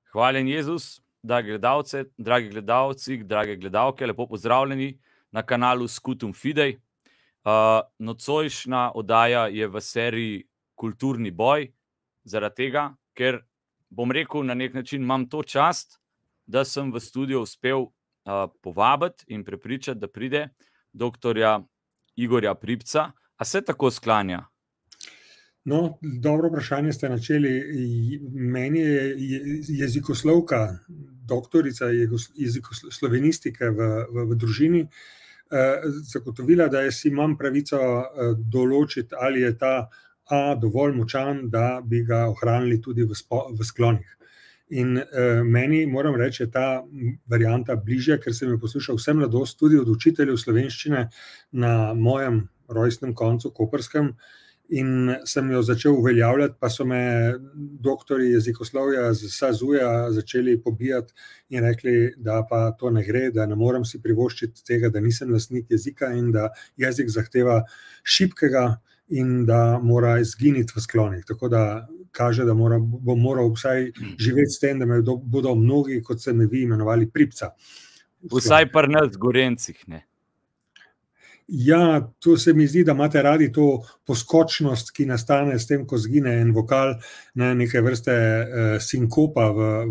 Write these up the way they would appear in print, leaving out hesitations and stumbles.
Hvaljen Jezus, dragi gledalci, drage gledalke, lepo pozdravljeni na kanalu Scutum Fidei. Nocojšnja oddaja je v seriji Kulturni boj, zaradi tega, ker bom rekel, na nek način imam to čast, da sem v studio uspel povabiti in prepričati, da pride doktorja Igorja Pribca. A se tako sklanja? No, dobro vprašanje ste načeli. Meni je jezikoslovka, doktorica jezikoslovenistike v družini zagotovila, da si imam pravico določiti, ali je ta A dovolj močan, da bi ga ohranili tudi v sklonih. In meni, moram reči, je ta varianta bližja, ker sem jo poslušal vse mladost, tudi od učiteljev slovenščine na mojem rojstnem koncu, koprskem, in sem jo začel uveljavljati, pa so me doktorji jezikoslovja z SAZU-ja začeli pobijati in rekli, da pa to ne gre, da ne morem si privoščiti tega, da nisem lastnik jezika in da jezik zahteva šibkega in da mora izginiti v sklonih. Tako da kaže, da bom moral vsaj živeti s tem, da me bodo mnogi, kot se me vi imenovali, Pribca. Vsaj pri nas Gorencih, ne? Ja, to se mi zdi, da imate radi to poskočnost, ki nastane s tem, ko zgine en vokal, neke vrste sinkopa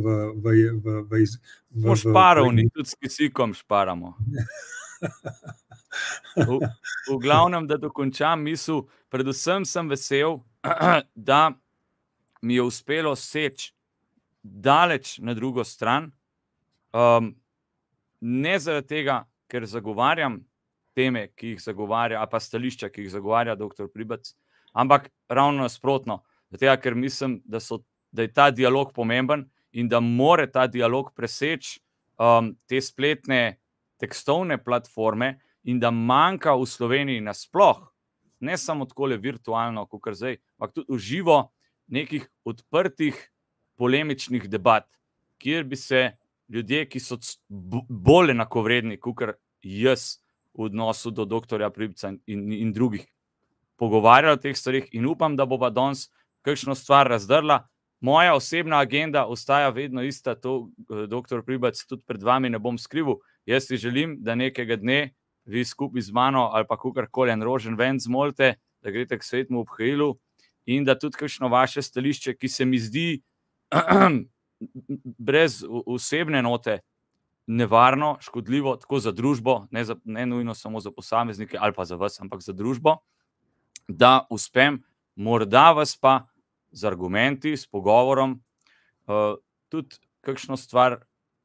Smo šparovni, tudi s kisikom šparamo. V glavnem, da dokončam misel, predvsem sem vesel, da mi je uspelo seči daleč na drugo stran. Ne zaradi tega, ker zagovarjam teme, ki jih zagovarja, ali pa stališča, ki jih zagovarja dr. Pribac, ampak ravno nasprotno, zato ker mislim, da je ta dialog pomemben in da more ta dialog preseči te spletne tekstovne platforme in da manjka v Sloveniji nasploh, ne samo takole virtualno, kakor zdaj, ampak tudi v živo nekih odprtih polemičnih debat, kjer bi se ljudje, ki so bolj enakovredni, kakor jaz, v odnosu do doktorja Pribca in drugih, pogovarjali o teh stvarih in upam, da bo pa danes kakšno stvar razdrla. Moja osebna agenda ostaja vedno ista, to doktor Pribac tudi pred vami ne bom skrival. Jaz si želim, da nekega dne vi skupaj z mano ali pa kakorkoli en rožen ven zmolite, da greste k Svetemu obhajilu in da tudi kakšno vaše stališče, ki se mi zdi brez osebne note nevarno, škodljivo, tako za družbo, ne nujno samo za posameznike ali pa za vas, ampak za družbo, da uspem morda vas pa z argumenti, s pogovorom, tudi kakšno stvar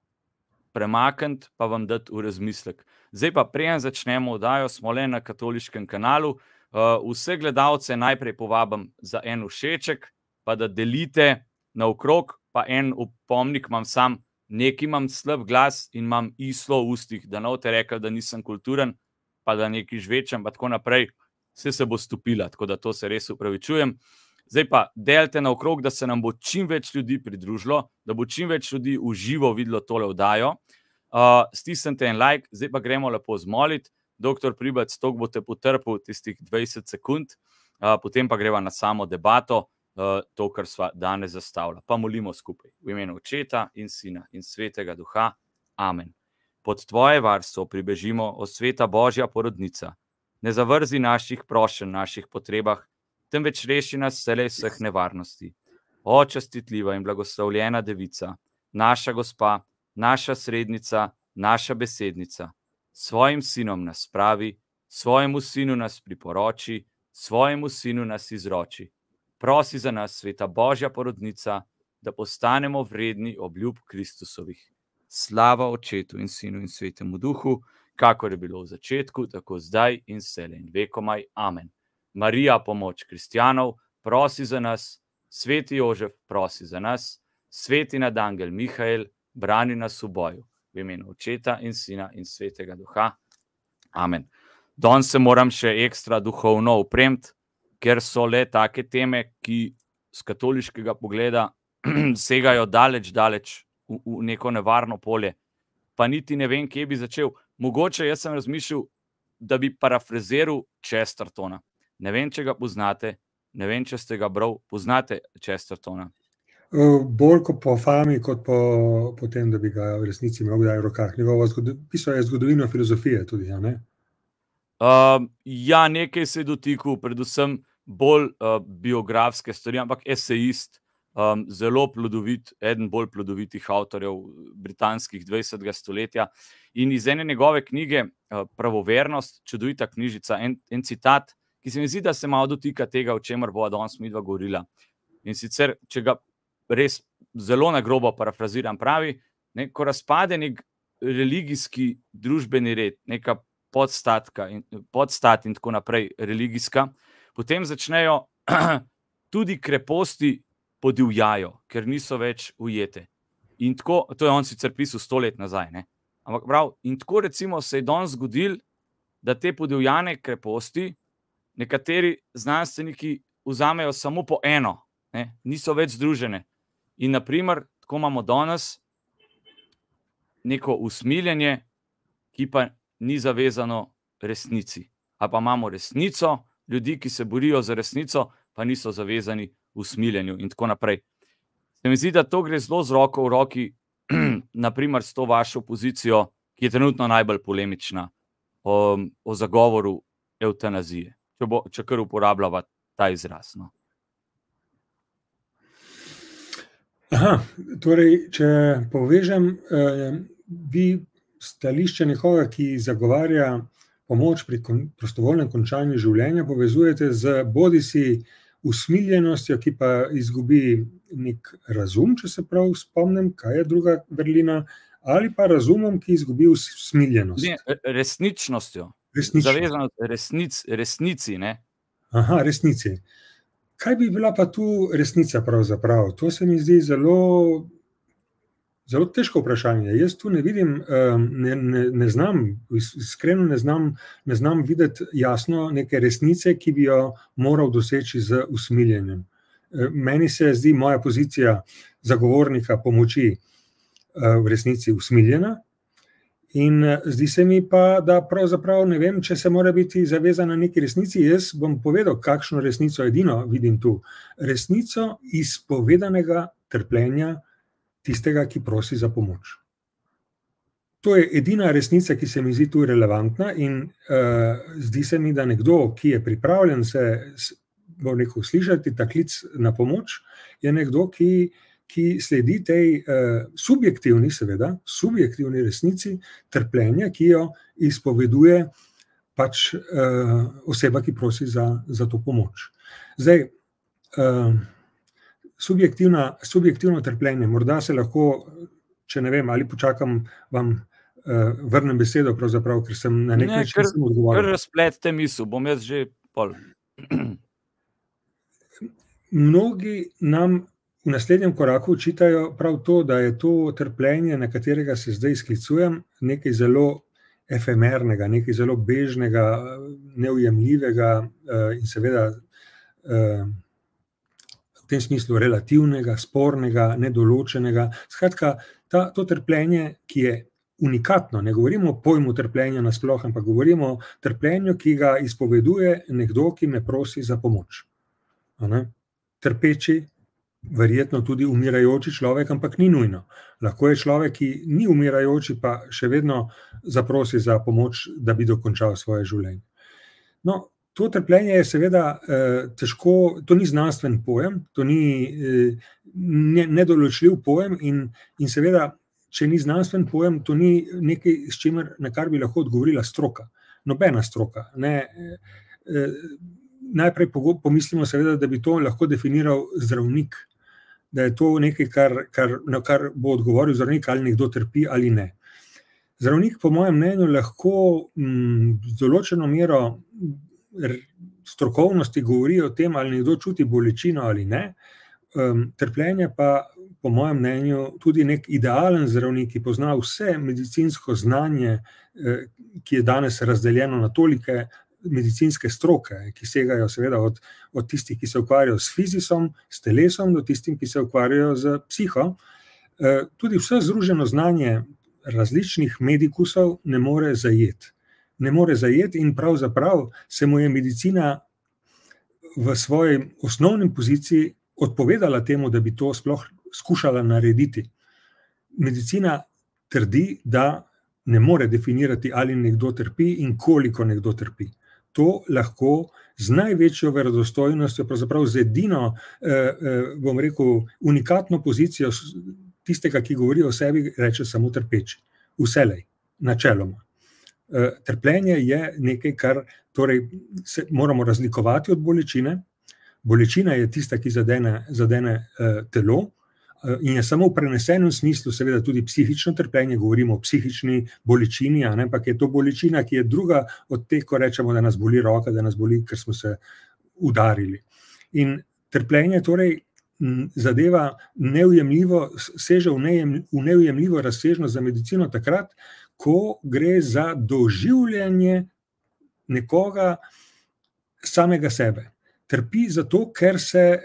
premakniti, pa vam dati v razmislek. Zdaj pa, preden začnemo oddajo, smo le na katoliškem kanalu. Vse gledalce najprej povabim za en všeček, pa da delite naokrog, pa en opomnik imam sam, nekaj imam slab glas in imam islo v ustih, da ne boste rekli, da nisem kulturen, pa da nekaj žvečem, pa tako naprej, vse se bo stopila, tako da to se res upravičujem. Zdaj pa, delite naokrog, da se nam bo čim več ljudi pridružilo, da bo čim več ljudi v živo videlo tole oddajo. Stisnite en like, zdaj pa gremo lepo zmoliti. Doktor Pribac, toliko boste potrpel tistih 20 sekund, potem pa greva na samo debato, to, kar sva danes zastavila. Pa molimo skupaj. V imenu Očeta in Sina in Svetega Duha. Amen. Pod tvoje varstvo pribežimo, o sveta Božja porodnica. Ne zavrzi naših prošenj, naših potrebah, temveč reši nas vselej vseh nevarnosti. O častitljiva in blagoslovljena devica, naša gospa, naša srednica, naša besednica, svojim sinom nas spravi, svojemu sinu nas priporoči, svojemu sinu nas izroči. Prosi za nas, sveta Božja porodnica, da postanemo vredni obljub Kristusovih. Slava Očetu in Sinu in Svetemu Duhu, kakor je bilo v začetku, tako zdaj in vselej in vekomaj. Amen. Marija, pomoč kristjanov, prosi za nas. Sveti Jožef, prosi za nas. Sveti nadangel Mihael, brani nas v boju. V imenu Očeta in Sina in Svetega Duha. Amen. Danes se moram še ekstra duhovno opremiti, ker so le take teme, ki z katoliškega pogleda segajo daleč v neko nevarno polje. Pa niti ne vem, kje bi začel. Mogoče jaz sem razmišljal, da bi parafraziral Chestertona. Ne vem, če ga poznate, ne vem, če ste ga bral. Poznate Chestertona? Bolj kot po fami, kot po tem, da bi ga v resnici imel kdaj v rokah. Pisal je zgodovino filozofije tudi, ja, ne? Ja, nekaj se je dotikal, predvsem bolj biografske stvari, ampak esejist, zelo plodovit, eden bolj plodovitih avtorjev britanskih 20. stoletja. In iz ene njegove knjige Pravovernost, čudovita knjižica, en citat, ki se mi zdi, da se malo dotika tega, o čemer bova danes midva govorila. In sicer, če ga res zelo na grobo parafraziram, pravi, ko razpade nek religijski družbeni red, neka podstat in tako naprej religijska, potem začnejo tudi kreposti podivjajo, ker niso več ujete. In tako, to je on sicer pisal 100 let nazaj, ne? Ampak prav, in tako recimo se je danes zgodilo, da te podivjane kreposti nekateri znanstveniki vzamejo samo po eno, ne? Niso več združene. In naprimer, tako imamo danes neko usmiljenje, ki pa ni zavezano resnici. A pa imamo resnico, ljudi, ki se borijo za resnico, pa niso zavezani usmiljenju in tako naprej. Se mi zdi, da to gre zelo z roko v roki, naprimer s to vašo pozicijo, ki je trenutno najbolj polemična, o zagovoru evtanazije, če kar uporabljava ta izraz, no. Aha, torej, če povežem, vi stališče nekoga, ki zagovarja pomoč pri prostovoljnem končanju življenja, povezujete z bodisi usmiljenostjo, ki pa izgubi nek razum, če se prav spomnim, kaj je druga vrlina, ali pa razumom, ki izgubi usmiljenost. Ne, resničnostjo. Resničnost. Resnici, ne? Aha, resnici. Kaj bi bila pa tu resnica pravzaprav? To se mi zdi zelo težko vprašanje. Jaz tu ne vidim, ne znam, iskreno ne znam videti jasno neke resnice, ki bi jo moral doseči z usmiljenjem. Meni se zdi moja pozicija zagovornika pomoči v resnici usmiljena in zdi se mi pa, da pravzaprav ne vem, če se mora biti zavezan na neki resnici. Jaz bom povedal, kakšno resnico edino vidim tu. Resnico izpovedanega trpljenja tistega, ki prosi za pomoč. To je edina resnica, ki se mi zdi tu relevantna in zdi se mi, da nekdo, ki je pripravljen bom rekel, slišati ta klic na pomoč, je nekdo, ki sledi tej subjektivni resnici trpljenja, ki jo izpoveduje pač oseba, ki prosi za to pomoč. Zdaj, subjektivno trpljenje, morda se lahko, če ne vem, ali počakam, vam vrnem besedo, pravzaprav, ker sem na nek način sem odgovoril. Kar razpletite misel, bom jaz že pol. Mnogi nam v naslednjem koraku očitajo prav to, da je to trpljenje, na katerega se zdaj sklicujem, nekaj zelo efemernega, nekaj zelo bežnega, neujemljivega in seveda v tem smislu relativnega, spornega, nedoločenega. Skratka, to trpljenje, ki je unikatno, ne govorimo o pojmu trpljenja nasploh, ampak govorimo o trpljenju, ki ga izpoveduje nekdo, ki me prosi za pomoč. Trpeči, verjetno tudi umirajoči človek, ampak ni nujno. Lahko je človek, ki ni umirajoči, pa še vedno zaprosi za pomoč, da bi dokončal svoje življenje. No, to trpljenje je seveda težko, to ni znanstven pojem, to ni nedoločljiv pojem in seveda, če ni znanstven pojem, to ni nekaj, na kar bi lahko odgovorila stroka. Nobena stroka. Najprej pomislimo seveda, da bi to lahko definiral zdravnik, da je to nekaj, na kar bo odgovoril zdravnik, ali nekdo trpi ali ne. Zdravnik, po mojem mnenju, lahko z določeno mero strokovnosti govori o tem, ali nekdo čuti bolečino ali ne. Trpljenje pa, po mojem mnenju, tudi nek idealen zdravnik, ki pozna vse medicinsko znanje, ki je danes razdeljeno na tolike medicinske stroke, ki segajo seveda od tistih, ki se ukvarjajo s fizisom, s telesom, do tistih, ki se ukvarjajo z psiho. Tudi vse združeno znanje različnih medikusov ne more zajeti. Ne more zajeti in pravzaprav se mu je medicina v svoji osnovni poziciji odpovedala temu, da bi to sploh skušala narediti. Medicina trdi, da ne more definirati, ali nekdo trpi in koliko nekdo trpi. To lahko z največjo verodostojnostjo, pravzaprav z edino, bom rekel, unikatno pozicijo tistega, ki govori o sebi, reče samo trpeči. Vselej, načeloma. Trpljenje je nekaj, kar torej se moramo razlikovati od bolečine. Bolečina je tista, ki zadene telo, in je samo v prenesenem smislu seveda tudi psihično trpljenje, govorimo o psihični bolečini, ampak je to bolečina, ki je druga od teh, ko rečemo, da nas boli roka, da nas boli, ker smo se udarili. In trpljenje torej zadeva neujemljivo, seže v neujemljivo razsežnost za medicino takrat, ko gre za doživljanje nekoga samega sebe. Trpi zato, ker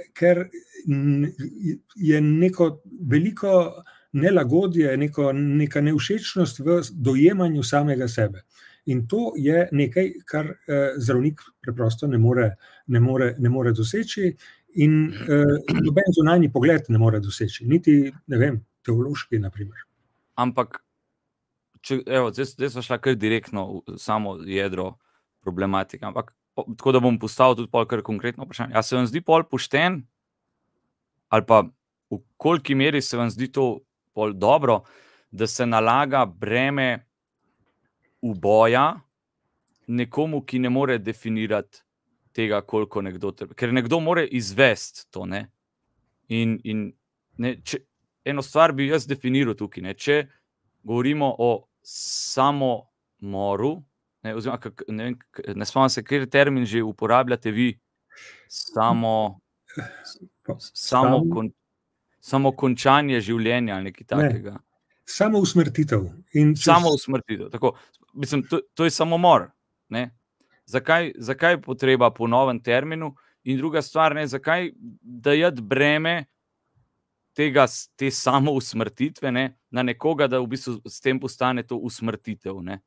je neko veliko nelagodje, neka nevšečnost v dojemanju samega sebe. In to je nekaj, kar zdravnik preprosto ne more doseči in noben zunanji pogled ne more doseči, niti, ne vem, teološki, na primer. Ampak, zdaj smo šla kar direktno v samo jedro problematike, ampak tako da bom postavil tudi pol kar konkretno vprašanje. A se vam zdi pol pošten, ali pa v koliki meri se vam zdi to pol dobro, da se nalaga breme uboja nekomu, ki ne more definirati tega, koliko nekdo trpi. Ker nekdo more izvesti to, ne? In ne, eno stvar bi jaz definiral tukaj, ne? Če govorimo o samomoru, ne spomnim se, kateri termin že uporabljate vi, samo končanje življenja ali nekaj takega. Samo usmrtitev. Samo usmrtitev, tako. Mislim, to je samomor, ne? Zakaj potreba po novem terminu? In druga stvar, ne, zakaj dajati breme te samo usmrtitve, ne, na nekoga, da v bistvu s tem postane to usmrtitev, ne?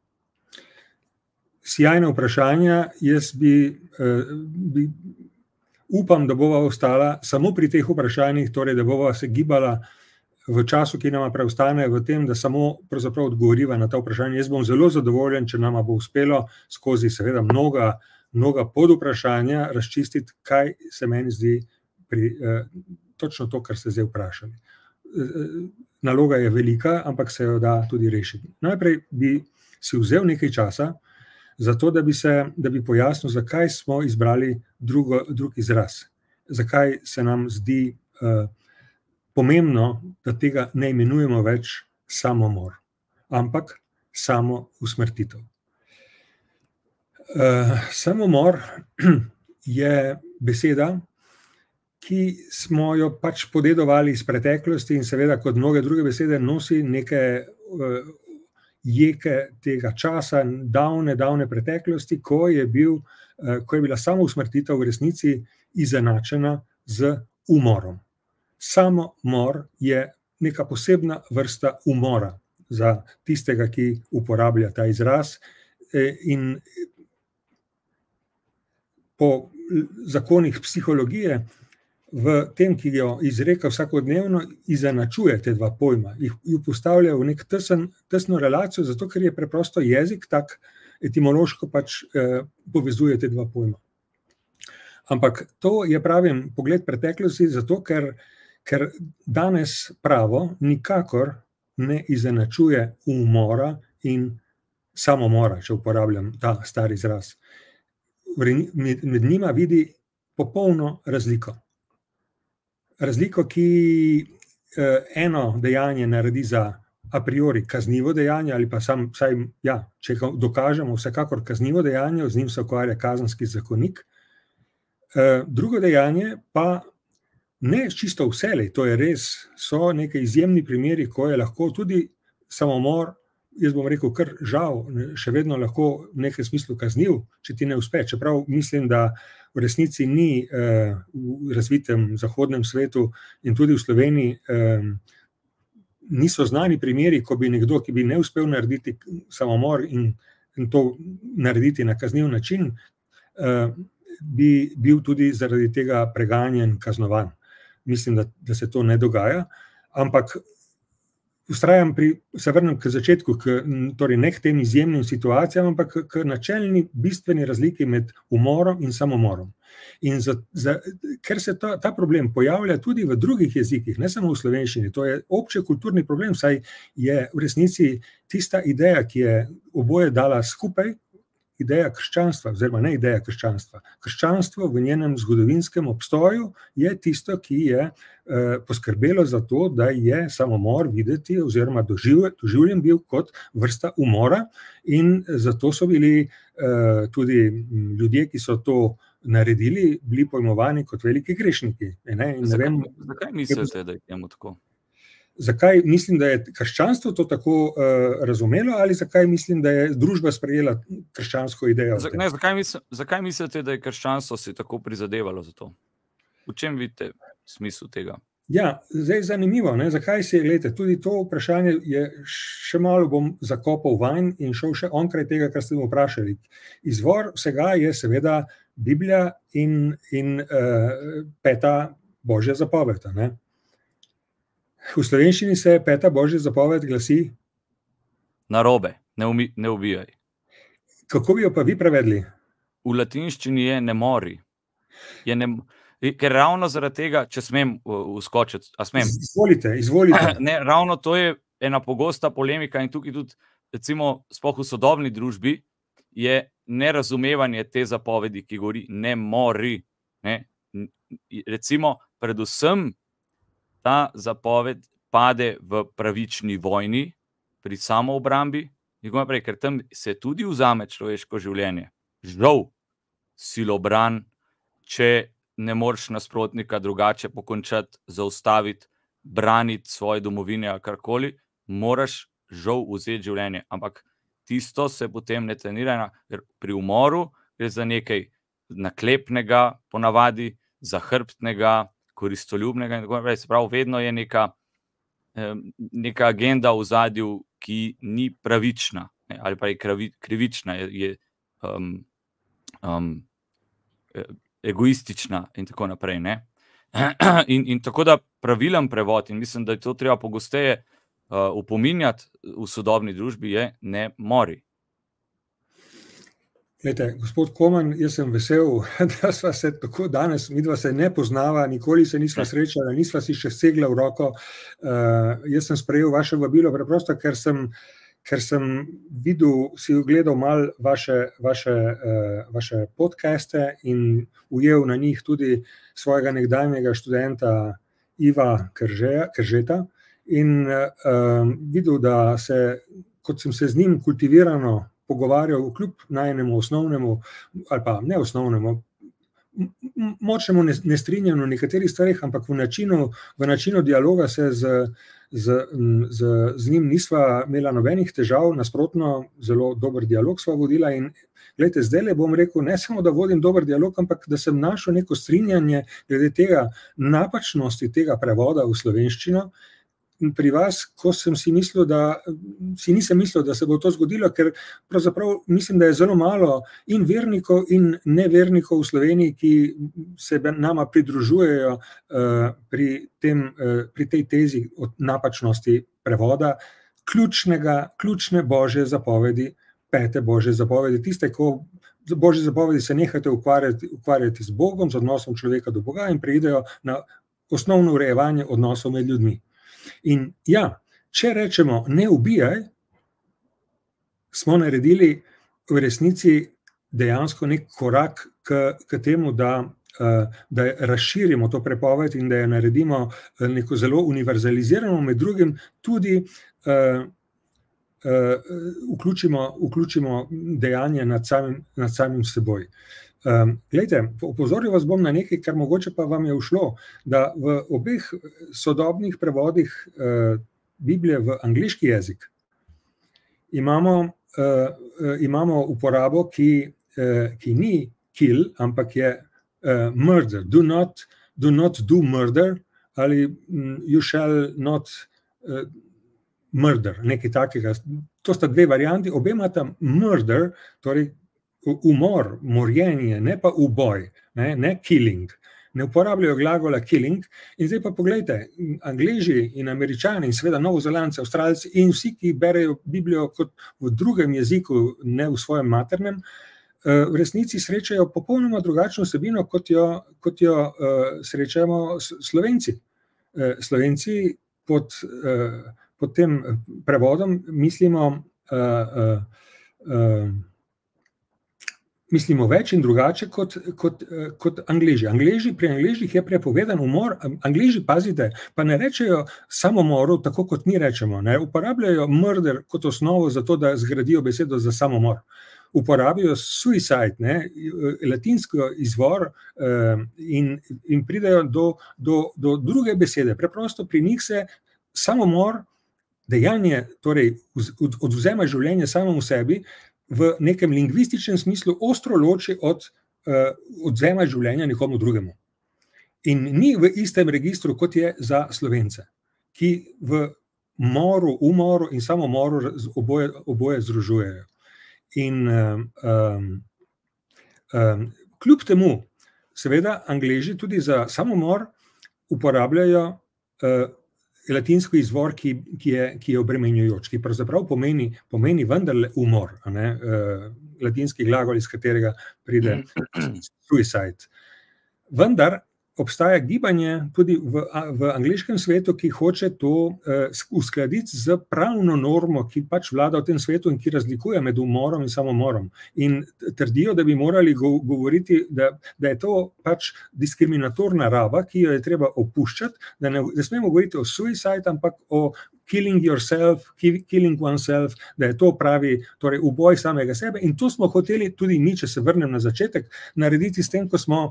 Sjajna vprašanja. Jaz upam, da bova ostala samo pri teh vprašanjih, torej da bova se gibala v času, ki nama preostane, v tem, da samo pravzaprav odgovoriva na ta vprašanja. Jaz bom zelo zadovoljen, če nama bo uspelo skozi seveda mnoga podvprašanja razčistiti, kaj se meni zdi točno to, kar ste zdaj vprašali. Naloga je velika, ampak se jo da tudi rešiti. Najprej bi si vzel nekaj časa, zato da bi pojasnil, zakaj smo izbrali drug izraz. Zakaj se nam zdi pomembno, da tega ne imenujemo več samomor, ampak samo usmrtitev. Samomor je beseda, ki smo jo pač podedovali iz preteklosti in seveda kot mnoge druge besede nosi neke jeke tega časa, davne preteklosti, ko je bila samo usmrtitev v resnici izenačena z umorom. Samomor je neka posebna vrsta umora za tistega, ki uporablja ta izraz, in po zakonih psihologije v tem, ki jo izreka vsakodnevno, izenačuje te dva pojma, jih postavlja v nek tesno relacijo, zato ker je preprosto jezik tak, etimološko pač povezuje te dva pojma. Ampak to je, pravim, pogled preteklosti, zato ker danes pravo nikakor ne izenačuje umora in samomora, če uporabljam ta star izraz. Med njima vidi popolno razliko. Razliko, ki eno dejanje naredi za a priori kaznivo dejanje, ali pa če ga dokažemo, vsekakor kaznivo dejanje, z njim se ukvarja kazenski zakonik. Drugo dejanje pa ne čisto vselej, to je res, so neki izjemni primeri, ko je lahko tudi samomor, jaz bom rekel, kar žal, še vedno lahko v nekem smislu kazniv, če ti ne uspe. Čeprav mislim, da v resnici ni v razvitem zahodnem svetu in tudi v Sloveniji niso znani primeri, ko bi nekdo, ki bi ne uspel narediti samomor in to narediti na kazniv način, bi bil tudi zaradi tega preganjen, kaznovan. mislim, da se to ne dogaja, ampak se vrnem k začetku, torej ne k tem izjemnim situacijam, ampak k načelni bistveni razliki med umorom in samomorom. In ker se ta problem pojavlja tudi v drugih jezikih, ne samo v slovenščini, to je obče kulturni problem, saj je v resnici tista ideja, ki je oboje dala skupaj, ideja krščanstva, oziroma ne ideja krščanstva. Krščanstvo v njenem zgodovinskem obstoju je tisto, ki je poskrbelo za to, da je samomor videti oziroma doživljen bil kot vrsta umora, in zato so bili tudi ljudje, ki so to naredili, bili pojmovani kot veliki grešniki. Zakaj mislite, da je temu tako? Zakaj mislim, da je krščanstvo to tako razumelo, ali zakaj mislim, da je družba sprejela krščansko idejo? Zakaj mislite, da je krščanstvo si tako prizadevalo za to? V čem vidite smisel tega? Ja, zdaj zanimivo, zakaj gledajte, tudi to vprašanje je, še malo bom zakopal vanj in šel še onkraj tega, kar ste me vprašali. Izvor vsega je seveda Biblija in 5. Božja zapoved, V slovenščini se 5. Božja zapoved glasi: narobe, ne ubijaj. Kako bi jo pa vi prevedli? V latinščini je ne mori. Ker ravno zaradi tega, če smem vskočiti, a smem? Izvolite. Ne, ravno to je ena pogosta polemika, in tukaj tudi, recimo, sploh v sodobni družbi, je nerazumevanje te zapovedi, ki govori ne mori. Recimo, predvsem ta zapoved pade v pravični vojni, pri samoobrambi, ker tam se tudi vzame človeško življenje. Žal, silobran, če ne moreš nasprotnika drugače pokončati, zaustaviti, braniti svoje domovine ali karkoli, moraš žal vzeti življenje. Ampak tisto se potem ne trenira, ker pri umoru gre za nekaj naklepnega, ponavadi zahrbtnega, koristoljubnega in tako naprej. Se pravi, vedno je neka agenda v ozadju, ki ni pravična, ali pa je krivična, je egoistična in tako naprej. In tako da pravilen prevod, in mislim, da je to treba pogosteje upominjati v sodobni družbi, je ne mori. Glejte, gospod Koman, jaz sem vesel, da sva se tako danes, midva se ne poznava, nikoli se nisva srečala, nisva si še segla v roko. Jaz sem sprejel vaše vabilo preprosto, ker sem videl, si ogledal malo vaše podcaste in ujel na njih tudi svojega nekdanjega študenta Iva Kržeta in videl, da kot sem se z njim kultivirano pogovarjal kljub najnemu osnovnemu, ali pa ne osnovnemu, močnemu nestrinjanju v nekaterih stvarih, ampak v načinu dialoga se z njim nisva imela nobenih težav, nasprotno, zelo dober dialog sva vodila in glejte, zdajle bom rekel, ne samo, da vodim dober dialog, ampak da sem našel neko strinjanje glede tega napačnosti tega prevoda v slovenščino. Pri vas, ko sem si mislil, nisem mislil, da se bo to zgodilo, ker pravzaprav mislim, da je zelo malo in vernikov in nevernikov v Sloveniji, ki se nama pridružujejo pri tej tezi o napačnosti prevoda ključne Božje zapovedi, 5. Božje zapovedi, tiste, ko Božje zapovedi se nehate ukvarjati z Bogom, z odnosom človeka do Boga in preidejo na osnovno urejevanje odnosov med ljudmi. In ja, če rečemo ne ubijaj, smo naredili v resnici dejansko nek korak k temu, da razširimo to prepoved in da jo naredimo neko zelo univerzalizirano, med drugim tudi vključimo dejanje nad samim seboj. Glejte, opozoril vas bom na nekaj, kar mogoče pa vam je ušlo, da v obeh sodobnih prevodih Biblije v angleški jezik imamo uporabo, ki ni kill, ampak je murder. Do not do murder, ali you shall not murder, nekaj takega. To sta dve varianti, obe imata murder, torej umor, morjenje, ne pa uboj, ne killing. ne uporabljajo glagola killing. In zdaj pa poglejte, Angleži in Američani in seveda Novozelandci, Avstralci in vsi, ki berejo Biblijo kot v drugem jeziku, ne v svojem maternem, v resnici srečajo popolnoma drugačno vsebino, kot jo srečamo Slovenci. Slovenci pod tem prevodom mislimo več in drugače kot Angleži. Pri Angležih je prepovedan umor. Angleži, pazite, pa ne rečejo samomorov, tako kot mi rečemo, ne? Uporabljajo murder kot osnovo za to, da zgradijo besedo za samomor. Uporabijo suicide, ne, latinsko izvor, in pridejo do druge besede. Preprosto pri njih se samomor, dejanje, torej odvzema življenja samemu sebi, v nekem lingvističnem smislu ostro loči od odvzema življenja nekomu drugemu. In ni v istem registru, kot je za Slovence, ki v umoru in samomoru oboje združujejo. In kljub temu, seveda, Angleži tudi za samomor uporabljajo latinski izvor, ki je obremenjujoč, ki pravzaprav pomeni vendarle umor, ne? Latinski glagol, iz katerega pride suicide. Vendar obstaja gibanje tudi v angleškem svetu, ki hoče to uskladiti z pravno normo, ki pač vlada v tem svetu in ki razlikuje med umorom in samomorom. In trdijo, da bi morali govoriti, da je to pač diskriminatorna raba, ki jo je treba opuščati, da ne smemo govoriti o suicide, ampak o killing yourself, killing oneself, da je to pravi, torej uboj samega sebe. In to smo hoteli tudi mi, če se vrnem na začetek, narediti s tem, ko smo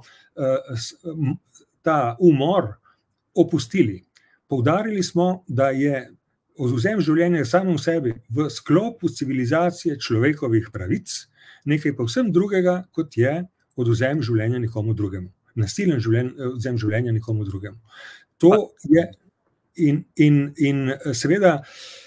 ta umor opustili. Poudarili smo, da je odvzem življenja samemu sebi v sklopu civilizacije človekovih pravic nekaj povsem drugega, kot je odvzem življenja nekomu drugemu. Nasilen odvzem življenja nekomu drugemu. To je in seveda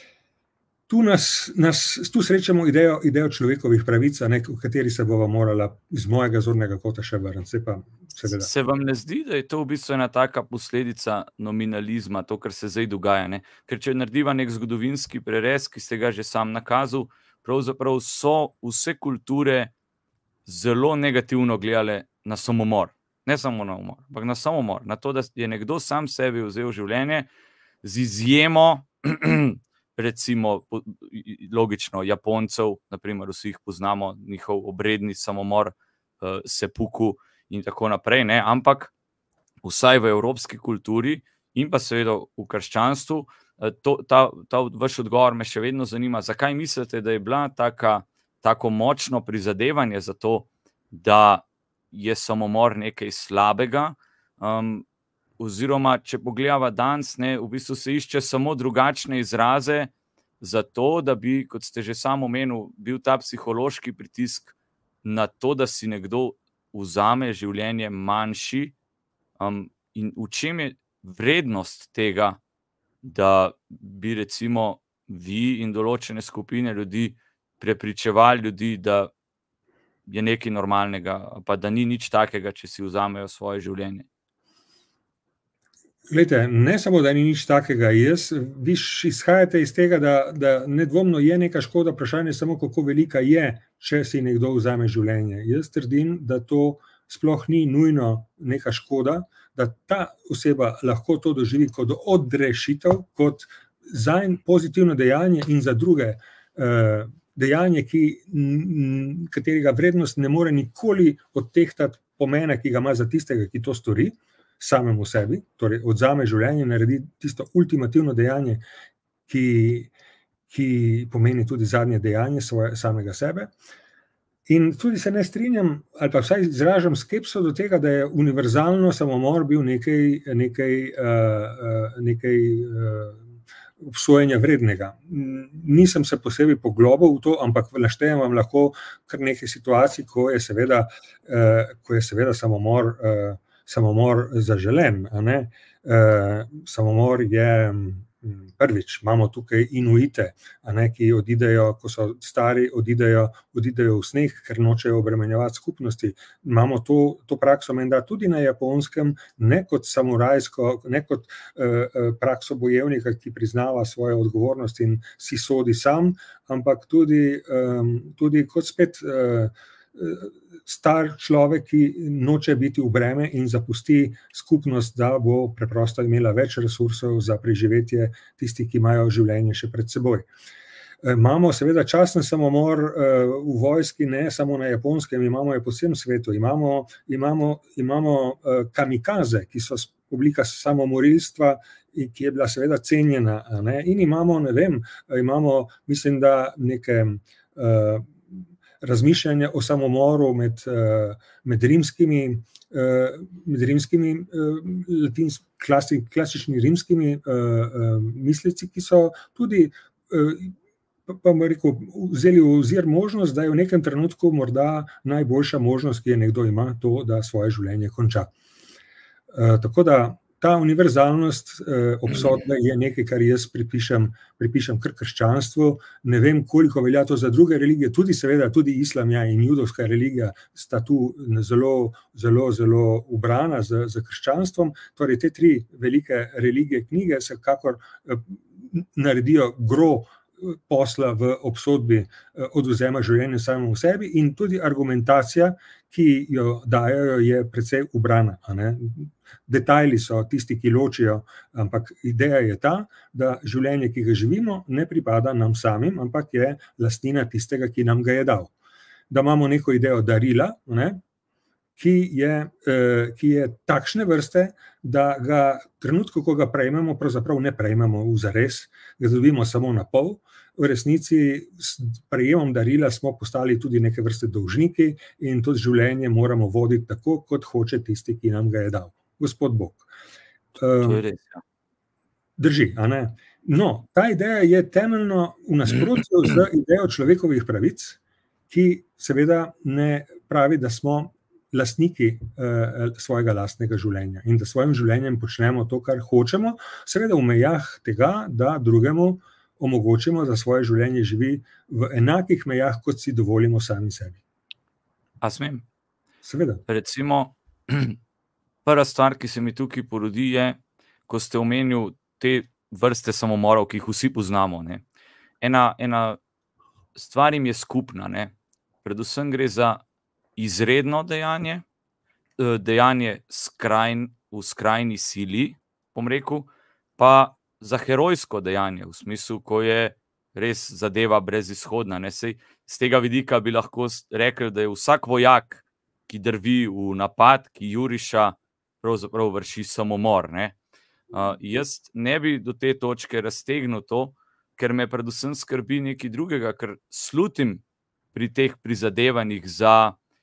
tu srečamo idejo človekovih pravic, v kateri se bova morala iz mojega zornega kota še vrniti. Se vam ne zdi, da je to v bistvu ena taka posledica nominalizma, to, kar se zdaj dogaja, ne? Ker če narediva nek zgodovinski prerez, ki ste ga že sam nakazal, pravzaprav so vse kulture zelo negativno gledale na samomor. Ne samo na umor, ampak na samomor. Na to, da je nekdo sam sebi vzel življenje, z izjemo recimo logično Japoncev, naprimer vsi jih poznamo, njihov obredni samomor, seppuku in tako naprej, ne? Ampak vsaj v evropski kulturi in pa seveda v krščanstvu, ta vaš odgovor me še vedno zanima, zakaj mislite, da je bila tako močno prizadevanje za to, da je samomor nekaj slabega, oziroma, če pogledava danes, ne, v bistvu se išče samo drugačne izraze za to, da bi, kot ste že sam omenil, bil ta psihološki pritisk na to, da si nekdo vzame življenje manjši. In v čem je vrednost tega, da bi recimo vi in določene skupine ljudi prepričevali ljudi, da je nekaj normalnega, pa da ni nič takega, če si vzamejo svoje življenje? Glejte, ne samo, da ni nič takega, vi izhajate iz tega, da nedvomno je neka škoda, vprašanje samo, kako velika je, če si nekdo vzame življenje. Jaz trdim, da to sploh ni nujno neka škoda, da ta oseba lahko to doživi kot odrešitev, kot zanj pozitivno dejanje in za druge dejanje, katerega vrednost ne more nikoli odtehtati pomena, ki ga ima za tistega, ki to stori samemu sebi, torej odzame življenje, naredi tisto ultimativno dejanje, ki pomeni tudi zadnje dejanje samega sebe. In tudi se ne strinjam, ali pa vsaj izražam skepso do tega, da je univerzalno samomor bil nekaj obsojenja vrednega. Nisem se posebej poglobil v to, ampak naštejem vam lahko kar nekaj situacij, ko je seveda samomor zaželen. Samomor je Prvič, imamo tukaj Inuite, ki odidejo, ko so stari, odidejo v sneg, ker nočejo obremenjevati skupnosti. Imamo to prakso menda tudi na Japonskem, ne kot samurajsko, ne kot prakso bojevnika, ki priznava svojo odgovornost in si sodi sam, ampak tudi kot spet star človek, ki noče biti v breme in zapusti skupnost, da bo preprosto imela več resursov za preživetje tistih, ki imajo življenje še pred seboj. Imamo seveda časten samomor v vojski, ne samo na Japonskem, imamo jo po vsem svetu. Imamo kamikaze, ki so oblika samomorilstva, ki je bila seveda cenjena, ne? In imamo, mislim, da neke razmišljanja o samomoru med rimskimi klasičnimi rimskimi misleci, ki so tudi vzeli v ozir možnost, da je v nekem trenutku morda najboljša možnost, ki je nekdo ima, to, da svoje življenje konča. Tako da ta univerzalnost obsodbe je nekaj, kar jaz pripišem kar krščanstvu. Ne vem, koliko velja to za druge religije, tudi islam in judovska religija sta tu zelo, zelo, zelo ubrana z krščanstvom. Torej, te 3 velike religije knjige se kakor naredijo gro posla v obsodbi odvzema življenja samemu sebi in tudi argumentacija, ki jo dajo, je precej ubrana. Detajli so tisti, ki ločijo, ampak ideja je ta, da življenje, ki ga živimo, ne pripada nam samim, ampak je lastnina tistega, ki nam ga je dal. Da imamo neko idejo darila, ki je takšne vrste, da ga trenutku, ko ga prejmemo, pravzaprav ne prejmemo v zares, ga dobimo samo na pol. V resnici s prejemom darila smo postali tudi neke vrste dolžniki in to življenje moramo voditi tako, kot hoče tisti, ki nam ga je dal. Gospod Bog. To je res, ja. Drži, a ne? No, ta ideja je temeljno v nasprotju z idejo človekovih pravic, ki seveda ne pravi, da smo lastniki svojega lastnega življenja in da svojim življenjem počnemo to, kar hočemo, seveda v mejah tega, da drugemu omogočimo, da svoje življenje živi v enakih mejah, kot si dovolimo sami sebi. A smem? Seveda. Recimo, prva stvar, ki se mi tukaj porodi, je, ko ste omenili te vrste samomorov, ki jih vsi poznamo. Ne? Ena stvar jim je skupna. Ne? Predvsem gre za izredno dejanje, dejanje v skrajni sili, bom rekel, pa za herojsko dejanje, v smislu, ko je res zadeva brezizhodna. Sej, z tega vidika bi lahko rekli, da je vsak vojak, ki drvi v napad, ki juriša, pravzaprav vrši samomor. Ne? Jaz ne bi do te točke raztegnil to, ker me predvsem skrbi nekaj drugega, ker slutim pri teh prizadevanjih za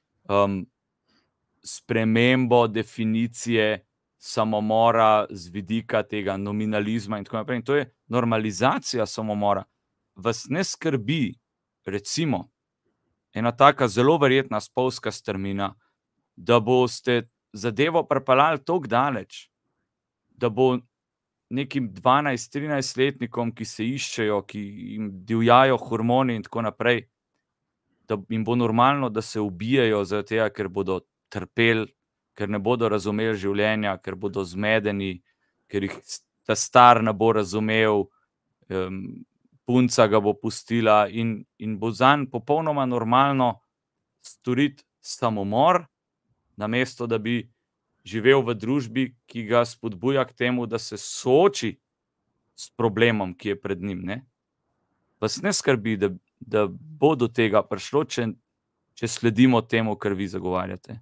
spremembo definicije samomora z vidika tega nominalizma in tako naprej. In to je normalizacija samomora. Vas ne skrbi, recimo, ena taka zelo verjetna spolzka strmina, da boste zadevo pripeljali toliko daleč, da bo nekim 12-13-letnikom, ki se iščejo, ki jim divjajo hormoni in tako naprej, da jim bo normalno, da se ubijajo zaradi tega, ker bodo trpeli, ker ne bodo razumeli življenja, ker bodo zmedeni, ker jih ta star ne bo razumel, punca ga bo pustila in bo zanj popolnoma normalno storiti samomor, namesto da bi živel v družbi, ki ga spodbuja k temu, da se sooči s problemom, ki je pred njim. Ne? Vas ne skrbi, da bo do tega prišlo, če sledimo temu, kar vi zagovarjate?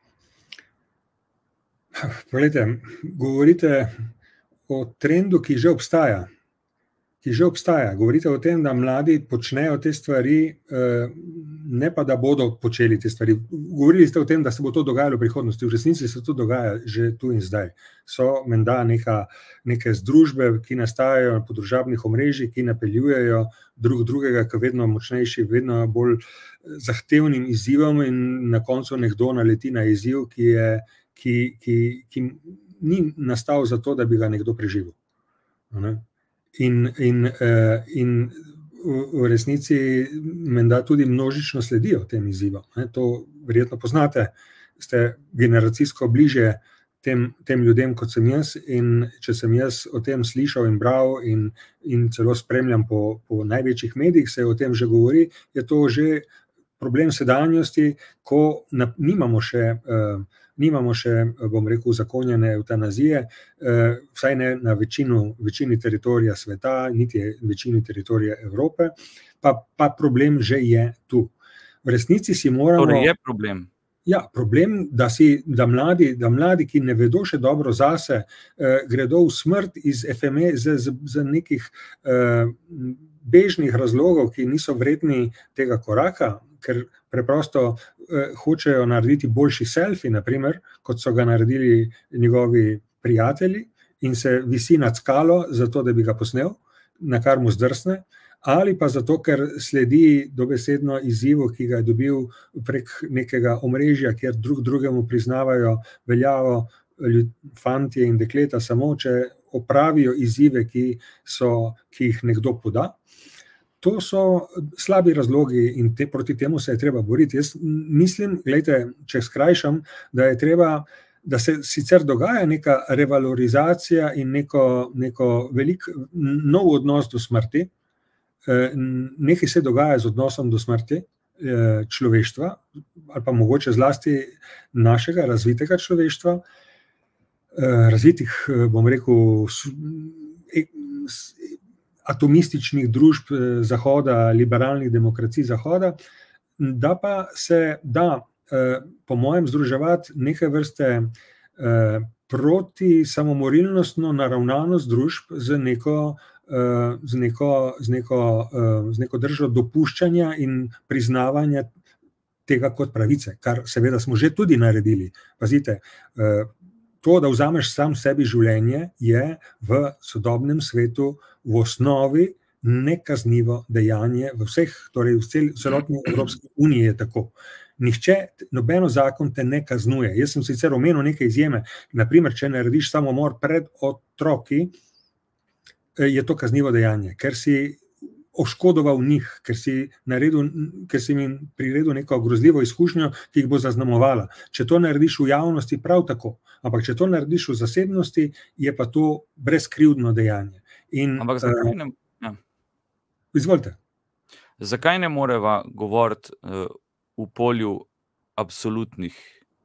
Poglejte, govorite o trendu, ki že obstaja. Govorite o tem, da mladi počnejo te stvari, ne pa da bodo počeli te stvari. Govorili ste o tem, da se bo to dogajalo v prihodnosti. V resnici se to dogaja že tu in zdaj. So menda neke združbe, ki nastajajo po družabnih omrežjih, ki napeljujejo drugega k vedno močnejši, vedno bolj zahtevnim izzivom in na koncu nekdo naleti na izziv, ki ni nastal zato, da bi ga nekdo preživel. in v resnici menda tudi množično sledijo tem izzivom. To verjetno poznate, ste generacijsko bliže tem ljudem, kot sem jaz, in če sem jaz o tem slišal in bral in celo spremljam po največjih medijih, se o tem že govori, je to že problem sedanjosti, ko nimamo še, bom rekel, uzakonjene evtanazije, vsaj ne na večini teritorija sveta, niti večini teritorija Evrope, pa problem že je tu. V resnici si moramo... Torej je problem. Ja, problem, da mladi, ki ne vedo še dobro zase, gredo v smrt iz FME z nekih bežnih razlogov, ki niso vredni tega koraka, ker preprosto hočejo narediti boljši selfie, naprimer, kot so ga naredili njegovi prijatelji, in se visi nad skalo, zato da bi ga posnel, na kar mu zdrsne, ali pa zato, ker sledi dobesedno izzivu, ki ga je dobil prek nekega omrežja, kjer drugemu priznavajo veljavo fantje in dekleta, samo če opravijo izzive, ki jih nekdo poda. To so slabi razlogi in proti temu se je treba boriti. Jaz mislim, gledajte, če skrajšam, da se sicer dogaja neka revalorizacija in neko nov odnos do smrti, nekaj se dogaja z odnosom do smrti človeštva, ali pa mogoče zlasti našega razvitega človeštva, razvitih, bom rekel, atomističnih družb Zahoda, liberalnih demokracij Zahoda, da pa se da, po mojem, združevati neke vrste proti samomorilnostno naravnanost družb z neko držo dopuščanja in priznavanja tega kot pravice, kar seveda smo že tudi naredili. Pazite, to, da vzameš sam sebi življenje, je v sodobnem svetu v osnovi nekaznivo dejanje v vseh, torej v celotni Evropski uniji je tako. Nobeno zakon te ne kaznuje. Jaz sem sicer omenil neke izjeme, naprimer, če narediš samomor pred otroki, je to kaznivo dejanje, ker si oškodoval njih, ker si jim priredil neko grozljivo izkušnjo, ki jih bo zaznamovala. Če to narediš v javnosti, prav tako. Ampak če to narediš v zasebnosti, je pa to brezkrivdno dejanje. Ampak zakaj ne... Izvolite. Zakaj ne moreva govoriti v polju absolutnih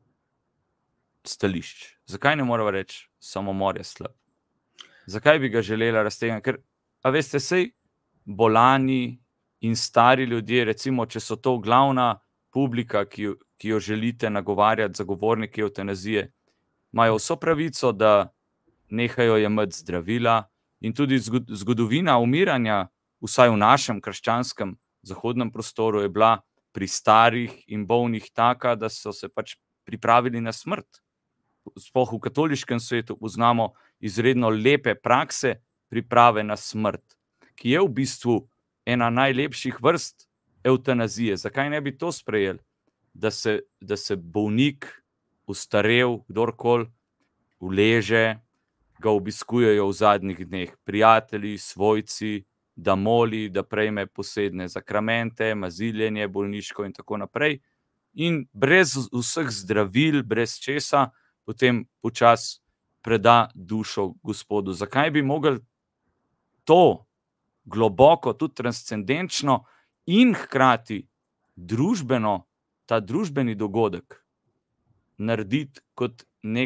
stališč? Zakaj ne moreva reči, samomor je slab? Zakaj bi ga želela raztegniti? Ker, a veste, sej bolani in stari ljudje, recimo, če so to glavna publika, ki jo želite nagovarjati, zagovorniki evtanazije, imajo vso pravico, da nehajo jemati zdravila, in tudi zgodovina umiranja, vsaj v našem krščanskem zahodnem prostoru, je bila pri starih in bolnih taka, da so se pač pripravili na smrt. Sploh v katoliškem svetu poznamo izredno lepe prakse priprave na smrt, ki je v bistvu ena najlepših vrst evtanazije. Zakaj ne bi to sprejeli? Da se bolnik, ustarel, kdorkoli, uleže, ga obiskujejo v zadnjih dneh prijatelji, svojci, da moli, da prejme posebne zakramente, maziljenje, bolniško in tako naprej. In brez vseh zdravil, brez česa, potem počasi preda dušo Gospodu. Zakaj bi mogli to globoko, tudi transcendenčno in hkrati družbeno, ta družbeni dogodek narediti kot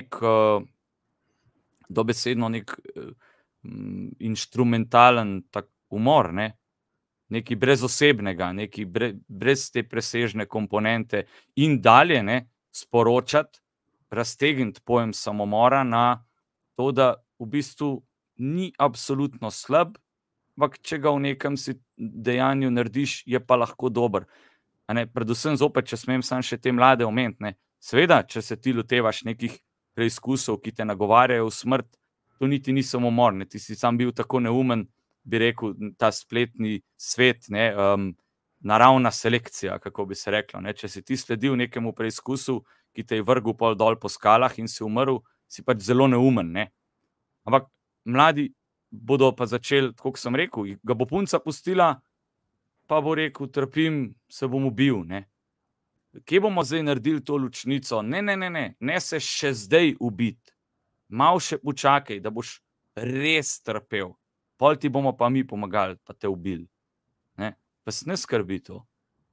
dobesedno nek inštrumentalen umor, ne? Nekaj brezosebnega, nekaj brez te presežne komponente in dalje, ne, sporočati, raztegniti pojem samomora na to, da v bistvu ni absolutno slab, ampak če ga v nekem dejanju narediš, je pa lahko dober. Predvsem zopet, če smem sam še te mlade omeniti, ne. Seveda, če se ti lotevaš nekih preizkusov, ki te nagovarjajo v smrt, to niti ni samomor, ne. Ti si sam bil tako neumen, bi rekel, ta spletni svet, ne, naravna selekcija, kako bi se reklo, ne. Če si ti sledil nekemu preizkusu, ki te je vrgel pol dol po skalah in si umrl, si pač zelo neumen, ne. Ampak mladi bodo pa začeli, tako kot sem rekel, ga bo punca pustila, pa bo rekel, trpim, se bom ubil, ne. Kje bomo zdaj naredili to ločnico? Ne se še zdaj ubiti. Malo še počakaj, da boš res trpel. Pol ti bomo pa mi pomagali, pa te ubili. Ne? Vas ne skrbi to.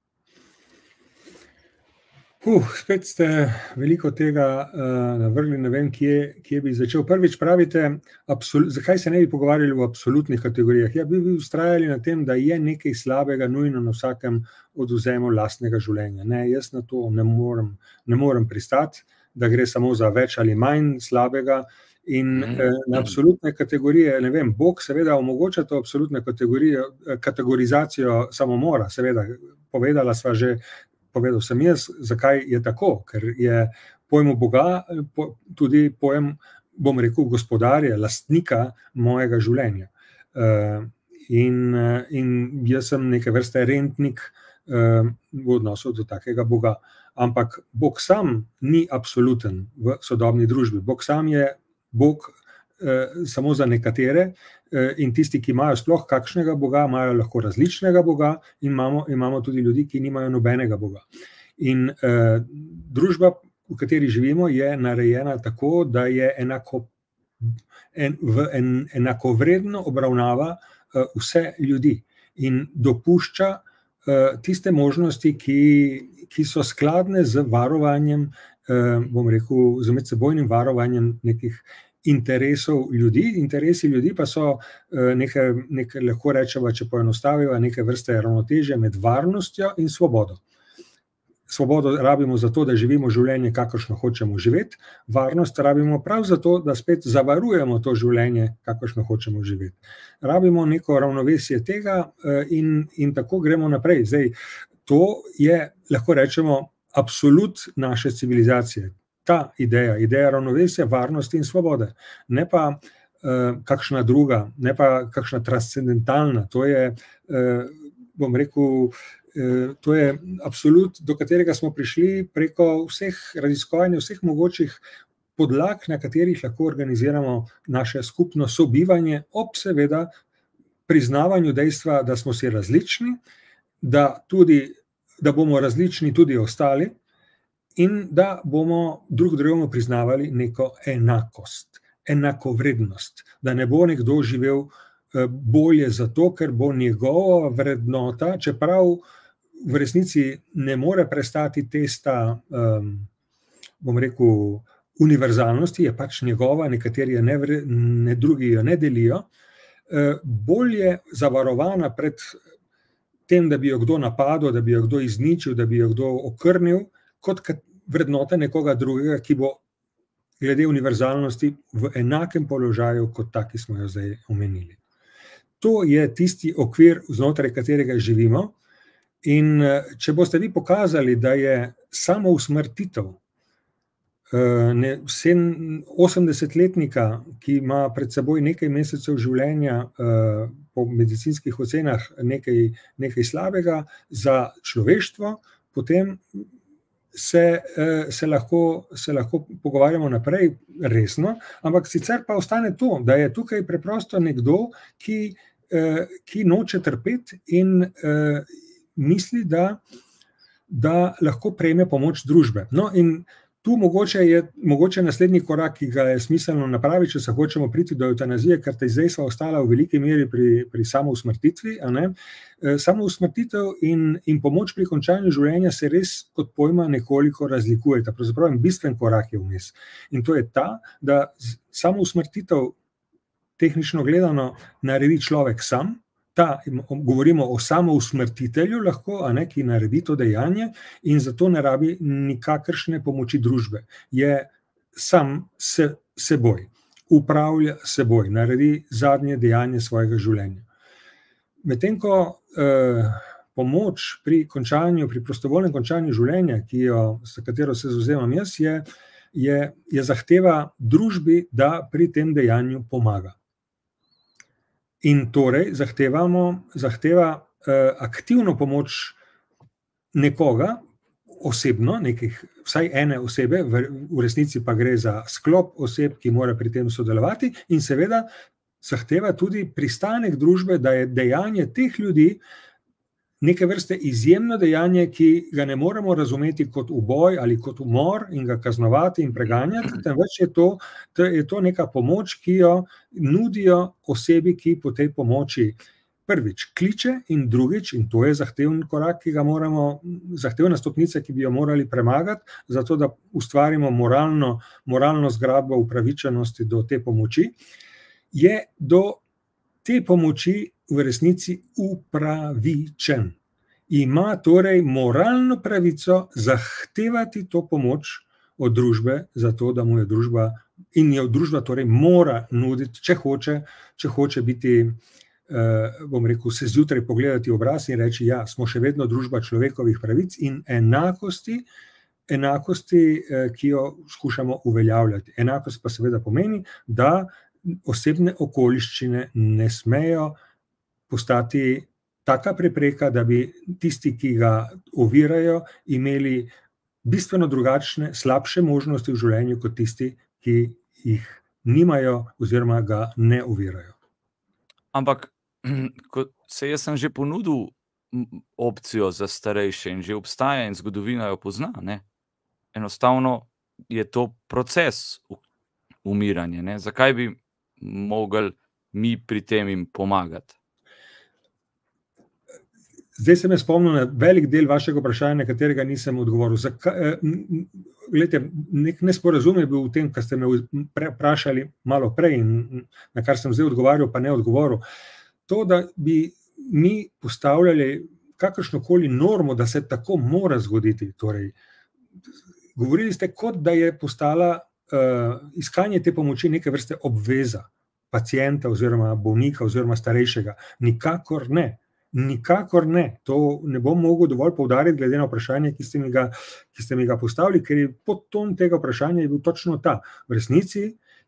Spet ste veliko tega navrgli, ne vem, kje bi začel. Prvič pravite, zakaj se ne bi pogovarjali v absolutnih kategorijah? Ja, bi vztrajali na tem, da je nekaj slabega nujno na vsakem odvzemu lastnega življenja. Ne, jaz na to ne morem pristati, da gre samo za več ali manj slabega. In na absolutne kategorije, ne vem, Bog seveda omogoča to absolutne kategorije, kategorizacijo samomora, seveda, povedal sem jaz, zakaj je tako, ker je pojmu Boga tudi pojem, bom rekel, gospodarja, lastnika mojega življenja. In jaz sem neke vrste rentnik v odnosu do takega Boga. Ampak Bog sam ni absoluten v sodobni družbi. Bog sam je Bog samo za nekatere in tisti, ki imajo sploh kakšnega Boga, imajo lahko različnega Boga in imamo tudi ljudi, ki nimajo nobenega Boga. In družba, v kateri živimo, je narejena tako, da je enakovredno obravnava vse ljudi in dopušča tiste možnosti, ki so skladne z varovanjem, bom rekel, z medsebojnim varovanjem nekih interesov ljudi. Interesi ljudi pa so nekaj lahko rečemo, če poenostavijo, neke vrste ravnotežje med varnostjo in svobodo. Svobodo rabimo zato, da živimo življenje, kakršno hočemo živeti. Varnost rabimo prav zato, da spet zavarujemo to življenje, kakršno hočemo živeti. Rabimo neko ravnovesje tega in tako gremo naprej. Zdaj, to je, lahko rečemo, absolut naše civilizacije. Ta ideja ravnovesja, varnosti in svobode. Ne pa kakšna druga, ne pa kakšna transcendentalna. To je, bom rekel, to je absolut, do katerega smo prišli preko vseh raziskovanj, vseh mogočih podlag, na katerih lahko organiziramo naše skupno sobivanje, ob seveda priznavanju dejstva, da smo si različni, da bomo različni tudi ostali in da bomo drug drugemu priznavali neko enakost, enakovrednost, da ne bo nekdo živel bolje zato, ker bo njegova vrednota, čeprav v resnici ne more prestati testa, bom rekel, univerzalnosti, je pač njegova, nekateri je drugi jo ne delijo, bolje zavarovana pred tem, da bi jo kdo napadel, da bi jo kdo izničil, da bi jo kdo okrnil, kot vrednota nekoga drugega, ki bo glede univerzalnosti v enakem položaju, kot ta, ki smo jo zdaj omenili. To je tisti okvir, znotraj katerega živimo. In če boste vi pokazali, da je samousmrtitev 80-letnika, ki ima pred seboj nekaj mesecev življenja, po medicinskih ocenah nekaj slabega za človeštvo, potem se lahko pogovarjamo naprej resno, ampak sicer pa ostane to, da je tukaj preprosto nekdo, ki noče trpeti in misli, da lahko prejme pomoč družbe. No, in tu mogoče naslednji korak, ki ga je smiselno napraviti, če se hočemo priti do evtanazije, ker te zdaj sva ostala v veliki meri pri samousmrtitvi. Samousmrtitev in pomoč pri končanju življenja se res kot pojma nekoliko razlikujeta. Pravzaprav bistven korak je vmes. In to je ta, da samousmrtitev tehnično gledano naredi človek sam. Govorimo o samousmrtitelju lahko, ki naredi to dejanje in zato ne rabi nikakršne pomoči družbe. Je sam seboj, upravlja seboj, naredi zadnje dejanje svojega življenja. Medtem ko pomoč pri prostovoljnem končanju življenja, s katero se zavzemam jaz, je zahteva družbi, da pri tem dejanju pomaga. In torej zahteva aktivno pomoč nekoga, osebno, vsaj ene osebe, v resnici pa gre za sklop oseb, ki mora pri tem sodelovati in seveda zahteva tudi pristanek družbe, da je dejanje teh ljudi neke vrste izjemno dejanje, ki ga ne moremo razumeti kot uboj ali kot umor in ga kaznovati in preganjati, temveč je to neka pomoč, ki jo nudijo osebi, ki po tej pomoči prvič kliče in drugič, in to je zahteven korak, zahtevna stopnica, ki bi jo morali premagati, zato da ustvarimo moralno zgradbo upravičenosti do te pomoči, je do te pomoči v resnici upravičen. Ima torej moralno pravico zahtevati to pomoč od družbe, zato da mu je družba, in jo družba torej mora nuditi, če hoče biti, bom rekel, se zjutraj pogledati v obraz in reči, ja, smo še vedno družba človekovih pravic in enakosti, ki jo skušamo uveljavljati. Enakost pa seveda pomeni, da osebne okoliščine ne smejo postati taka prepreka, da bi tisti, ki ga ovirajo, imeli bistveno drugačne, slabše možnosti v življenju kot tisti, ki jih nimajo oziroma ga ne ovirajo. Ampak jaz sem že ponudil opcijo za starejše in že obstaja in zgodovina jo pozna, ne? Enostavno je to proces umiranja, ne? Zakaj bi mogli mi pri tem jim pomagati? Zdaj se me spomnil na velik del vašega vprašanja, na katerega nisem odgovoril. Glejte, nek nesporazum je bil v tem, kar ste me vprašali malo prej in na kar sem zdaj odgovarjal, pa ne odgovoril. To, da bi mi postavljali kakršnokoli normo, da se tako mora zgoditi. Torej, govorili ste, kot da je postala iskanje te pomoči neke vrste obveza pacienta oziroma bolnika oziroma starejšega. Nikakor ne. Nikakor ne. To ne bom mogel dovolj poudariti, glede na vprašanje, ki ste mi ga postavili, ker je podton tega vprašanja je bil točno ta. V resnici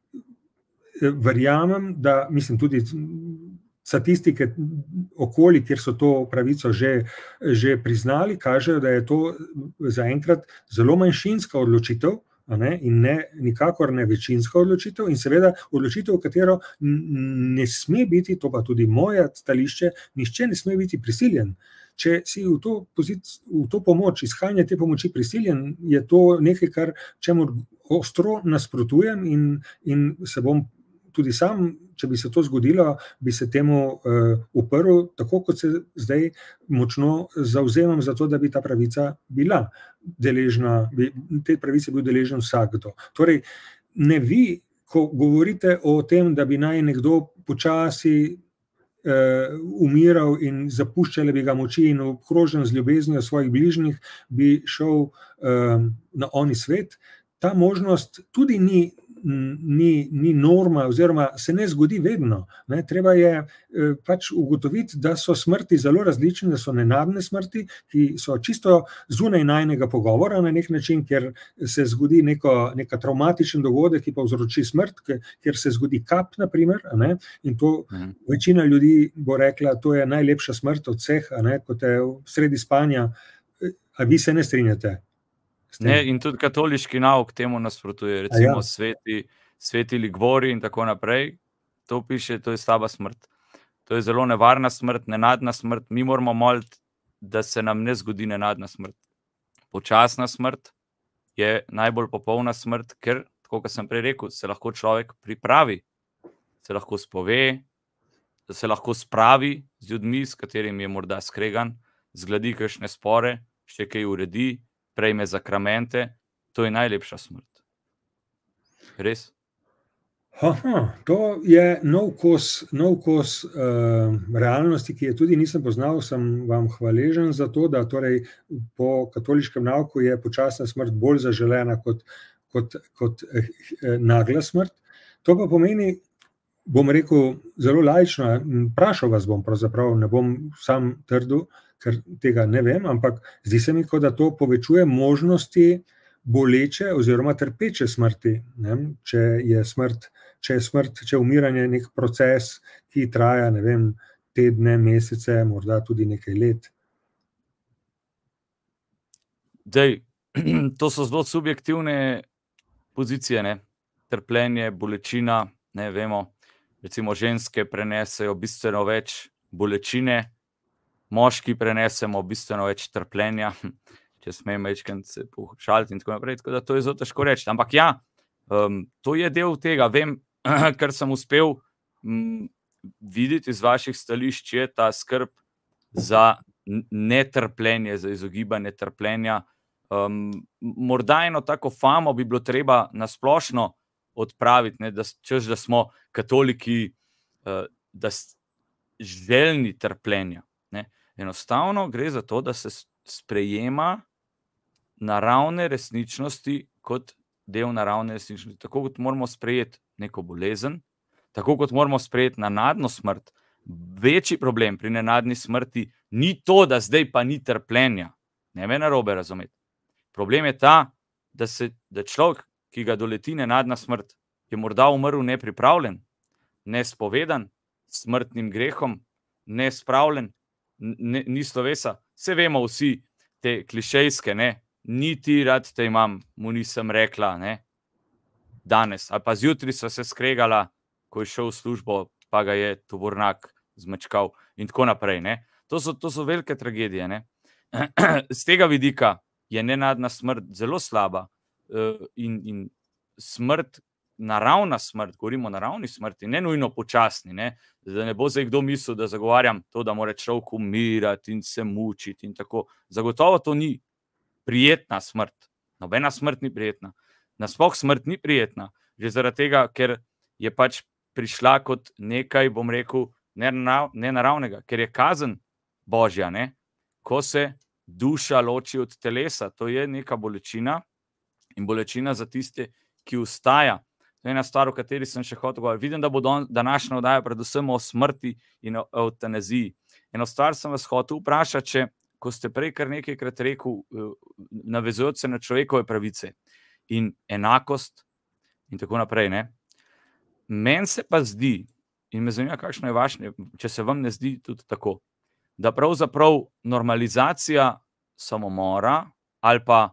verjamem, da, mislim, tudi statistike okoli, kjer so to pravico že priznali, kažejo, da je to zaenkrat zelo manjšinska odločitev, in nikakor ne večinska odločitev, in seveda odločitev, v katero ne sme biti, to pa tudi moje stališče, nihče ne sme biti prisiljen. Če si v to pomoč, iskanje te pomoči prisiljen, je to nekaj, čemu ostro nasprotujem in se bom tudi sam, če bi se to zgodilo, bi se temu uprl, tako kot se zdaj močno zavzemam za to, da bi ta pravica bila deležna, te pravice bil deležen vsakdo. Torej, ne vi, ko govorite o tem, da bi naj nekdo počasi umiral in zapuščali bi ga moči in obkrožen z ljubeznijo svojih bližnjih bi šel na oni svet, ta možnost tudi ni norma oziroma se ne zgodi vedno. Treba je pač ugotoviti, da so smrti zelo različne, da so nenadne smrti, ki so čisto zunaj najnega pogovora na nek način, ker se zgodi neka traumatičen dogodek, ki pa vzroči smrt, ker se zgodi kap, na primer, in to večina ljudi bo rekla, to je najlepša smrt od vseh, kot je sredi spanja. A vi se ne strinjate? Ne, in tudi katoliški nauk temu nasprotuje, recimo sveti Ligvori in tako naprej, to piše, to je slaba smrt. To je zelo nevarna smrt, nenadna smrt, mi moramo moliti, da se nam ne zgodi nenadna smrt. Počasna smrt je najbolj popolna smrt, ker, tako kot sem prej rekel, se lahko človek pripravi, se lahko spove, da se lahko spravi z ljudmi, s katerimi je morda skregan, zgladi kakšne spore, še kaj uredi, prejme zakramente, to je najlepša smrt. Res? To je nov kos realnosti, ki je tudi nisem poznal, sem vam hvaležen za to, da torej po katoliškem nauku je počasna smrt bolj zaželena kot nagla smrt. To pa pomeni, bom rekel zelo laično, vprašal vas bom, pravzaprav ne bom sam trdil, ker tega ne vem, ampak zdi se mi, kot da to povečuje možnosti boleče oziroma trpeče smrti. Če je umiranje nek proces, ki traja, ne vem, tedne, mesece, morda tudi nekaj let. To so zelo subjektivne pozicije, ne? Trpljenje, bolečina, ne vemo. recimo ženske prenesejo bistveno več bolečine, moški prenesemo bistveno več trpljenja, če smem večkrat se pohvaliti in tako naprej, tako da to je zelo težko reči. Ampak ja, to je del tega, vem, kar sem uspel videti iz vaših stališč, je ta skrb za netrpljenje, za izogibanje trpljenja. Morda eno tako famo bi bilo treba nasplošno odpraviti, ne, da smo katoliki, da željni trpljenja. Ne. Enostavno gre za to, da se sprejema naravne resničnosti kot del naravne resničnosti. Tako kot moramo sprejeti neko bolezen, tako kot moramo sprejeti nenadno smrt. Večji problem pri nenadni smrti ni to, da zdaj pa ni trpljenja. Ne me narobe razumeti. Problem je ta, da človek, ki ga doleti nenadna smrt, je morda umrl nepripravljen, nespovedan, s smrtnim grehom, nespravljen, ni slovesa. Vse vemo vsi te klišejske, ne, niti rad te imam, mu nisem rekla, ne, danes, ali pa zjutraj sva se skregala, ko je šel v službo, pa ga je tovornjak zmečkal in tako naprej, ne. To so velike tragedije, ne. Z tega vidika je nenadna smrt zelo slaba in smrt, naravna smrt, govorimo o naravni smrti, ne nujno počasni, ne, da ne bo zdaj kdo mislil, da zagovarjam to, da mora človek umirati in se mučiti in tako. Zagotovo to ni prijetna smrt. Nobena smrt ni prijetna. Nasploh smrt ni prijetna, že zaradi tega, ker je pač prišla kot nekaj, bom rekel, nenaravnega, ker je kazen Božja, ne, ko se duša loči od telesa, to je neka bolečina in bolečina za tiste, ki ustaja. To je ena stvar, o kateri sem še hotel govoriti. Vidim, da bo današnja oddaja predvsem o smrti in o evtanaziji. Eno stvar sem vas hotel vprašati, če, ko ste prej kar nekajkrat rekel, navezujoč se na človekove pravice in enakost in tako naprej, ne. Meni se pa zdi, in me zanima, kakšno je vaše, če se vam ne zdi tudi tako, da pravzaprav normalizacija samomora ali pa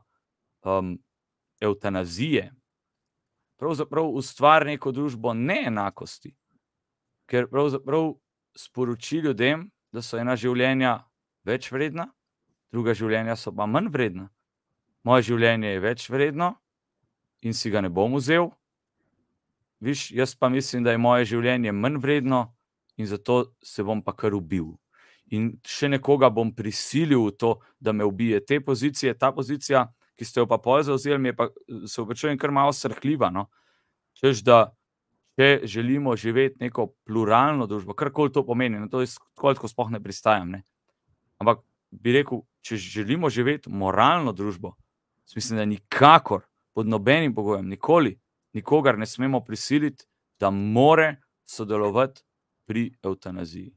evtanazije pravzaprav ustvari neko družbo neenakosti, ker pravzaprav sporoči ljudem, da so ena življenja več vredna, druga življenja so pa manj vredna. Moje življenje je več vredno in si ga ne bom vzel. Viš, jaz pa mislim, da je moje življenje manj vredno in zato se bom pa kar ubil. In še nekoga bom prisilil v to, da me ubije. Ta pozicija, ki ste jo pa pol zavzeli, mi je pa, se običujem, kar malo srhljiva, no. Češ, da če želimo živeti neko pluralno družbo, karkoli to pomeni, na to jaz koliko sploh ne pristajam, ne. Ampak bi rekel, če želimo živeti moralno družbo, mislim, da nikakor, pod nobenim pogojem, nikoli, nikogar ne smemo prisiliti, da more sodelovati pri evtanaziji.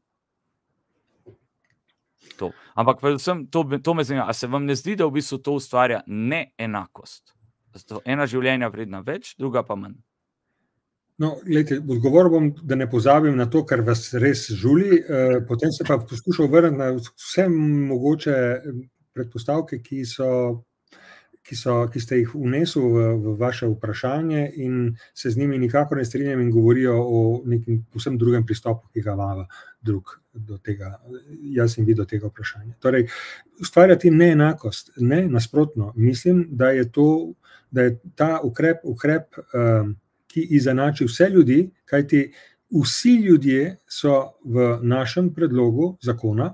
To. Ampak predvsem to me zanima, a se vam ne zdi, da v bistvu to ustvarja neenakost? Ena življenja vredna več, druga pa manj. No, glejte, odgovoril bom, da ne pozabim na to, kar vas res žuli, potem se pa poskušal vrniti na vse mogoče predpostavke, ki ste jih vnesel v vaše vprašanje in se z njimi nikakor ne strinjam in govorijo o nekem povsem drugem pristopu, ki ga ima drug do tega, jaz in vi do tega vprašanja. Torej, ustvarjati neenakost, ne nasprotno. Mislim, da je ta ukrep, ki izenači vse ljudi, kajti vsi ljudje so v našem predlogu zakona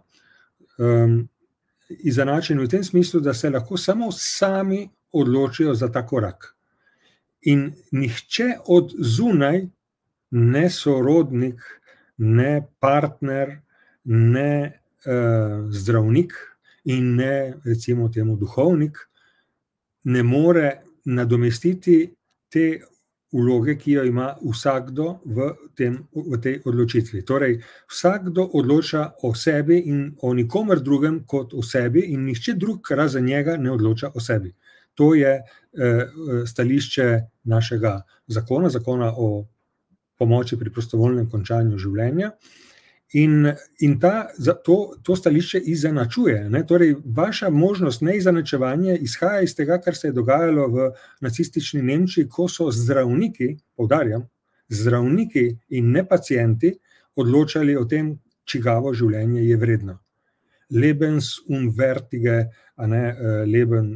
izenačeni v tem smislu, da se lahko samo sami odločijo za ta korak. In nihče od zunaj, ne sorodnik, ne partner, ne zdravnik in ne, recimo temu, duhovnik, ne more nadomestiti te vloge, ki jo ima vsakdo v tej odločitvi. Torej, vsakdo odloča o sebi in o nikomer drugem kot o sebi in nihče drug razen njega ne odloča o sebi. To je stališče našega zakona o pomoči pri prostovoljnem končanju življenja. In to stališče izenačuje. Torej, vaša možnost neizenačevanja izhaja iz tega, kar se je dogajalo v nacistični Nemčiji, ko so zdravniki, poudarjam, zdravniki in ne pacienti odločali o tem, čigavo življenje je vredno. Lebensunwertige, Leben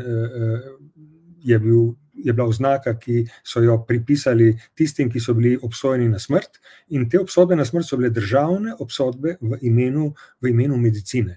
je bila oznaka, ki so jo pripisali tistim, ki so bili obsojeni na smrt, in te obsodbe na smrt so bile državne obsodbe v imenu medicine.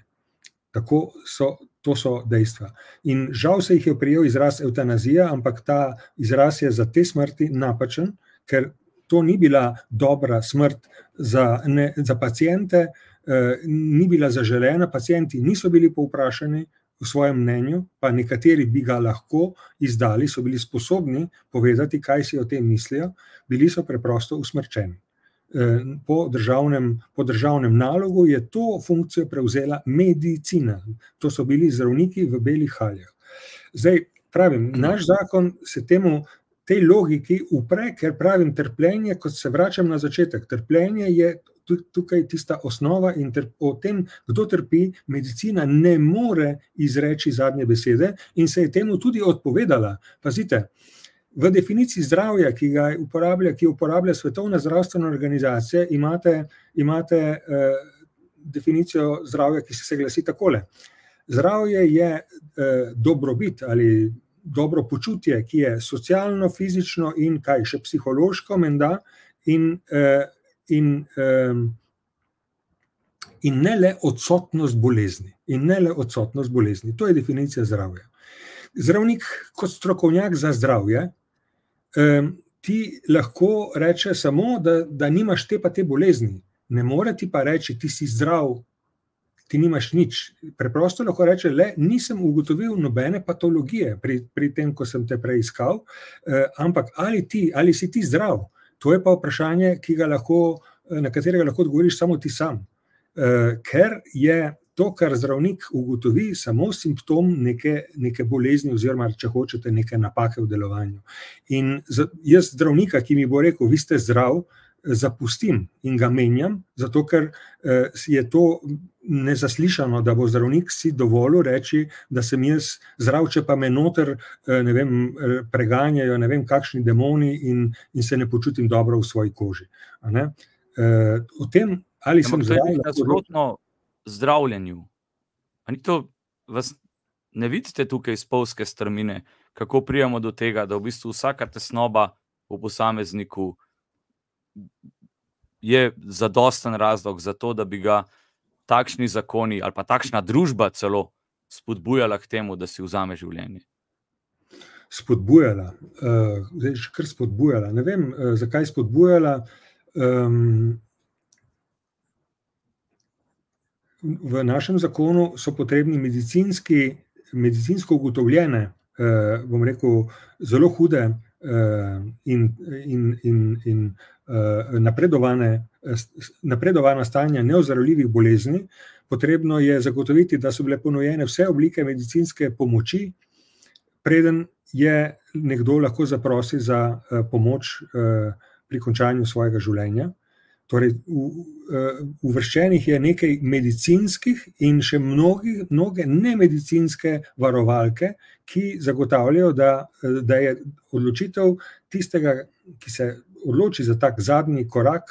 To so dejstva. In žal se jih je oprijel izraz evtanazija, ampak ta izraz je za te smrti napačen, ker to ni bila dobra smrt za paciente, ni bila zaželena, pacienti niso bili povprašani v svojem mnenju, pa nekateri bi ga lahko izdali, so bili sposobni povedati, kaj si o tem mislijo, bili so preprosto usmrčeni. Po državnem nalogu je to funkcijo prevzela medicina. To so bili zdravniki v belih haljah. Zdaj, pravim, naš zakon se tej logiki upre, ker pravim, trpljenje, kot se vračam na začetek, trpljenje je tukaj tista osnova in o tem, kdo trpi, medicina ne more izreči zadnje besede in se je temu tudi odpovedala. Pazite, v definiciji zdravja, ki uporablja Svetovna zdravstvena organizacija, imate definicijo zdravja, ki se glasi takole. Zdravje je dobrobit ali dobro počutje, ki je socialno, fizično in kaj še psihološko menda in ne le odsotnost bolezni. To je definicija zdravja. Zdravnik kot strokovnjak za zdravje ti lahko reče samo, da nimaš te pa te bolezni. Ne more ti pa reči, ti si zdrav, ti nimaš nič. Preprosto lahko reče, nisem ugotovil nobene patologije pri tem, ko sem te preiskal, ampak ali si ti zdrav? To je pa vprašanje, na katerega lahko odgovoriš samo ti sam. Ker je to, kar zdravnik ugotovi, samo simptom neke bolezni oziroma, če hočete, neke napake v delovanju. In jaz zdravnika, ki mi bo rekel, vi ste zdrav, zapustim in ga menjam, zato ker je to nezaslišano, da bo zdravnik si dovolil reči, da sem jaz zdrav, če pa me noter preganjajo kakšni demoni in se ne počutim dobro v svoji koži. O tem, ali sem zdrav... To je nasprotno zdravljenju. Vas ne vidite tukaj spolzke strmine, kako prijemo do tega, da v bistvu vsaka tesnoba v posamezniku je zadosten razlog za to, da bi ga takšni zakoni ali pa takšna družba celo spodbujala k temu, da si vzame življenje? Spodbujala. Kar spodbujala. Ne vem, zakaj spodbujala. V našem zakonu so potrebni medicinsko ugotovljene, bom rekel, zelo hude in napredovana stanja neozdravljivih bolezni. Potrebno je zagotoviti, da so bile ponujene vse oblike medicinske pomoči, preden je nekdo lahko zaprosi za pomoč pri končanju svojega življenja. Torej, uvrščenih je nekaj medicinskih in še mnoge nemedicinske varovalke, ki zagotavljajo, da je odločitev tistega, ki se odloči za tak zadnji korak,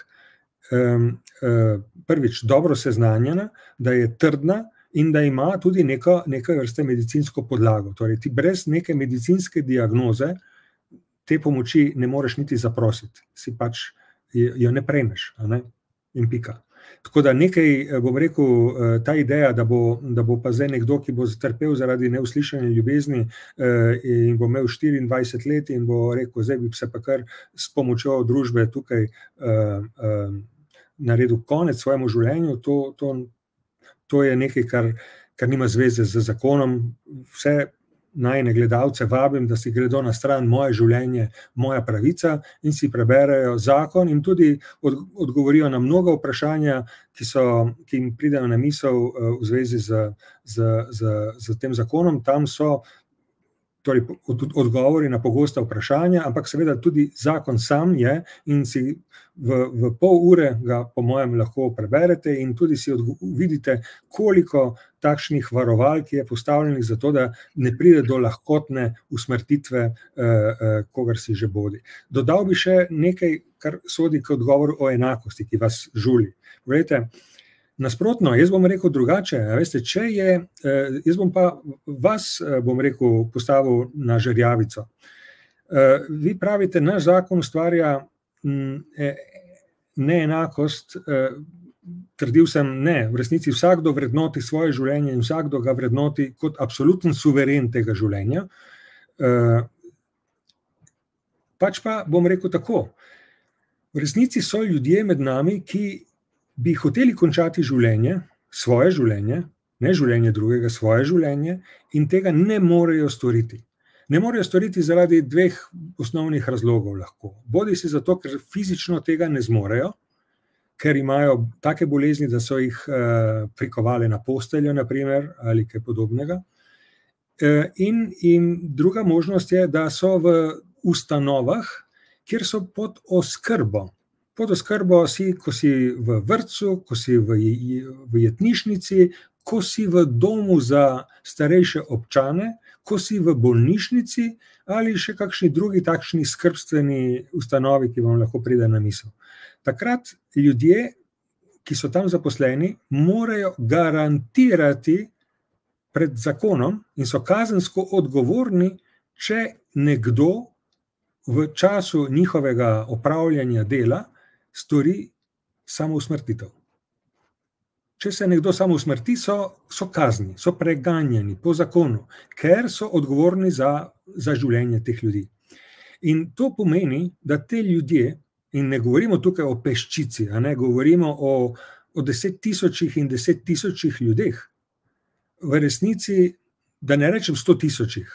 prvič dobro seznanjena, da je trdna in da ima tudi neke vrste medicinsko podlago. Torej, ti brez neke medicinske diagnoze te pomoči ne moreš niti zaprositi. Si pač jo ne prejmeš, in pika. Tako da nekaj, bom rekel, ta ideja, da bo pa zdaj nekdo, ki bo trpel zaradi neuslišane ljubezni in bo imel 24 let in bo rekel, zdaj bi se pa kar s pomočjo družbe tukaj naredil konec svojemu življenju, to je nekaj, kar nima zveze z zakonom. Vse najine gledalce vabim, da si gredo na stran Moje življenje, moja pravica in si preberejo zakon in tudi odgovorijo na mnoga vprašanja, ki jim pridejo na misel v zvezi z tem zakonom. Tam so torej odgovori na pogosta vprašanja, ampak seveda tudi zakon sam je in si v pol ure ga po mojem lahko preberete in tudi si vidite, koliko takšnih varovalk je postavljenih za to, da ne pride do lahkotne usmrtitve, kogar si že bodi. Dodal bi še nekaj, kar sodi k odgovoru o enakosti, ki vas žuli. Poglejte, nasprotno, jaz bom rekel drugače. Veste, jaz bom pa vas, bom rekel, postavil na žerjavico. Vi pravite, naš zakon ustvarja neenakost. Trdil sem, ne, v resnici vsakdo vrednoti svoje življenje in vsakdo ga vrednoti kot absoluten suveren tega življenja. Pač pa bom rekel tako, v resnici so ljudje med nami, ki bi hoteli končati življenje, svoje življenje, ne življenje drugega, svoje življenje, in tega ne morejo storiti. Ne morejo storiti zaradi dveh osnovnih razlogov lahko. Bodisi zato, ker fizično tega ne zmorejo, ker imajo take bolezni, da so jih prikovali na posteljo, naprimer, ali kaj podobnega. In druga možnost je, da so v ustanovah, kjer so pod oskrbo. Pod oskrbo si, ko si v vrtcu, ko si v jetnišnici, ko si v domu za starejše občane, ko si v bolnišnici ali še kakšni drugi takšni skrbstveni ustanovi, ki vam lahko pride na misel. Takrat ljudje, ki so tam zaposleni, morajo garantirati pred zakonom in so kazensko odgovorni, če nekdo v času njihovega opravljanja dela stori samousmrtitev. Če se nekdo samousmrti, so kazni, so preganjeni po zakonu, ker so odgovorni za življenje teh ljudi. In to pomeni, da te ljudje, in ne govorimo tukaj o peščici, ne govorimo o 10 tisočih in 10 tisočih ljudeh, v resnici, da ne rečem 100 tisočih,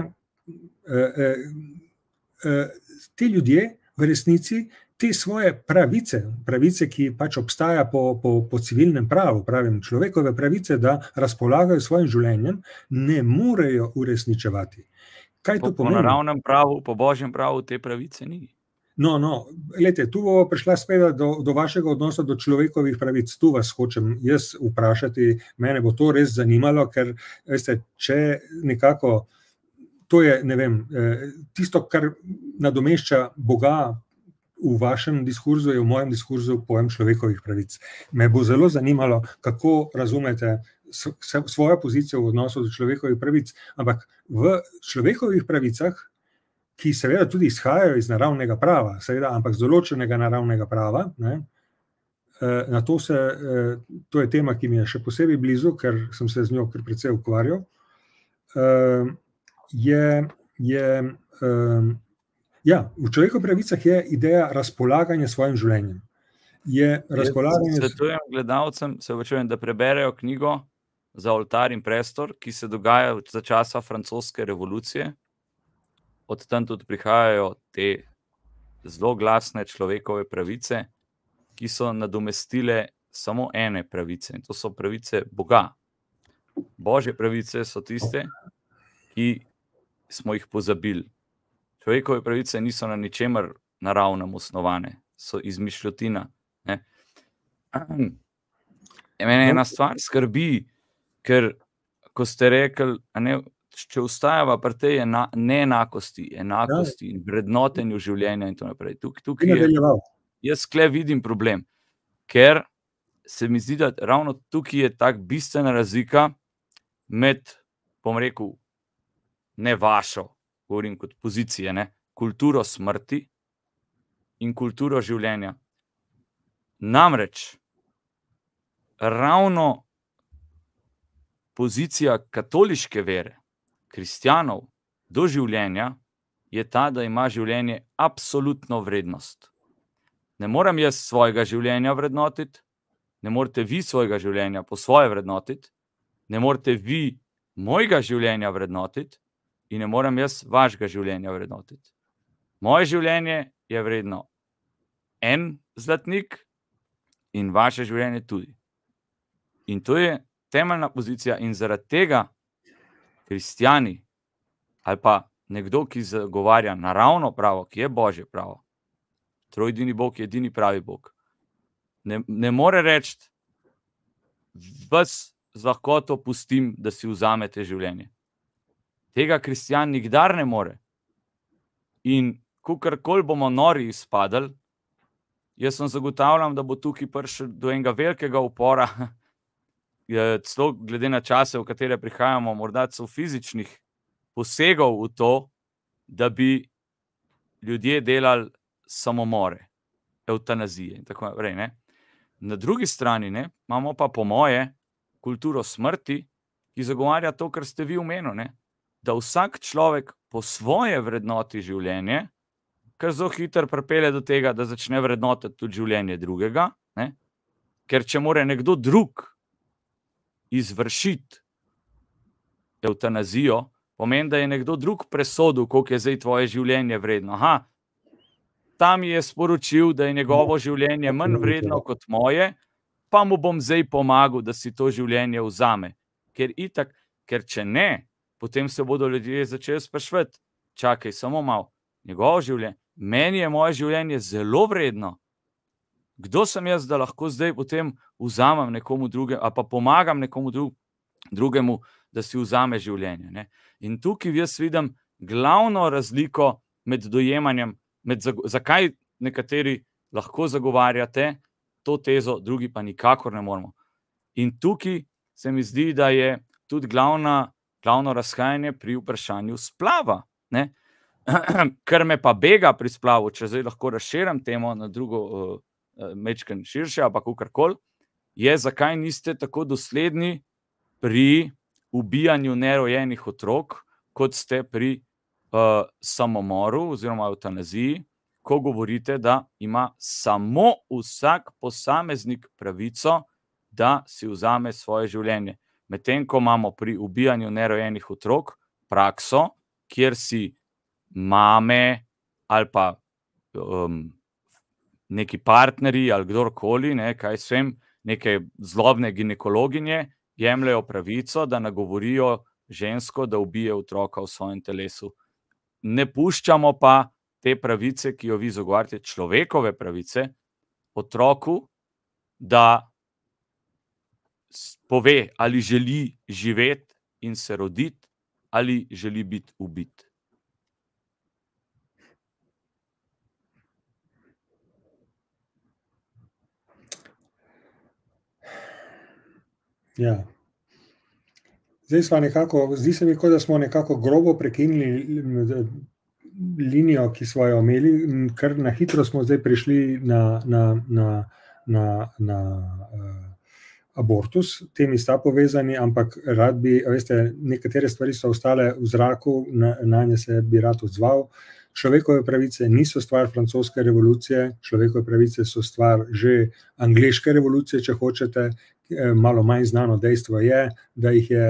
ti ljudje v resnici te svoje pravice, ki pač obstaja po civilnem pravu, pravim, človekove pravice, da razpolagajo svojim življenjem, ne morejo uresničevati. Kaj to pomeni? Po naravnem pravu, po božjem pravu te pravice ni. No, glejte, tu bo prišla spet do vašega odnosa do človekovih pravic. Tu vas hočem jaz vprašati, mene bo to res zanimalo, ker, veste, če nekako, to je, ne vem, tisto, kar nadomešča Boga v vašem diskurzu, je v mojem diskurzu pojem človekovih pravic. Me bo zelo zanimalo, kako razumete svojo pozicijo v odnosu do človekovih pravic, ampak v človekovih pravicah, ki seveda tudi izhajajo iz naravnega prava, seveda, ampak z določenega naravnega prava, na to to je tema, ki mi je še posebej blizu, ker sem se z njo kar precej ukvarjal, v človekovih pravicah je ideja razpolaganja svojim življenjem. Svetujem gledalcem, da preberejo knjigo Za oltar in prestor, ki se dogaja za časa francoske revolucije. Od tam tudi prihajajo te zelo glasne človekove pravice, ki so nadomestile samo ene pravice, in to so pravice Boga. Božje pravice so tiste, ki smo jih pozabili. Človekove pravice niso na ničemer naravnem osnovane, so izmišljotina. Mene ena stvar skrbi, ker, ko ste rekli, če ostajava pri tej neenakosti, enakosti in vrednotenju življenja in to naprej. Jaz tukaj vidim problem, ker se mi zdi, da ravno tukaj je tak bistvena razlika med, bom rekel, ne vašo, govorim kot pozicije, kulturo smrti in kulturo življenja. Namreč, ravno pozicija katoliške vere, kristjanov do življenja je ta, da ima življenje absolutno vrednost. Ne morem jaz svojega življenja vrednotiti, ne morete vi svojega življenja po svoje vrednotiti, ne morete vi mojega življenja vrednotiti in ne morem jaz vašega življenja vrednotiti. Moje življenje je vredno en zlatnik in vaše življenje tudi. In to je temeljna pozicija in zaradi tega kristjani ali pa nekdo, ki zagovarja naravno pravo, ki je božje pravo, trojedini Bog je edini pravi Bog, ne more reči, vas z lahkoto pustim, da si vzamete življenje. Tega kristjan nikdar ne more. In kakorkoli bomo nori izpadali, jaz sem zagotavljam, da bo tukaj prišel do enega velikega upora, celo glede na čase, v katere prihajamo, morda celo fizičnih posegov v to, da bi ljudje delali samomore, evtanazije in tako naprej, ne. Na drugi strani, ne, imamo pa po moje kulturo smrti, ki zagovarja to, kar ste vi omenili, ne, da vsak človek po svoje vrednoti življenje, kar zelo hitro pripelje do tega, da začne vrednotiti tudi življenje drugega, ne, ker če mora nekdo drug izvršiti evtanazijo, pomeni, da je nekdo drug presodil, koliko je zdaj tvoje življenje vredno. Aha, tam je sporočil, da je njegovo življenje manj vredno kot moje, pa mu bom zdaj pomagal, da si to življenje vzame. Ker če ne, potem se bodo ljudje začeli spraševati, čakaj, samo malo, njegovo življenje, meni je moje življenje zelo vredno. Kdo sem jaz, da lahko zdaj potem vzamem nekomu drugemu, ali pa pomagam nekomu drugemu, da si vzame življenje, ne? In tukaj jaz vidim glavno razliko med dojemanjem, zakaj nekateri lahko zagovarjate to tezo, drugi pa nikakor ne moremo. In tukaj se mi zdi, da je tudi glavno razhajanje pri vprašanju splava, ne? Kar me pa bega pri splavu, če zdaj lahko razširim temo na drugo, majčkeno širše, ali pa kakorkoli, je, zakaj niste tako dosledni pri ubijanju nerojenih otrok, kot ste pri samomoru oziroma evtanaziji, ko govorite, da ima samo vsak posameznik pravico, da si vzame svoje življenje. Medtem ko imamo pri ubijanju nerojenih otrok prakso, kjer si mame ali pa neki partnerji ali kdorkoli, ne, kaj vem, neke zlobne ginekologinje jemljejo pravico, da nagovorijo žensko, da ubije otroka v svojem telesu. Ne puščamo pa te pravice, ki jo vi zagovarjate, človekove pravice, otroku, da pove, ali želi živeti in se roditi, ali želi biti ubit. Ja. Zdi se mi, kot da smo nekako grobo prekinili linijo, ki smo jo imeli, kar na hitro smo zdaj prišli na abortus, temi sta povezani, ampak rad bi, veste, nekatere stvari so ostale v zraku, nanje se bi rad odzval. Človekove pravice niso stvar francoske revolucije, človekove pravice so stvar že angleške revolucije, če hočete. Malo manj znano dejstvo je, da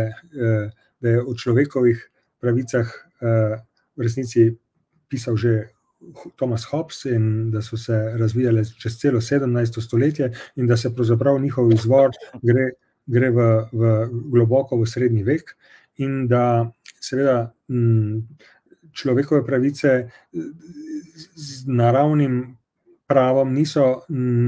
je o človekovih pravicah v resnici pisal že Thomas Hobbes in da so se razvijale čez celo 17. stoletje in da se pravzaprav njihov izvor gre v globoko v srednji vek in da seveda človekove pravice z naravnim pravom niso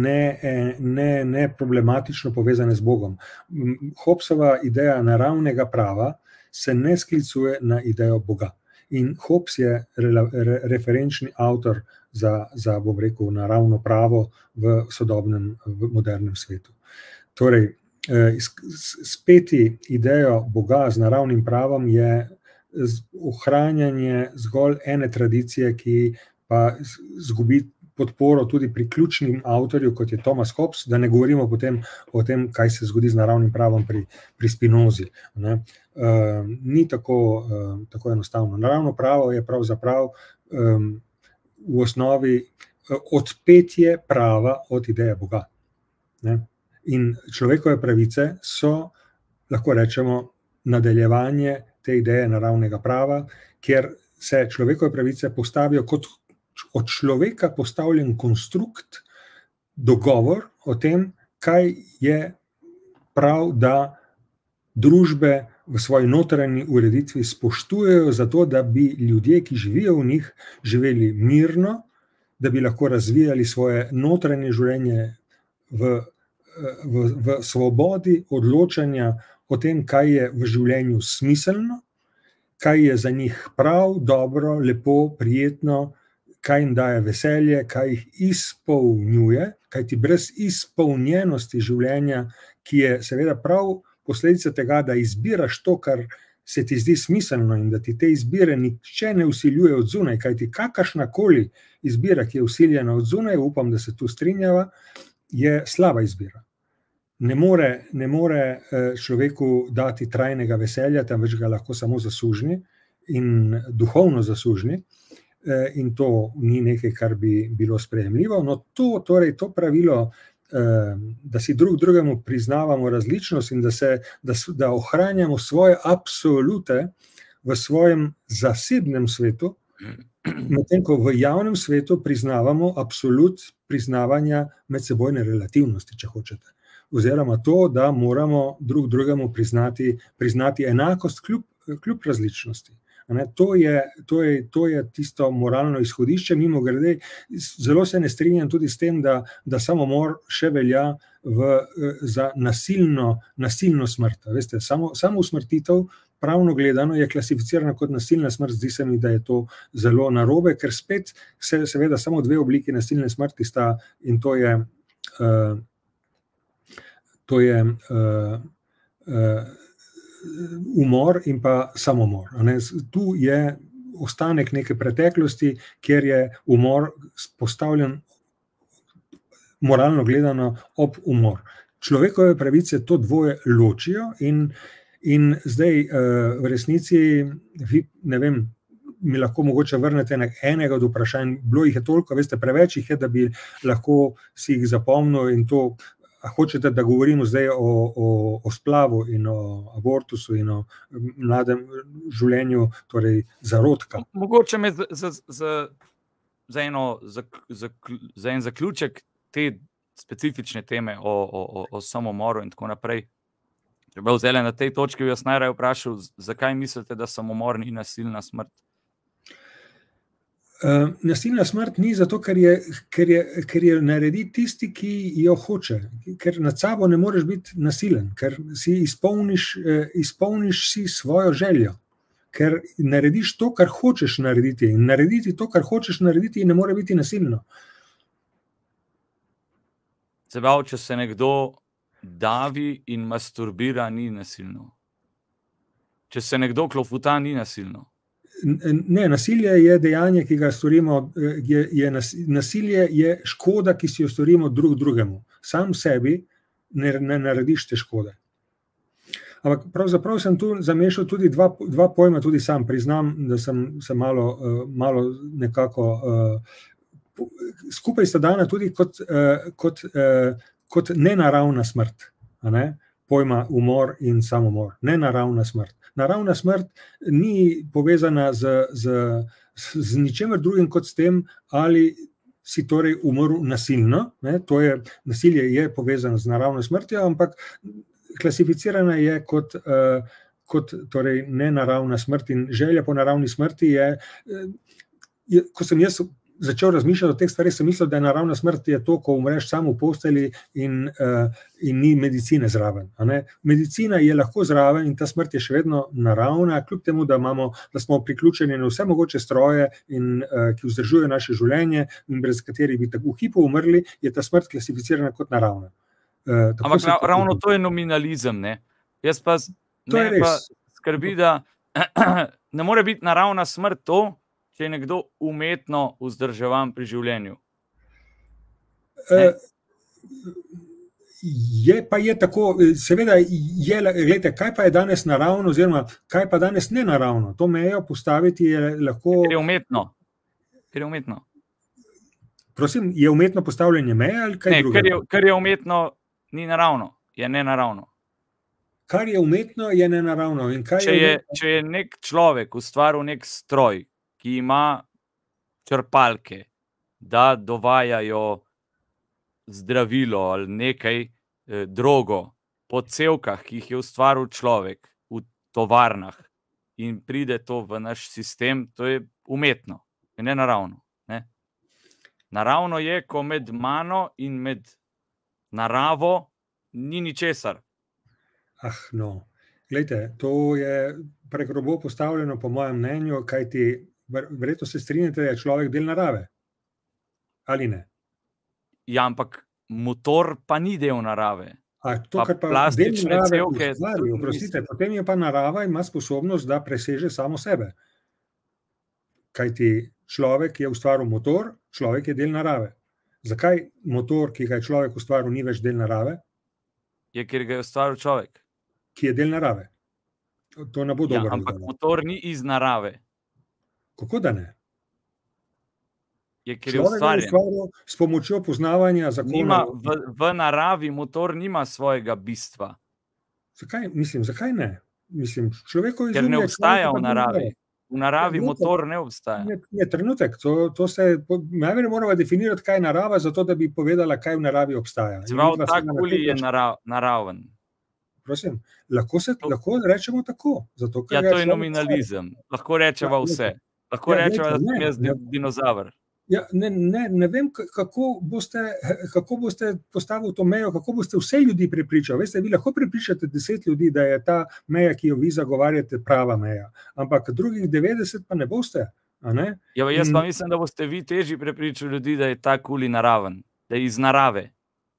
ne problematično povezane z Bogom. Hobbesova ideja naravnega prava se ne sklicuje na idejo Boga. In Hobbes je referenčni avtor za, bom rekel, naravno pravo v sodobnem, v modernem svetu. Torej, speti idejo Boga z naravnim pravom je ohranjanje zgolj ene tradicije, ki pa zgubi podporo tudi pri ključnim avtorju, kot je Thomas Hobbes, da ne govorimo potem o tem, kaj se zgodi z naravnim pravom pri Spinozi. Ni tako enostavno. Naravno pravo je pravzaprav v osnovi odpetje prava od ideje Boga. In človekove pravice so, lahko rečemo, nadaljevanje te ideje naravnega prava, kjer se človekove pravice postavijo kot od človeka postavljen konstrukt, dogovor o tem, kaj je prav, da družbe v svoji notranji ureditvi spoštujejo zato, da bi ljudje, ki živijo v njih, živeli mirno, da bi lahko razvijali svoje notranje življenje v svobodi odločanja o tem, kaj je v življenju smiselno, kaj je za njih prav, dobro, lepo, prijetno, kaj jim daje veselje, kaj jih izpolnjuje, kajti brez izpolnjenosti življenja, ki je seveda prav posledica tega, da izbiraš to, kar se ti zdi smiselno in da ti te izbire nihče ne vsiljuje od zunaj, kajti kakršnakoli izbira, ki je vsiljena od zunaj, upam, da se tu strinjava, je slaba izbira. Ne more človeku dati trajnega veselja, temveč ga lahko samo zasužni in duhovno zasužni, in to ni nekaj, kar bi bilo sprejemljivo. No, to pravilo, da si drugemu priznavamo različnost in da ohranjamo svoje absolute v svojem zasebnem svetu, medtem ko v javnem svetu priznavamo absolut priznavanja medsebojne relativnosti, če hočete. Oziroma to, da moramo drugemu priznati enakost kljub različnosti. To je tisto moralno izhodišče. Mimogrede, zelo se ne strinjam tudi s tem, da samomor še velja za nasilno smrt. Veste, samo usmrtitev, pravno gledano, je klasificirana kot nasilna smrt. Zdi se mi, da je to zelo narobe, ker spet seveda samo dve obliki nasilne smrti sta, in to je umor in pa samomor. Tu je ostanek neke preteklosti, kjer je umor postavljen moralno gledano ob umor. Človekove pravice to dvoje ločijo in zdaj v resnici, ne vem, mi lahko mogoče vrnete na enega od vprašanj, bilo jih je toliko, veste, preveč jih je, da bi lahko si jih zapomnil in to. A hočete, da govorimo zdaj o splavu in o abortusu in o mladem življenju, torej zarodka? Mogoče me za en zaključek te specifične teme o samomoru in tako naprej. Če bi vzeli na tej točki, bi jaz najraje vprašal, zakaj mislite, da samomor ni nasilna smrt? Nasilna smrt ni zato, ker je naredi tisti, ki jo hoče, ker nad sabo ne moreš biti nasilen, ker si izpolniš si svojo željo, ker narediš to, kar hočeš narediti, in narediti to, kar hočeš narediti, ne more biti nasilno. Se pravi, če se nekdo davi in masturbira, ni nasilno. Če se nekdo klofuta, ni nasilno. Ne, nasilje je dejanje, ki ga storimo, nasilje je škoda, ki si jo storimo drugemu. Sam sebi ne narediš te škode. Ampak pravzaprav sem tu zamešal tudi dva pojma, tudi sam priznam, da sem se malo nekako skupaj sta dana tudi kot nenaravna smrt, pojma umor in samomor, nenaravna smrt. Naravna smrt ni povezana z ničemer drugim kot s tem, ali si torej umrl nasilno. Nasilje je povezano z naravno smrtjo, ampak klasificirana je kot torej nenaravna smrt, in želja po naravni smrti je, ko sem jaz začel razmišljati o teh stvarih, sem mislil, da je naravna smrt je to, ko umreš sam v postelji in ni medicine zraven. Medicina je lahko zraven in ta smrt je še vedno naravna, kljub temu, da smo priključeni na vse mogoče stroje, ki vzdržujejo naše življenje in brez katerih bi tako v hipu umrli, je ta smrt klasificirana kot naravna. Ampak ravno to je nominalizem, ne? Jaz pa skrbi, da ne more biti naravna smrt to, če je nekdo umetno vzdrževan pri življenju. Je tako, seveda gledajte, kaj pa je danes naravno, oziroma kaj pa danes nenaravno. To mejo postaviti je lahko... Ker je umetno. Prosim, je umetno postavljanje meje ali kaj drugega? Ker je umetno, ni naravno, je nenaravno. Kar je umetno, je nenaravno. Če je nek človek ustvaril nek stroj, ki ima črpalke, da dovajajo zdravilo ali nekaj drogo po cevkah, ki jih je ustvaril človek v tovarnah, in pride to v naš sistem, to je umetno, je nenaravno. Naravno je, ko med mano in med naravo ni ničesar. Glejte, to je pregrobo postavljeno po mojem mnenju, kajti verjetno se strinjate, da je človek del narave. ali ne? Ja, ampak motor pa ni del narave. To, kar pa del narave ustvari, oprostite, potem je pa narava ima sposobnost, da preseže samo sebe. Kajti človek je ustvaril motor, človek je del narave. Zakaj motor, ki ga je človek ustvaril, ni več del narave? Ker ga je ustvaril človek. Ki je del narave. To ne bo dobro. Ampak motor ni iz narave. Kako da ne? Ker je ustvarjen. S pomočjo poznavanja zakonov. V naravi motor nima svojega bistva. Zakaj ne? Ker ne obstaja v naravi. V naravi motor ne obstaja. Ne, trenutek. Najprej moramo definirati, kaj je narava, zato da bi povedala, kaj v naravi obstaja. Ta kuli je naraven. Prosim, lahko rečemo tako. Zato, to je nominalizem. Lahko rečeva vse. Lahko rečeva, da sem jaz dinozaver. Ne vem, kako boste postavili to mejo, kako boste vse ljudi prepričali. Veste, vi lahko prepričate 10 ljudi, da je ta meja, ki jo vi zagovarjate, prava meja. Ampak drugih 90 pa ne boste. Jaz pa mislim, da boste vi težji prepričali ljudi, da je ta kuli naraven, da je iz narave.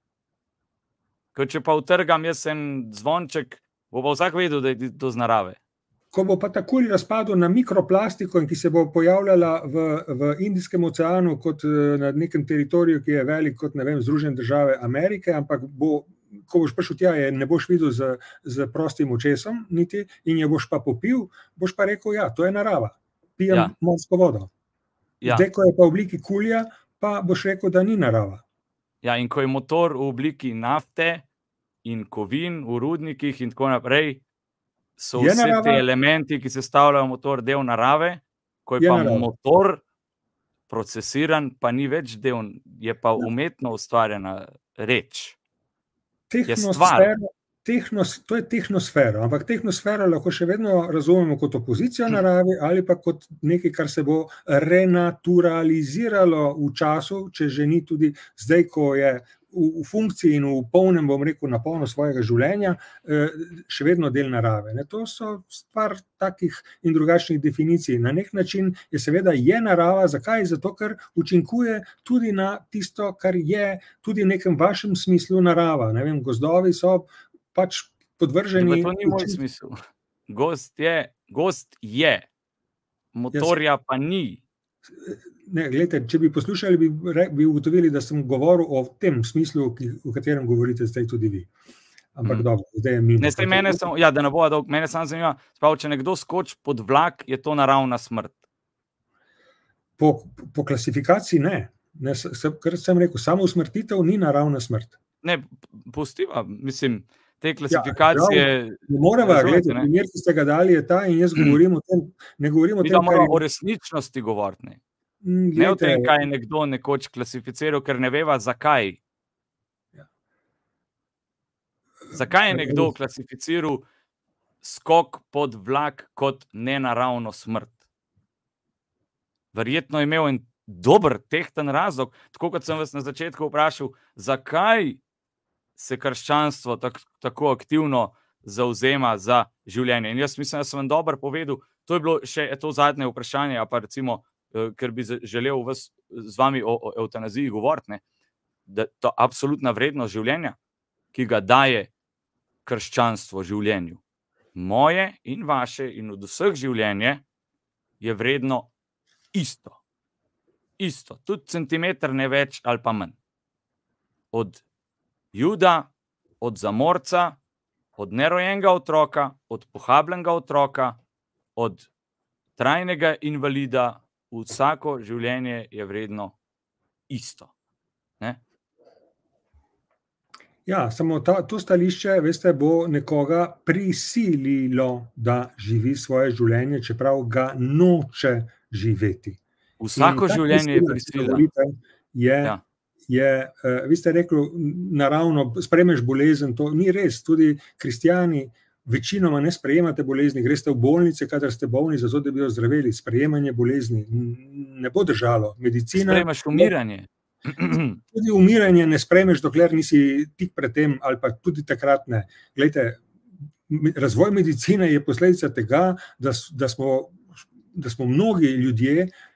Če pa utrgam jaz en zvonček, bo pa vsak vedel, da je to z narave. Ko bo pa ta kuli razpadel na mikroplastiko in ki se bo pojavljala v Indijskem oceanu kot na nekem teritoriju, ki je velik kot, ne vem, Združene države Amerike, ampak ko boš prišel tja, ne boš videl z prostim očesom niti in je boš pa popil, boš pa rekel, ja, to je narava, pijem morsko vodo. Zdaj, ko je pa v obliki kulja, pa boš rekel, da ni narava. Ja, in ko je motor v obliki nafte in kovin v rudnikih in tako naprej, so vse te elementi, ki sestavljajo motor, del narave, ko je pa motor procesiran, pa ni več del, je pa umetno ustvarjena reč. Je stvar. To je tehnosfera, ampak tehnosfera lahko še vedno razumemo kot opozicijo naravi ali pa kot nekaj, kar se bo renaturaliziralo v času, če že ni tudi zdaj, ko je v funkciji in v polnem, bom rekel, napolno svojega življenja, še vedno del narave. To so stvar takih in drugačnih definicij. Na nek način je seveda narava. Zakaj? Zato, ker učinkuje tudi na tisto, kar je tudi v nekem vašem smislu narava. Ne vem, gozdovi so pač podvrženi. To ni moj smisel. Gozd je. Motorja pa ni. Ne, gledajte, če bi poslušali, bi ugotovili, da sem govoril o tem smislu, o katerem govorite zdaj tudi vi. Ampak dobro, zdaj je mimo. Da ne bo dolg, mene samo zanima, če nekdo skoči pod vlak, je to naravna smrt? Po klasifikaciji ne. Kar sem rekel, samo usmrtitev ni naravna smrt. Ne, pustiva, mislim, te klasifikacije... Ne moreva, gledajte, primer, ki ste ga dali, je ta in jaz govorim o tem, ne govorim o tem, moramo o resničnosti govoriti. Ne o tem, kaj je nekdo nekoč klasificiral, ker ne veva, zakaj. Zakaj je nekdo klasificiral skok pod vlak kot nenaravno smrt? Verjetno je imel en dober, tehten razlog, tako kot sem vas na začetku vprašal, zakaj se krščanstvo tako aktivno zavzema za življenje. In jaz mislim, da sem vam dobro povedal, to je bilo še to zadnje vprašanje, pa recimo, ker bi želel z vami o evtanaziji govoriti, da to absolutna vrednost življenja, ki ga daje krščanstvo življenju. Moje in vaše in od vseh življenje je vredno isto. Isto. Tudi centimeter ne več ali pa manj. Od Juda, od zamorca, od nerojenega otroka, od pohabljenega otroka, od trajnega invalida, vsako življenje je vredno isto. Ne? Ja, samo to stališče, veste, bo nekoga prisililo, da živi svoje življenje, čeprav ga noče živeti. Vsako življenje je prisililo. Vi ste rekli, naravno sprejmeš bolezen, to ni res. Tudi kristjani večinoma ne sprejemate bolezni, greste v bolnice, kadar ste bolni, zato da bi jo zdravili. Sprejemanje bolezni ne bo držalo. Medicina, sprejmeš umiranje. Tudi umiranje ne sprejmeš, dokler nisi tik pred tem, ali pa tudi takrat ne. Glejte, razvoj medicine je posledica tega, da smo mnogi ljudje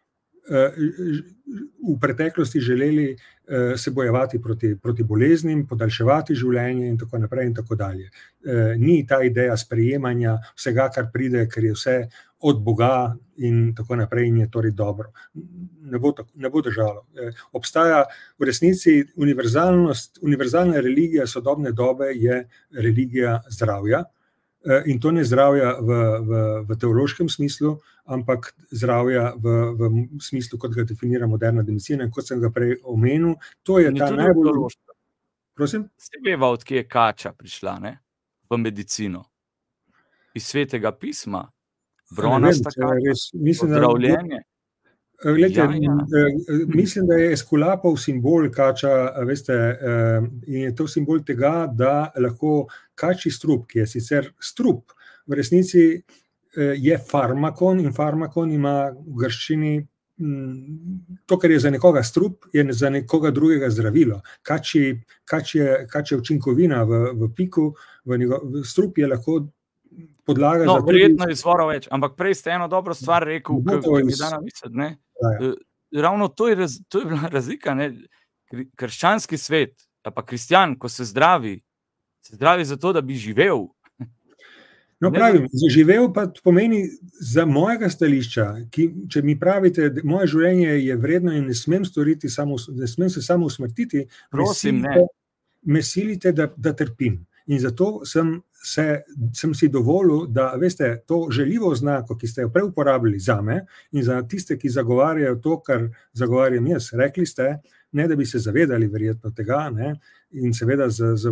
v preteklosti želeli se bojevati proti boleznim, podaljševati življenje in tako naprej in tako dalje. Ni ta ideja sprejemanja vsega, kar pride, ker je vse od Boga in tako naprej in je torej dobro. Ne bo držalo. Obstaja v resnici univerzalna religija sodobne dobe je religija zdravja, in to ne zdravja v teološkem smislu, ampak zdravja v smislu, kot ga definira moderna medicina, kot sem ga prej omenil. To je ta najbolj... Prosim? Ste veva, od kje je kača prišla, ne? V medicino. Iz Svetega pisma. Bronasta kača, ozdravljenje. Glejte, mislim, da je Esculapov simbol kača, veste, in je to simbol tega, da lahko kačji strup, ki je sicer strup, v resnici je farmakon in farmakon ima v grščini to, kar je za nekoga strup, je za nekoga drugega zdravilo. Kačja učinkovina v piku, strup je lahko podlaga za... Verjetno je izvorov več, ampak prej ste eno dobro stvar rekel, ki mi da navisati, ne? Ravno to je bila razlika, ne? Krščanski svet, pa kristjan, ko se zdravi zato, da bi živel. No, pravim, živel pa pomeni za mojega stališča, če mi pravite, da moje življenje je vredno in ne smem se samo usmrtiti, me silite, da trpim. In zato sem si dovolil, da, veste, to žaljivo oznako, ki ste jo prej uporabili zame in za tiste, ki zagovarjajo to, kar zagovarjam jaz, rekli ste, ne da bi se zavedali verjetno tega, ne, in seveda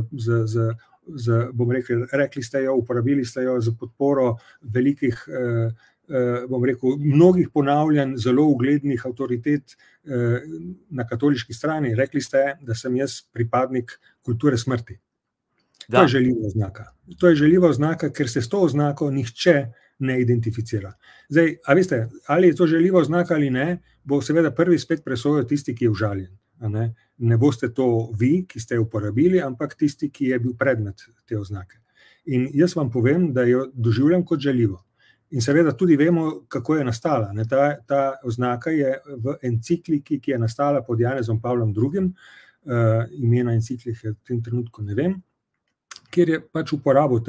bom rekel, rekli ste jo, uporabili ste jo za podporo velikih, bom rekel, mnogih ponavljanj zelo uglednih avtoritet na katoliški strani. Rekli ste, da sem jaz pripadnik kulture smrti. To je žaljiva oznaka. To je žaljiva oznaka, ker se s to oznako nihče ne identificira. Zdaj, a veste, ali je to žaljiva oznaka ali ne, bo seveda prvi spet presojal tisti, ki je užaljen. Ne boste to vi, ki ste jo uporabili, ampak tisti, ki je bil predmet te oznake. In jaz vam povem, da jo doživljam kot žaljivo. In seveda tudi vemo, kako je nastala. Ta oznaka je v encikliki, ki je nastala pod Janezom Pavlom II. Imena enciklike v tem trenutku ne vem, kjer je pač uporabil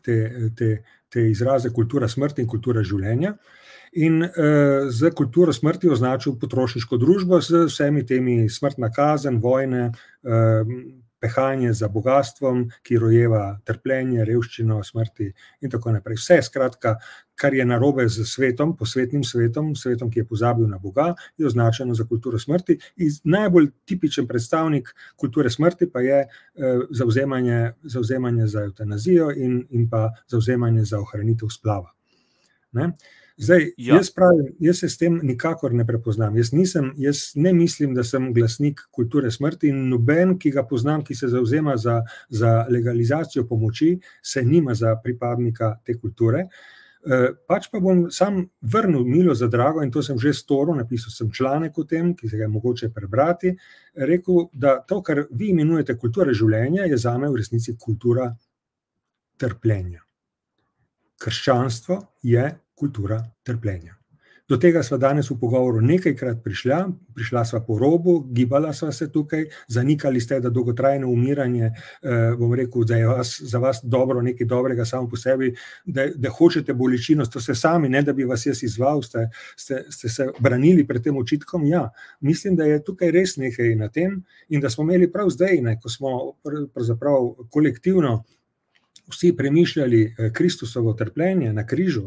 te izraze kultura smrti in kultura življenja. In za kulturo smrti označil potrošniško družbo z vsemi temi smrtna kazen, vojne, pehanje za bogastvom, ki rojeva trpljenje, revščino, smrti in tako naprej. Vse, skratka, kar je narobe z svetom, posvetnim svetom, ki je pozabil na Boga, je označeno za kulturo smrti. In najbolj tipičen predstavnik kulture smrti pa je zavzemanje za evtanazijo in pa zavzemanje za ohranitev splava. Ne? Zdaj, jaz se s tem nikakor ne prepoznam. Jaz ne mislim, da sem glasnik kulture smrti in noben, ki ga poznam, ki se zavzema za legalizacijo pomoči, se nima za pripadnika te kulture. Pač pa bom sam vrnil milo za drago, in to sem že storil, napisal sem članek o tem, ki se ga je mogoče prebrati, rekel, da to, kar vi imenujete kultura življenja, je zame v resnici kultura trpljenja. Krščanstvo je kultura trpljenja. Do tega sva danes v pogovoru nekajkrat prišla sva po robu, gibala sva se tukaj, zanikali ste, da dolgotrajno umiranje, bom rekel, da je za vas dobro, nekaj dobrega samo po sebi, da hočete bolečino, to ste sami, ne da bi vas jaz izval, ste se branili pred tem očitkom. Ja, mislim, da je tukaj res nekaj na tem in da smo imeli prav zdaj, ko smo pravzaprav kolektivno vsi premišljali Kristusovo trpljenje na križu,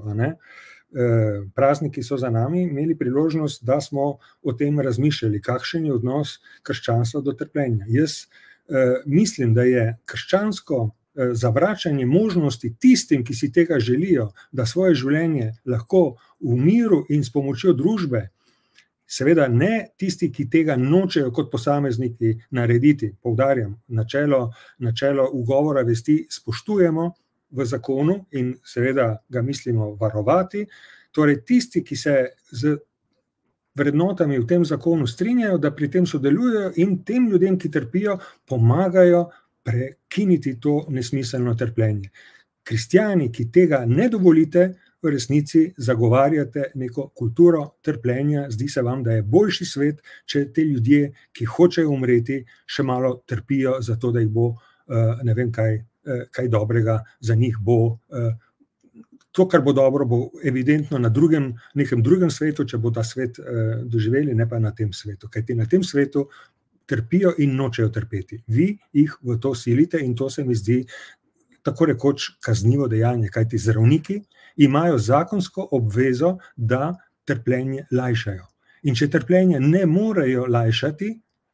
prazniki so za nami, imeli priložnost, da smo o tem razmišljali, kakšen je odnos krščanstva do trpljenja. Jaz mislim, da je krščansko zavračanje možnosti tistim, ki si tega želijo, da svoje življenje lahko v miru in s pomočjo družbe, seveda ne tisti, ki tega nočejo kot posamezniki narediti, poudarjam, načelo ugovora vesti spoštujemo v zakonu in seveda ga mislimo varovati. Torej tisti, ki se z vrednotami v tem zakonu strinjajo, da pri tem sodelujejo in tem ljudem, ki trpijo, pomagajo prekiniti to nesmiselno trpljenje. Kristjani, ki tega ne dovolite, v resnici zagovarjate neko kulturo trpljenja, zdi se vam, da je boljši svet, če te ljudje, ki hočejo umreti, še malo trpijo za to, da jih bo, ne vem kaj dobrega za njih bo. To, kar bo dobro, bo evidentno na nekem drugem svetu, če bo ta svet doživeli, ne pa na tem svetu. Kajti na tem svetu trpijo in nočejo trpeti. Vi jih v to silite in to se mi zdi tako rekoč kaznivo dejanje, kajti zdravniki imajo zakonsko obvezo, da trpljenje lajšajo. In če trpljenje ne morejo lajšati,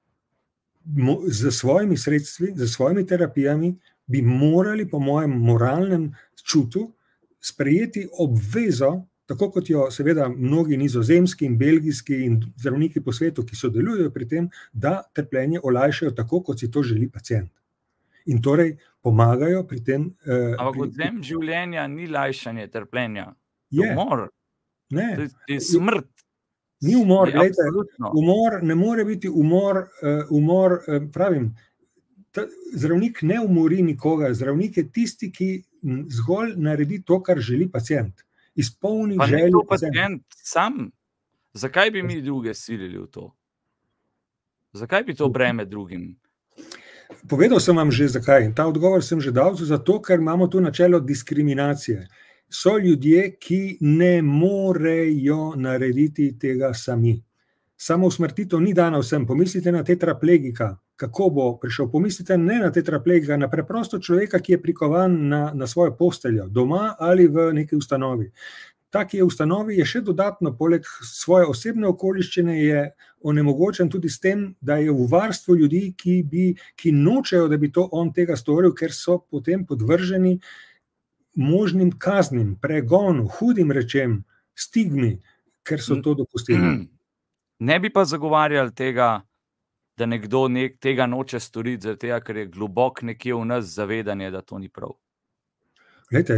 z svojimi sredstvi, z svojimi terapijami, bi morali po mojem moralnem čutu sprejeti obvezo, tako kot jo seveda mnogi nizozemski in belgijski in zdravniki po svetu, ki sodelujejo pri tem, da trpljenje olajšajo tako, kot si to želi pacient. In torej pomagajo pri tem. Ampak odvzem življenja ni lajšanje trpljenja. Je umor. Ne. To je smrt. Ni umor, glejte, Absolutno. umor ne more biti umor, pravim, zdravnik ne umori nikogar, zdravnik je tisti, ki zgolj naredi to, kar želi pacient. Izpolni Pa ni željo to pacient sam. Zakaj bi mi druge silili v to? Zakaj bi to breme drugim? Povedal sem vam že zakaj. Ta odgovor sem že dal, zato ker imamo tu načelo diskriminacije. So ljudje, ki ne morejo narediti tega sami. Samo usmrtitev ni dana vsem. Pomislite na tetraplegika. Kako bo prišel? Pomislite ne na tetraplegika, na preprosto človeka, ki je prikovan na svojo posteljo, doma ali v neki ustanovi. Ta, ki je v ustanovi, je še dodatno, poleg svoje osebne okoliščine, je onemogočen tudi s tem, da je v varstvu ljudi, ki nočejo, da bi to on tega storil, ker so potem podvrženi možnim kaznim, pregonu, hudim rečem, stigmi, ker so to dopustili. Ne bi pa zagovarjali tega, da nekdo tega noče storiti, zaradi tega, ker je globok nekje v nas zavedanje, da to ni prav. Glejte,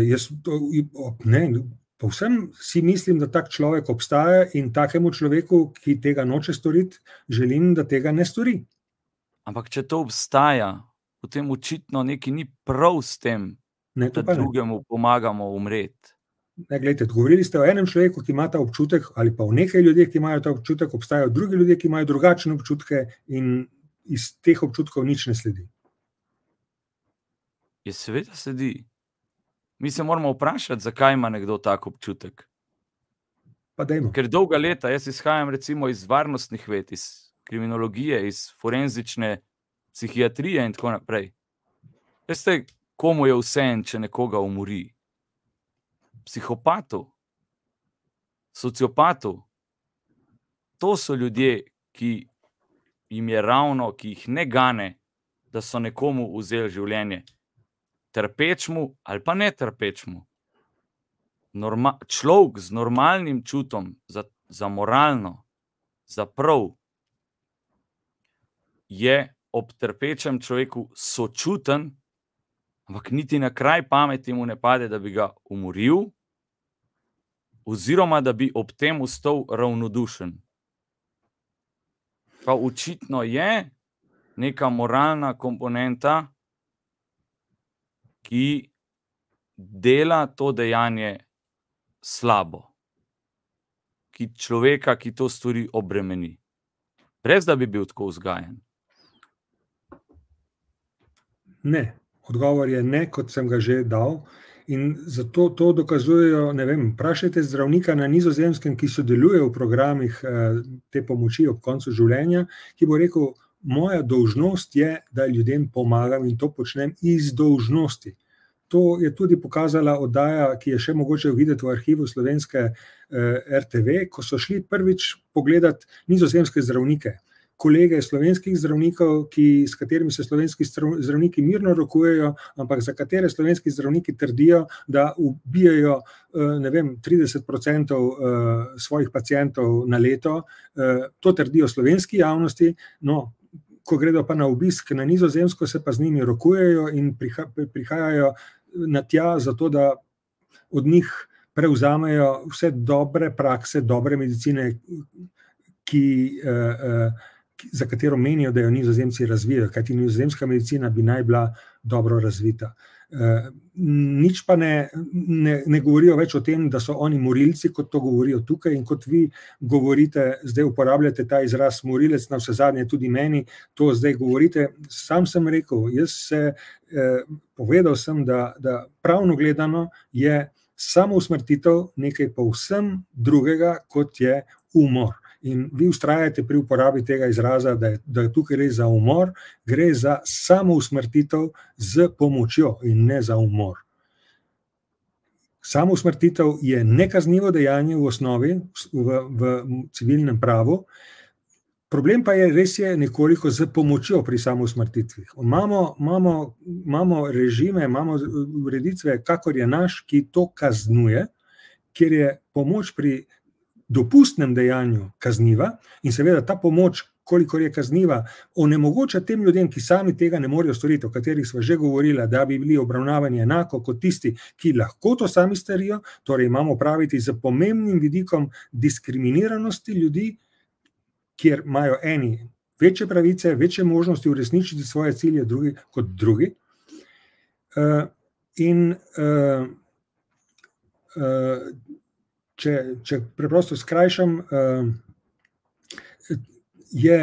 povsem si mislim, da tak človek obstaja in takemu človeku, ki tega noče storiti, želim, da tega ne stori. Ampak če to obstaja, potem očitno nekaj ni prav s tem, Ne, da to pa ne. drugemu pomagamo umreti. Ne, glejte, govorili ste o enem človeku, ki ima ta občutek, ali pa o nekaj ljudeh, ki imajo ta občutek, obstajajo drugi ljudje, ki imajo drugačne občutke in iz teh občutkov nič ne sledi. Je seveda sledi. Mi se moramo vprašati, zakaj ima nekdo tak občutek. Pa dajmo. Ker dolga leta, jaz izhajam recimo iz varnostnih ved, iz kriminologije, iz forenzične psihiatrije in tako naprej. Veste, komu je vseeno, če nekoga umori? Psihopatu, sociopatu. To so ljudje, ki jim je ravno, ki jih ne gane, da so nekomu vzeli življenje. Trpečmu ali pa ne trpečmu. Človek z normalnim čutom za moralno, za prav, je ob trpečem človeku sočuten, ampak niti na kraj pameti mu ne pade, da bi ga umoril, oziroma da bi ob tem ostal ravnodušen. Pa očitno je neka moralna komponenta, ki dela to dejanje slabo, ki človeka, ki to stori, obremeni. Brez da bi bil tako vzgajen. Ne. Odgovor je ne, kot sem ga že dal. In zato to dokazujejo, ne vem, vprašajte zdravnika na Nizozemskem, ki sodeluje v programih te pomoči ob koncu življenja, ki bo rekel, moja dolžnost je, da ljudem pomagam in to počnem iz dolžnosti. To je tudi pokazala oddaja, ki je še mogoče videti v arhivu slovenske RTV, ko so šli prvič pogledati nizozemske zdravnike. Kolege slovenskih zdravnikov, s katerimi se slovenski zdravniki mirno rokujejo, ampak za katere slovenski zdravniki trdijo, da ubijajo 30% svojih pacientov na leto. To trdijo slovenski javnosti, no, ko gredo pa na obisk na Nizozemsko, se pa z njimi rokujejo in prihajajo na tja zato, da od njih prevzamejo vse dobre prakse, dobre medicine, za katero menijo, da jo Nizozemci razvijajo, kajti nizozemska medicina bi naj bila dobro razvita. Nič pa ne govorijo več o tem, da so oni morilci, kot to govorijo tukaj, in kot vi govorite, zdaj uporabljate ta izraz morilec, na vse zadnje tudi meni to zdaj govorite. Sam sem rekel, povedal sem, da pravno gledano je samousmrtitev nekaj povsem drugega, kot je umor. In vi vztrajate pri uporabi tega izraza, da je tukaj gre za umor, gre za samousmrtitev z pomočjo in ne za umor. Samousmrtitev je nekaznivo dejanje v osnovi, v civilnem pravu. Problem pa je res nekoliko z pomočjo pri samousmrtitvi. Imamo režime, imamo ureditve, kakor je naš, ki to kaznuje, kjer je pomoč pri dopustnem dejanju kazniva in seveda ta pomoč, kolikor je kazniva, onemogoča tem ljudem, ki sami tega ne morejo storiti, o katerih sva že govorila, da bi bili obravnavani enako kot tisti, ki lahko to sami storijo. Torej imamo opraviti z pomembnim vidikom diskriminiranosti ljudi, kjer imajo eni večje pravice, večje možnosti uresničiti svoje cilje kot drugi. Če preprosto skrajšam, je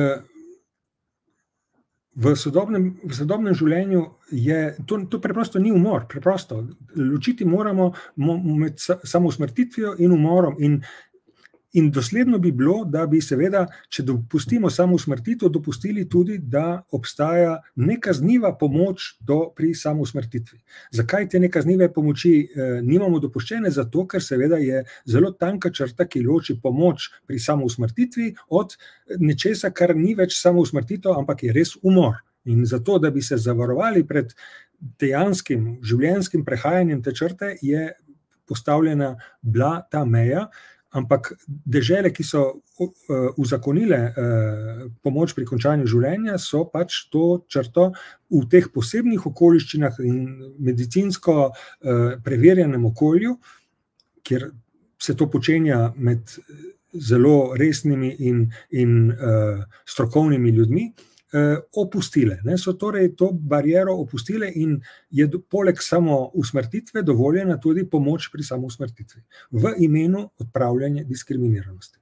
v sodobnem življenju to preprosto ni umor, preprosto. Ločiti moramo med samousmrtitvijo in umorom in dosledno bi bilo, da bi seveda, če dopustimo samousmrtitev, dopustili tudi, da obstaja nekazniva pomoč pri samousmrtitvi. Zakaj te nekaznive pomoči nimamo dopuščene? Zato, ker seveda je zelo tanka črta, ki loči pomoč pri samousmrtitvi od nečesa, kar ni več samousmrtitev, ampak je res umor. In zato, da bi se zavarovali pred dejanskim življenjskim prehajanjem te črte, je postavljena bila ta meja. Ampak dežele, ki so uzakonile pomoč pri končanju življenja, so pač to črto v teh posebnih okoliščinah in medicinsko preverjenem okolju, kjer se to počenja med zelo resnimi in strokovnimi ljudmi, opustile. So torej to bariero opustile in je poleg samousmrtitve dovoljena tudi pomoč pri samousmrtitvi v imenu odpravljanja diskriminiranosti.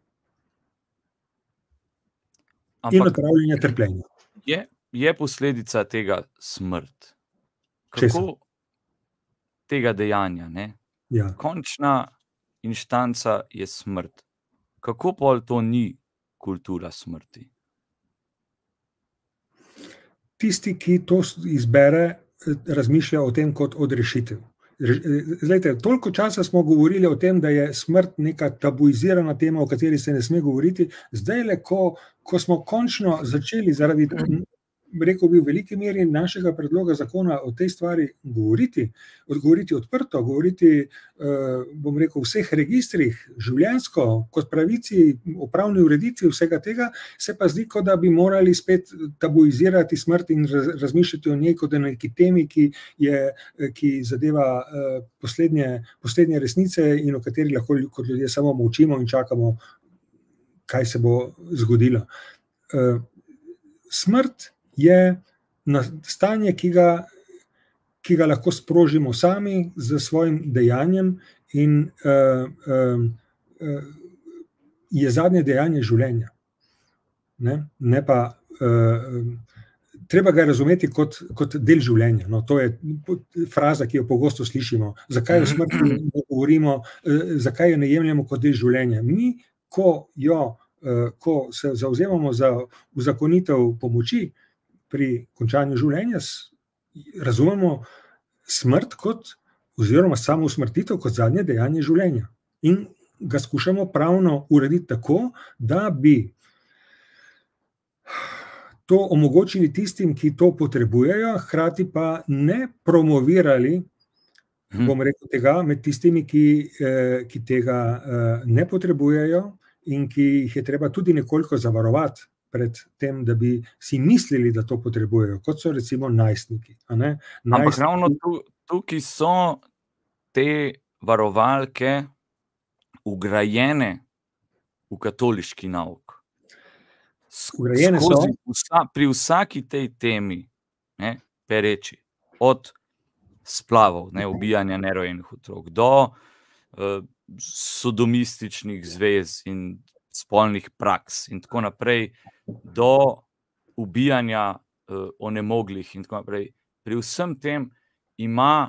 In odpravljanja trpljenja. Je posledica tega smrt? Kako tega dejanja? Ja. Končna inštanca je smrt. Kako pol to ni kultura smrti? Tisti, ki to izbere, razmišlja o tem kot odrešitev. Zdajte, toliko časa smo govorili o tem, da je smrt neka tabuizirana tema, o kateri se ne sme govoriti. Zdaj, ko smo končno začeli zaradi, rekel bi, v veliki meri našega predloga zakona o tej stvari govoriti odprto, govoriti, bom rekel, v vseh registrih, življenjsko, kot pravici, o pravni ureditvi vsega tega, se pa zdi, kot da bi morali spet tabuizirati smrt in razmišljati o njej kot o neki temi, ki zadeva poslednje resnice in o kateri lahko kot ljudje samo molčimo in čakamo, kaj se bo zgodilo. Smrt je stanje, ki ga lahko sprožimo sami z svojim dejanjem in je zadnje dejanje življenja. Ne pa, treba ga razumeti kot del življenja. To je fraza, ki jo pogosto slišimo. Zakaj o smrti ne govorimo, zakaj jo ne jemljemo kot del življenja? Mi, ko se zavzemamo za uzakonitev pomoči pri končanju življenja, razumemo smrt oziroma samousmrtitev kot zadnje dejanje življenja. In ga skušamo pravno urediti tako, da bi to omogočili tistim, ki to potrebujejo, hkrati pa ne promovirali, bom rekel, tega med tistimi, ki tega ne potrebujejo in ki jih je treba tudi nekoliko zavarovati pred tem, da bi si mislili, da to potrebujejo, kot so recimo najstniki. Ampak ravno tukaj so te varovalke vgrajene v katoliški nauk. Vgrajene so. Pri vsaki tej temi, pereči, od splavov, ubijanja nerojenih otrok, do sodomističnih zvez in spolnih praks in tako naprej, do ubijanja onemoglih in tako naprej. Pri vsem tem ima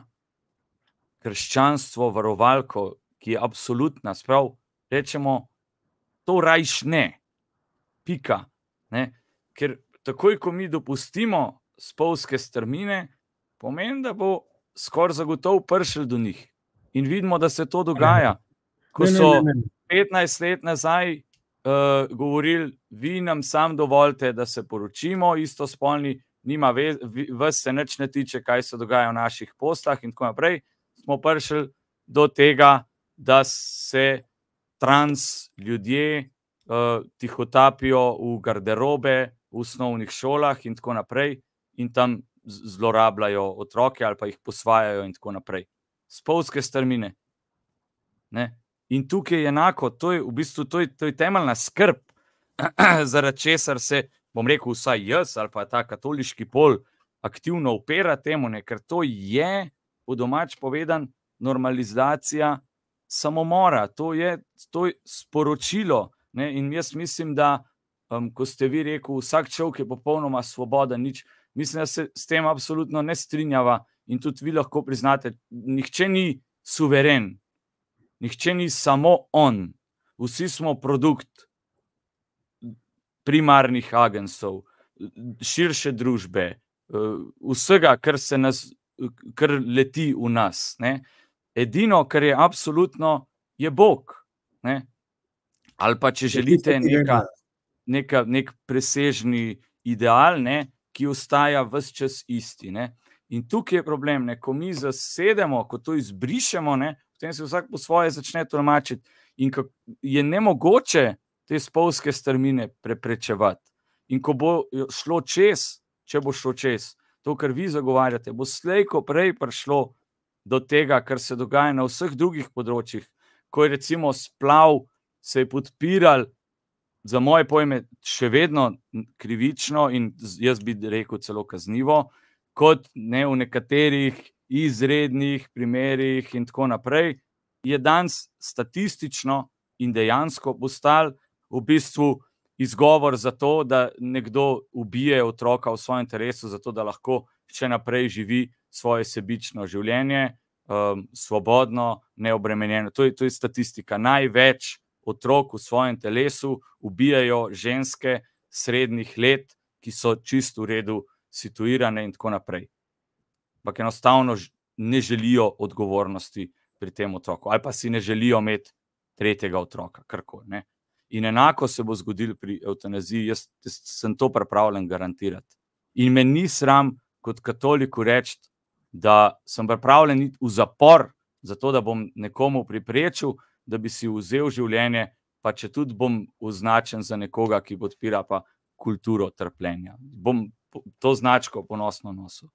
krščanstvo varovalko, ki je absolutna, sprav rečemo, to rajš ne, pika, ne? Ker takoj, ko mi dopustimo spolzke strmine, pomeni, da bo skoraj zagotovo prišel do njih. In vidimo, da se to dogaja. Ko so 15 let nazaj govorili, vi nam sam dovolite, da se poročimo, istospolni, nima vas se nič ne tiče, kaj se dogaja v naših postah in tako naprej, smo prišli do tega, da se trans ljudje tihotapijo v garderobe v osnovnih šolah in tako naprej in tam zlorabljajo otroke ali pa jih posvajajo in tako naprej. Spolzke strmine. Ne? In tukaj je enako, to je v bistvu to je temeljna skrb, zaradi česar se, bom rekel, vsaj jaz ali pa ta katoliški pol aktivno upira temu, ne? Ker to je, po domač povedan, normalizacija samomora. To je sporočilo. Ne? In jaz mislim, da, ko ste vi rekel, vsak človek je popolnoma svoboden, mislim, da se s tem absolutno ne strinjava in tudi vi lahko priznate, nihče ni suveren, nihče ni samo on, vsi smo produkt primarnih agensov, širše družbe, vsega, kar leti v nas. Ne? Edino, kar je absolutno, je Bog. Ne? Ali pa, če želite, nek presežni ideal, ne? Ki ostaja ves čas isti. Ne? In tukaj je problem, ne? Ko mi zasedemo, ko to izbrišemo, ne? Potem se vsak po svoje začne tolmačiti in je nemogoče te spolzke strmine preprečevati. In ko bo šlo čez, če bo šlo čez, to, kar vi zagovarjate, bo slej ko prej prišlo do tega, kar se dogaja na vseh drugih področjih, ko je recimo splav se je podpiral, za moje pojme, še vedno krivično in jaz bi rekel celo kaznivo, kot ne v nekaterih izrednih primerih in tako naprej, je danes statistično in dejansko postal v bistvu izgovor za to, da nekdo ubije otroka v svojem interesu, zato da lahko še naprej živi svoje sebično življenje, svobodno, neobremenjeno. To je statistika. Največ otrok v svojem telesu ubijajo ženske srednjih let, ki so čisto v redu situirane in tako naprej. Ampak enostavno ne želijo odgovornosti pri tem otroku, ali pa si ne želijo imeti tretjega otroka, karkoli, ne. In enako se bo zgodilo pri evtanaziji, jaz sem to pripravljen garantirati. In me ni sram kot katoliku reči, da sem pripravljen iti v zapor, zato da bom nekomu preprečil, da bi si vzel življenje, pa če tudi bom označen za nekoga, ki podpira pa kulturo trpljenja. Bom to značko ponosno nosil.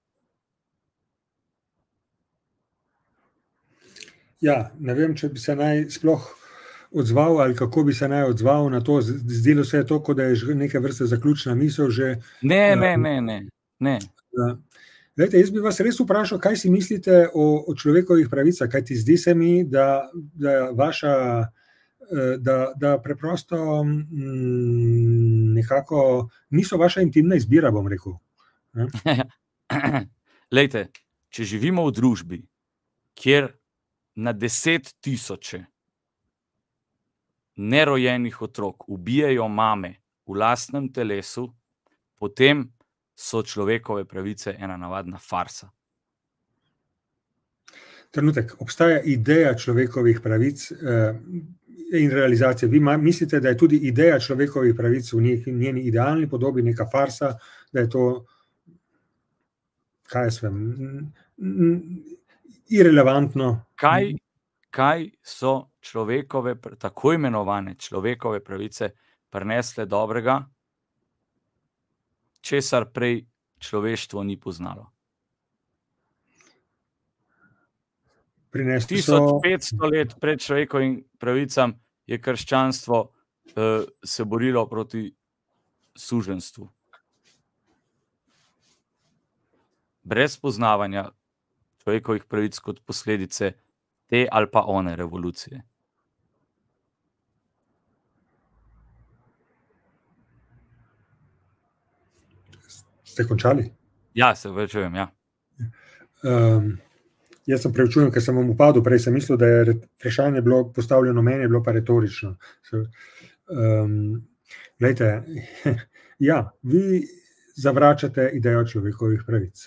Ja, ne vem, če bi se naj sploh odzval ali kako bi se naj odzval na to. Zdelo se je to, kot da je neke vrste zaključna misel že. Ne. Glejte, jaz bi vas res vprašal, kaj si mislite o človekovih pravicah, kajti zdi se mi, da preprosto nekako niso vaša intimna izbira, bom rekel. Glejte, če živimo v družbi, kjer na 10.000 nerojenih otrok ubijajo mame v lastnem telesu, potem so človekove pravice ena navadna farsa. Trenutek, obstaja ideja človekovih pravic in realizacija. Vi mislite, da je tudi ideja človekovih pravic v njeni idealni podobi neka farsa, da je to, kaj jaz vem, irelevantno? Kaj so tako imenovane človekove pravice prinesle dobrega, česar prej človeštvo ni poznalo? 1500 let pred človekovim pravicam je krščanstvo se borilo proti suženjstvu. Brez poznavanja človekovih pravic kot posledice te ali pa one revolucije. Ste končali? Ja, se večujem, ja. Jaz sem preučujem, ker sem vam upadel prej, sem mislil, da je vprašanje bilo postavljeno meni, je bilo pa retorično. Glejte, ja, vi zavračate idejo človekovih pravic.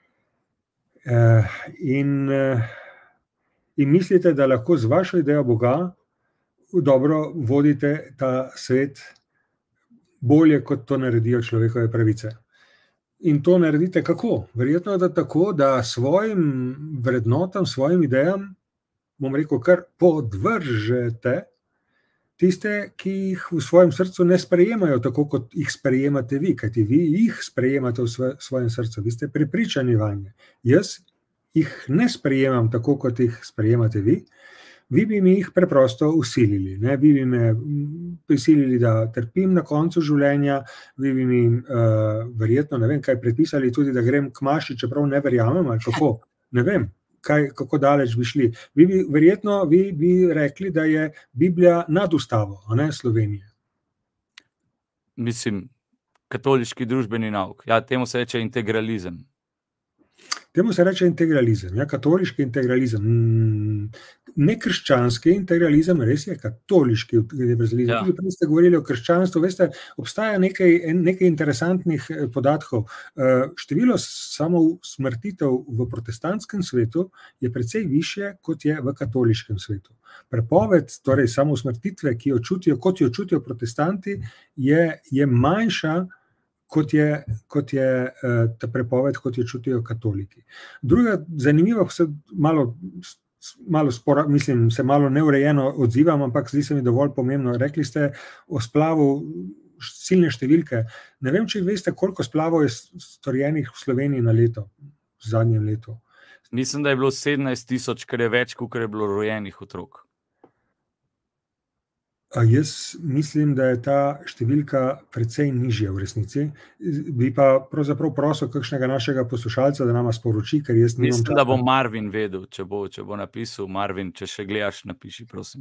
In mislite, da lahko z vašo idejo Boga dobro vodite ta svet bolje, kot to naredijo človekove pravice. In to naredite kako? Verjetno da tako, da svojim vrednotam, svojim idejam, bom rekel, kar podvržete tiste, ki jih v svojem srcu ne sprejemajo tako, kot jih sprejemate vi, kajti vi jih sprejemate v svojem srcu, vi ste prepričani vanje. Jaz jih ne sprejemam tako, kot jih sprejemate vi, vi bi mi jih preprosto usilili. Ne? Vi bi me prisilili, da trpim na koncu življenja, vi bi mi verjetno, ne vem, kaj predpisali tudi, da grem k maši, čeprav ne verjamem, ali kako, ne vem, kako daleč bi šli. Verjetno vi bi rekli, da je Biblija nad ustavo, a ne Slovenije. Mislim, katoliški družbeni nauk. Ja, temu se reče integralizem. Temu se reče integralizem, ja, katoliški integralizem. Ne krščanski integralizem, res je katoliški integralizem. Ja. Tudi prej ste govorili o krščanstvu, veste, obstaja nekaj interesantnih podatkov. Število samosmrtitev v protestantskem svetu je precej višje, kot je v katoliškem svetu. Prepoved, torej samosmrtitve, kot jo čutijo protestanti, je manjša, kot je ta prepoved, kot jo čutijo katoliki. Druga zanimiva, se malo neurejeno odzivam, ampak zdi se mi dovolj pomembno. Rekli ste o splavu silne številke. Ne vem, če veste, koliko splavov je storjenih v Sloveniji na leto, v zadnjem letu. Mislim, da je bilo 17,000, kar je več, kot je bilo rojenih otrok. Jaz mislim, da je ta številka precej nižja v resnici. Bi pa pravzaprav prosil kakšnega našega poslušalca, da nama sporoči, ker jaz nimam časa. Mislim, da bo Marvin vedel, če bo napisal. Marvin, če še gledaš, napiši, prosim.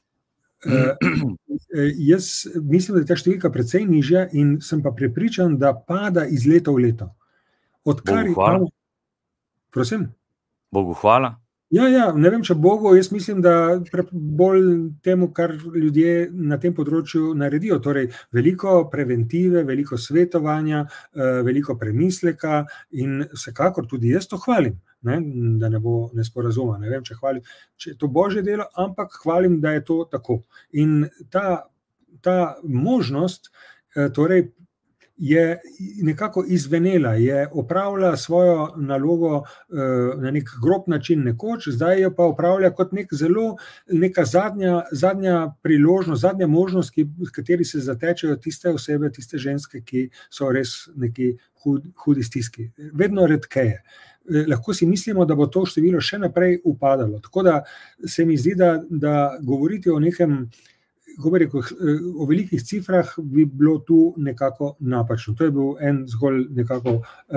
Jaz mislim, da je ta številka precej nižja in sem pa prepričan, da pada iz leta v leto. Bogu hvala. Prosim? Bogu hvala. Ja, ne vem, če Bogu, jaz mislim, da bolj temu, kar ljudje na tem področju naredijo. Torej, veliko preventive, veliko svetovanja, veliko premisleka in vsekakor tudi jaz to hvalim, ne? Da ne bo nesporazuma. Ne vem, če hvalim, če je to Božje delo, ampak hvalim, da je to tako. In ta možnost, torej, je nekako izvenela, je opravila svojo nalogo na nek grob način nekoč, zdaj jo pa opravlja kot neka zadnja priložnost, zadnja možnost, v kateri se zatečejo tiste osebe, tiste ženske, ki so res neki hudi stiski. Vedno redkeje. Lahko si mislimo, da bo to število še naprej upadalo. Tako da se mi zdi, da govoriti o nekem, o velikih cifrah bi bilo tu nekako napačno. To je bil en zgolj nekako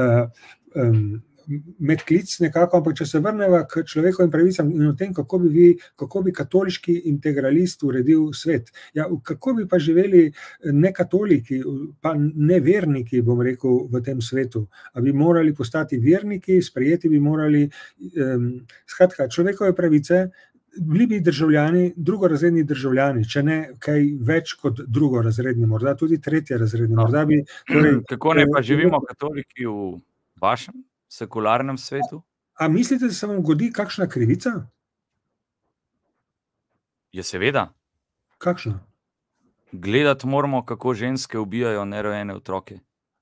medklic nekako, ampak če se vrneva k človekovim pravicam in o tem, kako bi katoliški integralist uredil svet. Ja, kako bi pa živeli nekatoliki, pa neverniki, bom rekel, v tem svetu. A bi morali postati verniki, sprejeti bi morali, skratka, človekove pravice, bili bi državljani, drugorazredni državljani, če ne kaj več kot drugorazredni, morda tudi tretjerazredni. Kako ne pa živimo katoliki v vašem sekularnem svetu? A mislite, da se vam godi kakšna krivica? Ja, seveda. Kakšna? Gledati moramo, kako ženske ubijajo nerojene otroke.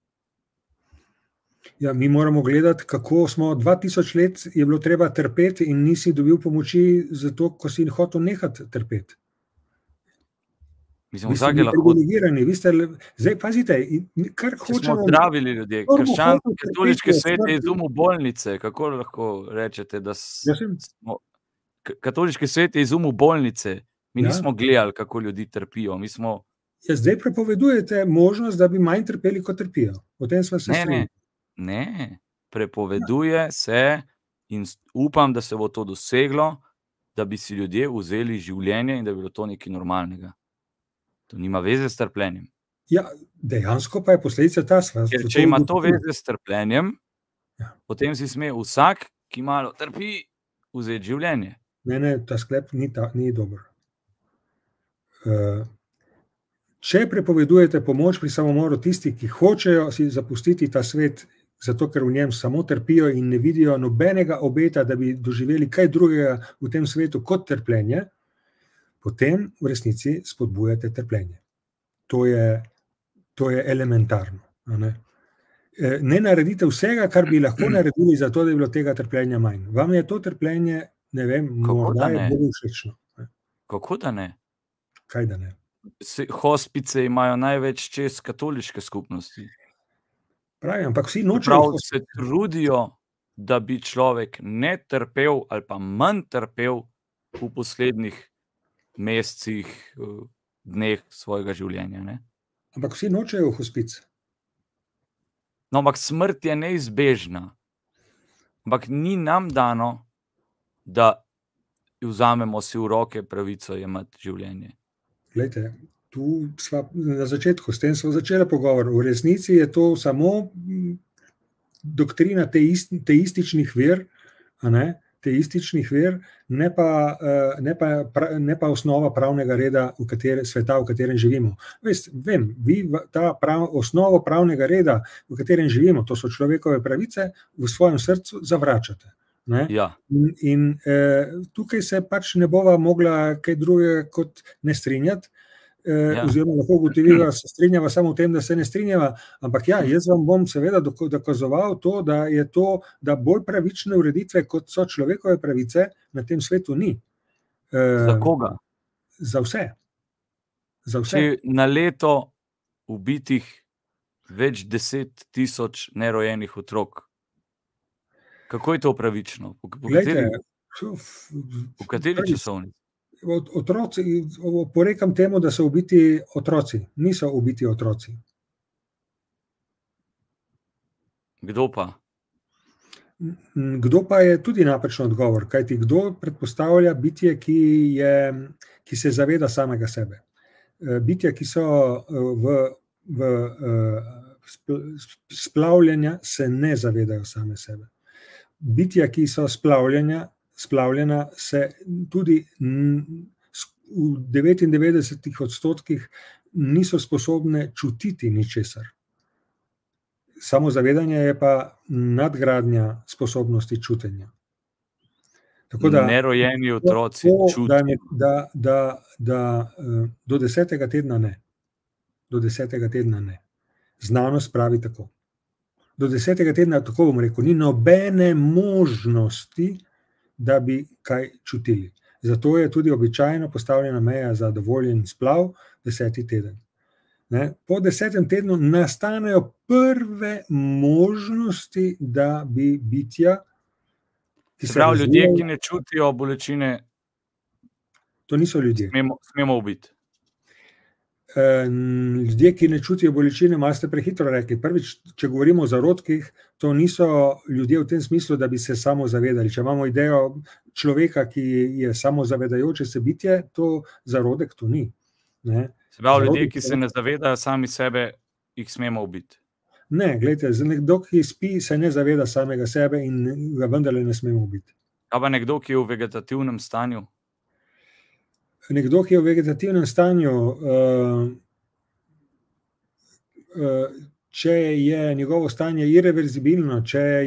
Ja, mi moramo gledati, kako smo 2000 let je bilo treba trpeti in nisi dobil pomoči zato, ko si hotel nehati trpeti. Mislim, vsak je lahko... Zdaj, pazite, kar hočemo... Smo zdravili ljudje. Katoliški svet je izumil bolnice. Kako lahko rečete, da smo... Katoliški svet je izumil bolnice. Mi nismo gledali, kako ljudi trpijo. Mi smo... Ja, zdaj prepovedujete možnost, da bi manj trpeli, kot trpijo. O tem smo se strinjali. Ne, prepoveduje se In upam, da se bo to doseglo, da bi si ljudje vzeli življenje in da bi bilo to nekaj normalnega. To nima veze s trpljenjem. Ja, dejansko pa je posledica ta. Ker če ima to veze s trpljenjem, potem si sme vsak, ki malo trpi, vzeti življenje. Ne, ta sklep ni dober. Če prepovedujete pomoč pri samomoru tisti, ki hočejo si zapustiti ta svet, zato ker v njem samo trpijo in ne vidijo nobenega obeta, da bi doživeli kaj drugega v tem svetu kot trpljenje, potem v resnici spodbujate trpljenje. To je elementarno. Ne naredite vsega, kar bi lahko naredili za to, da bi bilo tega trpljenja manj. Vam je to trpljenje, ne vem, morda je bolj všečno. Kako da ne? Kaj da ne? Hospice imajo največ čez katoliške skupnosti. Pravim, ampak vsi nočejo. Prav se trudijo, da bi človek ne trpel ali pa manj trpel v poslednjih mesecih, dneh svojega življenja. Ne? Ampak vsi nočejo v hospic. No, ampak smrt je neizbežna. Ampak ni nam dano, da vzamemo si v roke pravico jemati življenje. Glejte, tu sva na začetku, s tem smo začeli pogovor. V resnici je to samo doktrina teističnih ver, ne pa osnova pravnega reda sveta, v katerem živimo. Vem, vi osnovo pravnega reda, v katerem živimo, to so človekove pravice, v svojem srcu zavračate. Ja. In tukaj se pač ne bova mogla kaj drugega kot ne strinjati, oziroma lahko ugotoviva, se strinjava samo v tem, da se ne strinjava, ampak ja, jaz vam bom seveda dokazoval to, da bolj pravične ureditve, kot so človekove pravice, na tem svetu ni. Za koga? Za vse. Če na leto ubitih več 10,000 nerojenih otrok, kako je to pravično? V kateri časovnici? Otroci, porekam temu, da so ubiti otroci, niso ubiti otroci. Kdo pa? Kdo pa je tudi napačen odgovor, kajti kdo predpostavlja bitje, ki se zaveda samega sebe. Bitja, ki so v splavljenja, se ne zavedajo same sebe. Bitja, ki so splavljena, se tudi v 99% niso sposobne čutiti ničesar. Samozavedanje je pa nadgradnja sposobnosti čutenja. Tako da, nerojeni otroci čutijo. Do 10. tedna ne. Do 10. tedna ne. Znanost pravi tako. Do 10. tedna, tako bom rekel, ni nobene možnosti, da bi kaj čutili. Zato je tudi običajno postavljena meja za dovoljen splav 10. teden. Po 10. tednu nastanejo prve možnosti, da bi bitja, Se pravi, ljudje, ki ne čutijo bolečine, to niso ljudje. Smemo ubiti. Ljudje, ki ne čutijo bolečine, malo ste prehitro rekli. Prvič, če govorimo o zarodkih, to niso ljudje v tem smislu, da bi se samo zavedali. Če imamo idejo človeka, ki je samozavedajoče se bitje, to zarodek to ni. Se pravi, ljudje, ki se ne zavedajo sami sebe, jih smemo ubiti. Ne, gledajte, za nekdo, ki spi, se ne zaveda samega sebe in ga vendarle ne smemo ubiti. A pa nekdo, ki je v vegetativnem stanju? Nekdo, ki je v vegetativnem stanju, če je njegovo stanje irreverzibilno,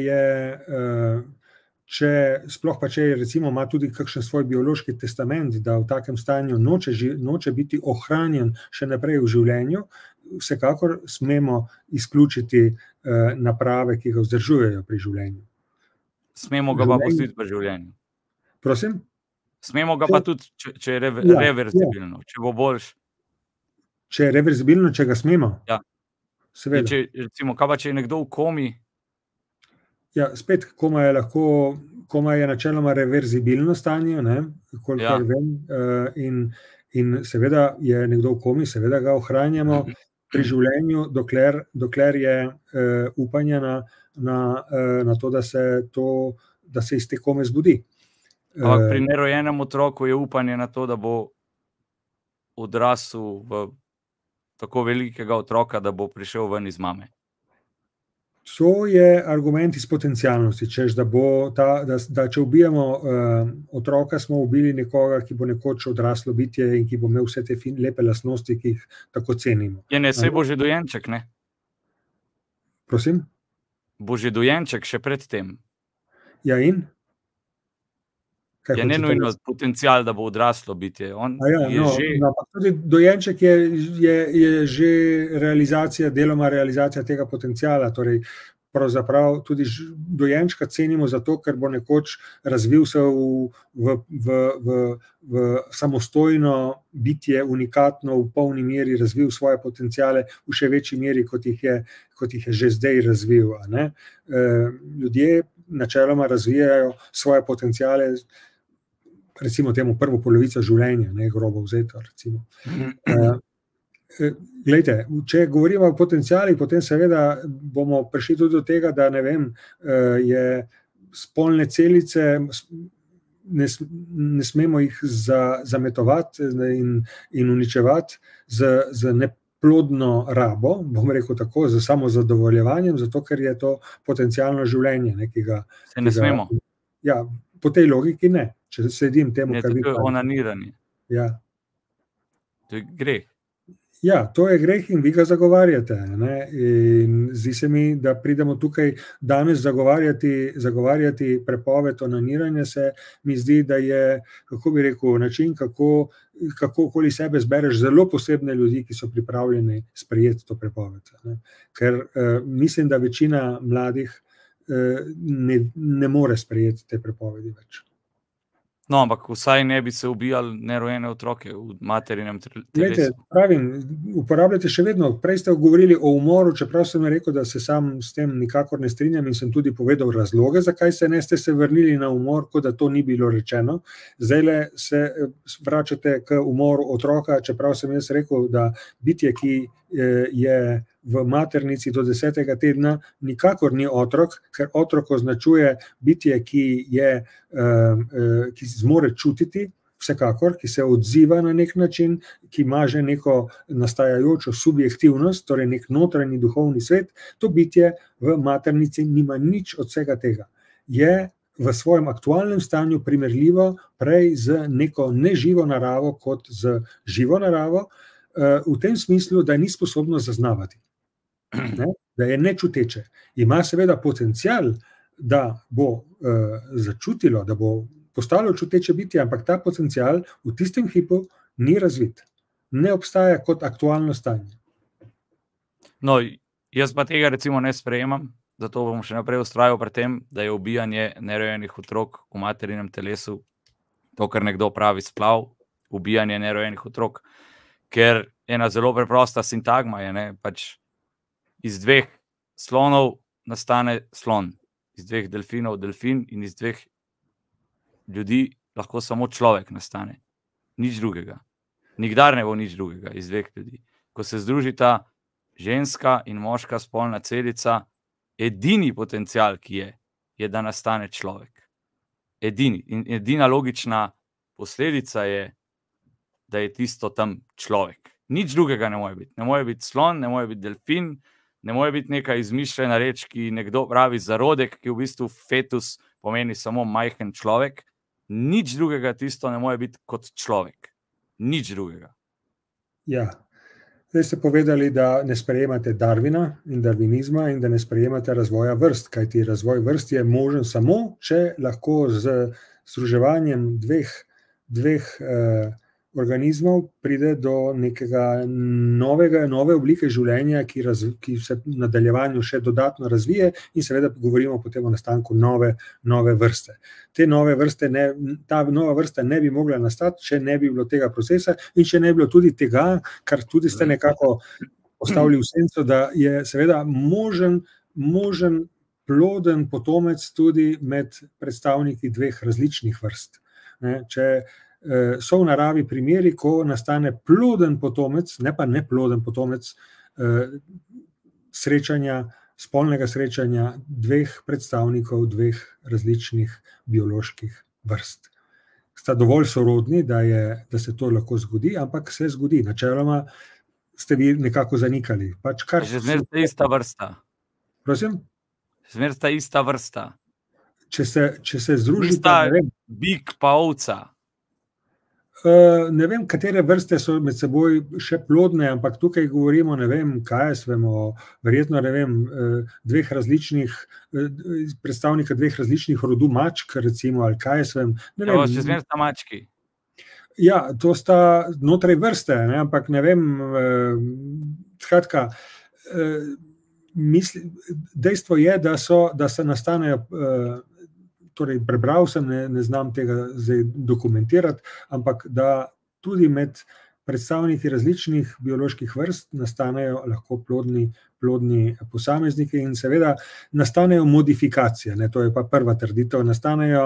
sploh pa če recimo ima tudi kakšen svoj biološki testament, da v takem stanju noče biti ohranjen še naprej v življenju, vsekakor smemo izključiti naprave, ki ga vzdržujejo pri življenju. Smemo ga pa pustiti pri življenju. Prosim? Smemo ga pa tudi, če je reverzibilno, če bo boljš. Če je reverzibilno, če ga smemo? Ja. Seveda. Recimo, kaj pa, če je nekdo v komi? Ja, spet, koma je načeloma reverzibilno stanje, kolikor vem, in seveda je nekdo v komi, seveda ga ohranjamo pri življenju, dokler je upanje na to, da se iz te kome zbudi. Ampak pri nerojenem otroku je upanje na to, da bo odrasel v tako velikega otroka, da bo prišel ven iz mame. To je argument iz potencialnosti, češ, da če ubijamo otroka, smo ubili nekoga, ki bo nekoč odraslo bitje in ki bo imel vse te lepe lastnosti, ki jih tako cenimo. Je ne, saj bo že dojenček, ne? Prosim? Bo že dojenček še pred tem. Ja, in? Je ne nujno potencial, da bo odraslo bitje. Tudi dojenček je že deloma realizacija tega potenciala. Torej, pravzaprav tudi dojenčka cenimo zato, ker bo nekoč razvil se v samostojno bitje, unikatno, v polni meri razvil svoje potenciale v še večji meri, kot jih je že zdaj razvil. Ljudje načeloma razvijajo svoje potenciale, recimo temu prvo polovico življenja, ne grobo vzeto, recimo. Glejte, če govorimo o potencialih, potem seveda bomo prišli tudi do tega, da je spolne celice, ne smemo jih zametovati in uničevati z neplodno rabo, bom rekel tako, z samozadovoljevanjem, zato ker je to potencialno življenje nekega. Se ne smemo? Ja, po tej logiki ne. Če sledim temu, kar vi pravite. To je onaniranje. Ja. To je greh. Ja, to je greh in vi ga zagovarjate. In zdi se mi, da pridemo tukaj danes zagovarjati prepoved onaniranja, se mi zdi, da je, kako bi rekel, način, kako okoli sebe zbereš zelo posebne ljudi, ki so pripravljeni sprejeti to prepoved. Ker mislim, da večina mladih ne more sprejeti te prepovedi več. No, ampak vsaj ne bi se ubijali nerojene otroke v materinem telesu. Glejte, pravim, uporabljate še vedno, prej ste govorili o umoru, čeprav sem rekel, da se sam s tem nikakor ne strinjam in sem tudi povedal razloge, zakaj ste se vrnili na umor, kot da to ni bilo rečeno. Zdajle se vračate k umoru otroka, čeprav sem jaz rekel, da bitje, ki je v maternici do 10. tedna, nikakor ni otrok, ker otrok označuje bitje, ki zmore čutiti, vsekakor, ki se odziva na nek način, ki ima že neko nastajajočo subjektivnost, torej nek notranji duhovni svet. To bitje v maternici nima nič od vsega tega. Je v svojem aktualnem stanju primerljivo prej z neko neživo naravo kot z živo naravo, v tem smislu, da ni sposobno zaznavati, da je nečuteče. Ima seveda potencial, da bo začutilo, da bo postalo čuteče bitje, ampak ta potencial v tistem hipu ni razvit. Ne obstaja kot aktualno stanje. No, jaz pa tega recimo ne sprejemam, zato bom še naprej vztrajal pri tem, da je ubijanje nerojenih otrok v materinem telesu to, kar nekdo pravi splav, ubijanje nerojenih otrok. Ker ena zelo preprosta sintagma je, pač iz 2 slonov nastane slon, iz 2 delfinov delfin in iz 2 ljudi lahko samo človek nastane. Nič drugega. Nikdar ne bo nič drugega iz 2 ljudi. Ko se združita ženska in moška spolna celica, edini potencial, ki je, da nastane človek. Edini. In edina logična posledica je, da je tisto tam človek. Nič drugega ne more biti. Ne more biti slon, ne more biti delfin, ne more biti neka izmišljena reč, ki nekdo pravi zarodek, ki v bistvu fetus pomeni samo majhen človek. Nič drugega tisto ne more biti kot človek. Nič drugega. Ja. Zdaj ste povedali, da ne sprejemate Darwina in darwinizma in da ne sprejemate razvoja vrst, kajti razvoj vrst je možen samo, če lahko z združevanjem dveh organizmov pride do nekega nove oblike življenja, ki se v nadaljevanju še dodatno razvije in seveda govorimo potem o nastanku nove vrste. Ta nova vrsta ne bi mogla nastati, če ne bi bilo tega procesa in če ne bi bilo tudi tega, kar tudi ste nekako postavili v senco, da je seveda možen ploden potomec tudi med predstavniki 2 različnih vrst. Če so v naravi primeri, ko nastane ploden potomec, ne pa neploden potomec srečanja spolnega srečanja dveh predstavnikov dveh različnih bioloških vrst. Sta dovolj sorodni, da se to lahko zgodi, ampak se zgodi. Načeloma ste vi nekako zanikali. Že zmeraj sta ista vrsta. Prosim? Zmeraj sta ista vrsta. Če se združita, ne vem. Bik pa ovca. Ne vem, katere vrste so med seboj še plodne, ampak tukaj govorimo, ne vem, kaj svemo, verjetno, ne vem, predstavnika dveh različnih rodu mačk, recimo, ali kaj svem. Še zmeraj sta mački. Ja, to sta znotraj vrste, ne, ampak ne vem, skratka, dejstvo je, da se nastanejo, torej prebral sem, ne znam tega zdaj dokumentirati, ampak da tudi med predstavniki različnih bioloških vrst nastanejo lahko plodni posamezniki in seveda nastanejo modifikacije, ne, to je pa prva trditev, nastanejo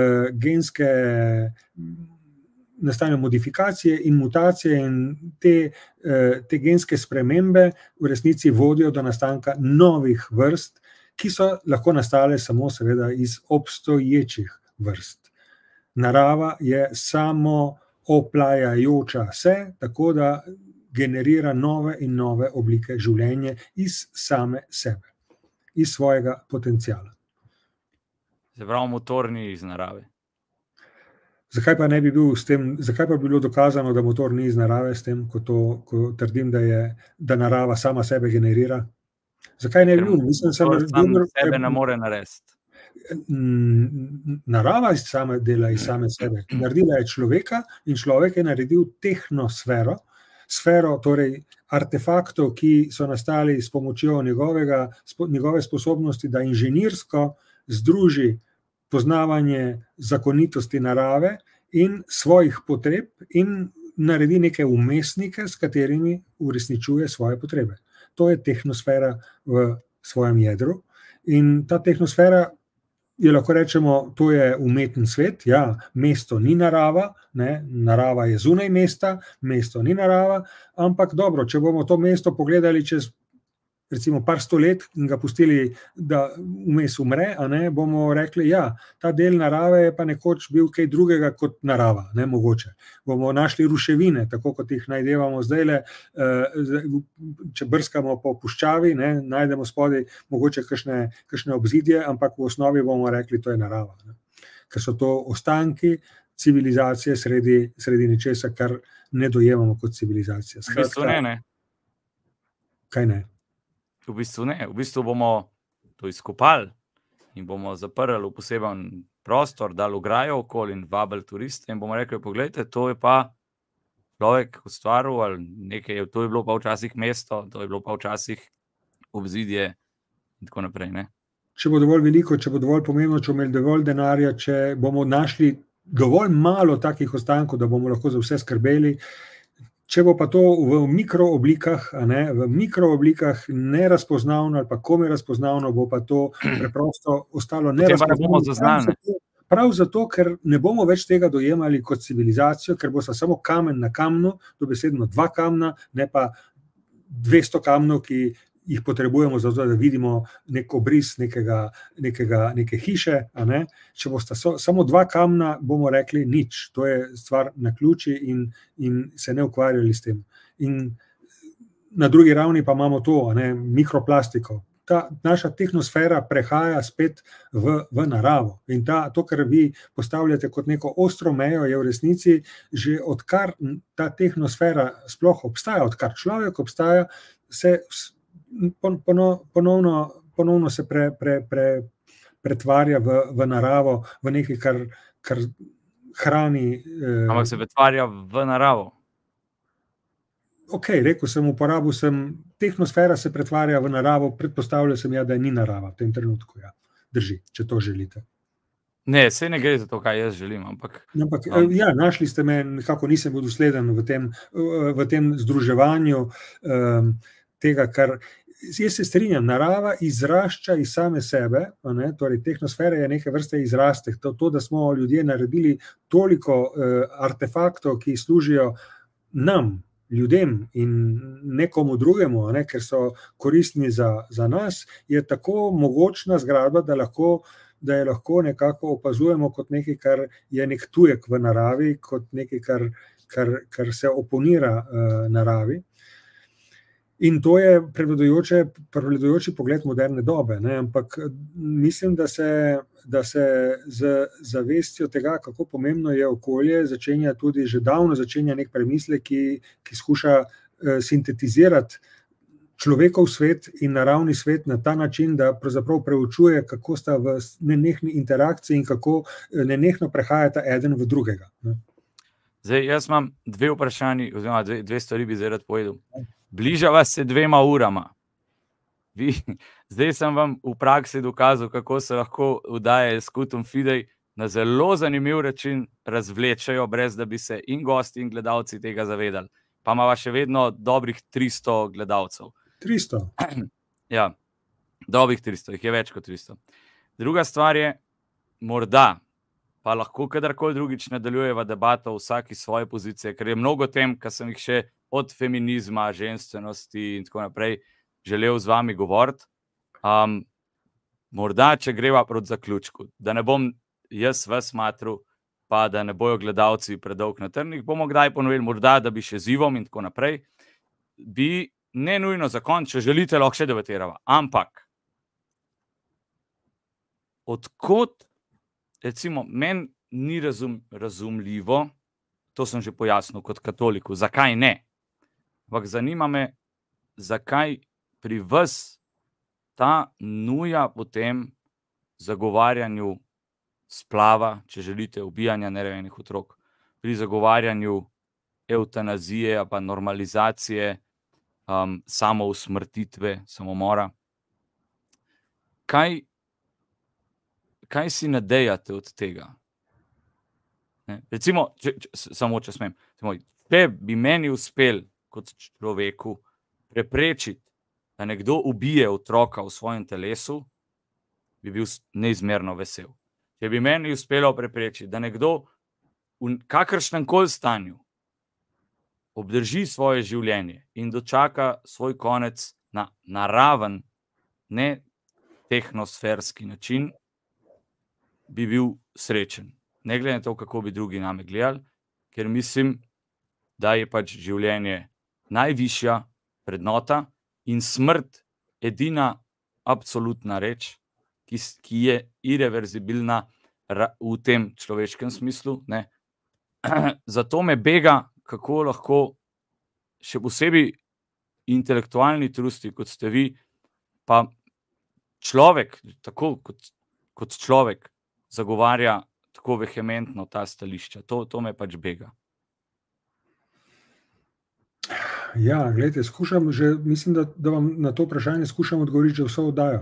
modifikacije in mutacije in te genske spremembe v resnici vodijo do nastanka novih vrst, ki so lahko nastale samo seveda iz obstoječih vrst. Narava je samo oplajajoča se, tako da generira nove in nove oblike življenja iz same sebe, iz svojega potenciala. Se pravi, motor ni iz narave. Zakaj pa bi bilo dokazano, da motor ni iz narave, s tem, ko trdim, da narava sama sebe generira? Zakaj ne bi bil? Sam sebe ne more narediti. Narava dela iz same sebe. Naredila je človeka in človek je naredil tehnosfero, sfero, torej artefaktov, ki so nastali s pomočjo njegove sposobnosti, da inženirsko združi poznavanje zakonitosti narave in svojih potreb in naredi neke vmesnike, s katerimi uresničuje svoje potrebe. To je tehnosfera v svojem jedru in ta tehnosfera je, lahko rečemo, to je umeten svet, ja, mesto ni narava, ne, narava je zunaj mesta, mesto ni narava, ampak dobro, če bomo to mesto pogledali čez recimo par 100 let in ga pustili, da vmes umre, a ne, bomo rekli, ja, ta del narave je pa nekoč bil kaj drugega kot narava, ne, mogoče. Bomo našli ruševine, tako kot jih najdevamo zdajle, če brskamo po puščavi, ne, najdemo spodaj mogoče kakšne obzidje, ampak v osnovi bomo rekli, to je narava. Ne. Ker so to ostanki civilizacije sredi nečesa, kar ne dojemamo kot civilizacija. V bistvu ne. Kaj ne? V bistvu ne. V bistvu bomo to izkopali in bomo zaprli v poseben prostor, dali ograjo okoli in vabili turiste in bomo rekli, poglejte, to je pa človek ustvaril ali nekaj, to je bilo pa včasih mesto, to je bilo pa včasih obzidje in tako naprej, ne. Če bo dovolj veliko, če bo dovolj pomembno, če bomo imeli dovolj denarja, če bomo našli dovolj malo takih ostankov, da bomo lahko za vse skrbeli, če bo pa to v mikrooblikah, v mikrooblikah nerazpoznavno ali pa komaj razpoznavno, bo pa to preprosto ostalo nerazpoznavno. Prav zato, ker ne bomo več tega dojemali kot civilizacijo, ker bo samo kamen na kamnu, dobesedno 2 kamna, ne pa 200 kamnov, ki jih potrebujemo zato, da vidimo nek obris neke hiše, a ne. Če bosta samo 2 kamna, bomo rekli nič. To je stvar naključij in se ne ukvarjali s tem. In na drugi ravni pa imamo to, a ne, mikroplastiko. Ta naša tehnosfera prehaja spet v naravo. In to, kar vi postavljate kot neko ostro mejo, je v resnici že odkar ta tehnosfera sploh obstaja, odkar človek obstaja, se ponovno se pretvarja v naravo, v nekaj, kar hrani. Ampak se pretvarja v naravo. Ok, rekel sem, uporabil sem, tehnosfera se pretvarja v naravo, predpostavljal sem ja, da ni narava v tem trenutku, ja. Drži, če to želite. Ne, saj ne gre za to, kaj jaz želim, ampak... Ja, našli ste me, nekako nisem bil dosleden v tem združevanju tega, kar... Jaz se strinjam, narava izrašča iz same sebe, ne, torej tehnosfera je neke vrste izrastek. To, da smo ljudje naredili toliko artefaktov, ki služijo nam, ljudem in nekomu drugemu, ker so koristni za nas, je tako mogočna zgradba, da je lahko nekako opazujemo kot nekaj, kar je nek tujek v naravi, kot nekaj, kar se oponira naravi. In to je prevladujoči pogled moderne dobe, ampak mislim, da se z zavestjo tega, kako pomembno je okolje, že davno začenja nek premislek, ki skuša sintetizirati človekov svet in naravni svet na ta način, da pravzaprav preučuje, kako sta v nenehni interakciji in kako nenehno prehajata eden v drugega. Zdaj, jaz imam dve vprašanji, oziroma dve stvari bi zdaj rad povedal. Bližava se 2 urama. Zdaj sem vam v praksi dokazal, kako se lahko vdaje Scutum Fidei na zelo zanimiv način razvlečajo, brez da bi se in gosti in gledalci tega zavedali. Pa imava še vedno dobrih 300 gledalcev. 300? Ja, dobrih 300, jih je več kot 300. Druga stvar je, morda, pa lahko kadarkoli drugič nadaljujeva debato vsaki svoje pozicije, ker je mnogo tem, kar sem jih še od feminizma, ženstvenosti in tako naprej želel z vami govoriti. Morda, če greva proti zaključku, da ne bom jaz vas smatral, pa da ne bojo gledalci predolg na trnih, bomo kdaj ponovili, morda, da bi še z Ivom in tako naprej, bi ne nujno za konec, če želite, lahko še debatirava. Ampak, odkot, recimo, meni ni razumljivo, to sem že pojasnil kot katoliku, zakaj ne? Ampak zanima me, zakaj pri vas ta nuja po tem zagovarjanju splava, če želite, ubijanja nerojenih otrok, pri zagovarjanju evtanazije pa normalizacije samousmrtitve, samomora. Kaj si nadejate od tega? Recimo, samo če smem, če bi meni uspel kot človeku preprečiti, da nekdo ubije otroka v svojem telesu, bi bil neizmerno vesel. Če bi meni uspelo preprečiti, da nekdo v kakršnemkoli stanju obdrži svoje življenje in dočaka svoj konec na naraven, ne tehnosferski način, bi bil srečen. Ne glede na to, kako bi drugi name gledali, ker mislim, da je pač življenje najvišja vrednota in smrt edina absolutna reč, ki je irreverzibilna v tem človeškem smislu. Ne? Zato me bega, kako lahko še posebej intelektualni trusti, kot ste vi, pa človek, tako kot človek, zagovarja tako vehementno ta stališča. To me pač bega. Ja, gledajte, mislim, da vam na to vprašanje skušam odgovoriti že vso oddajo.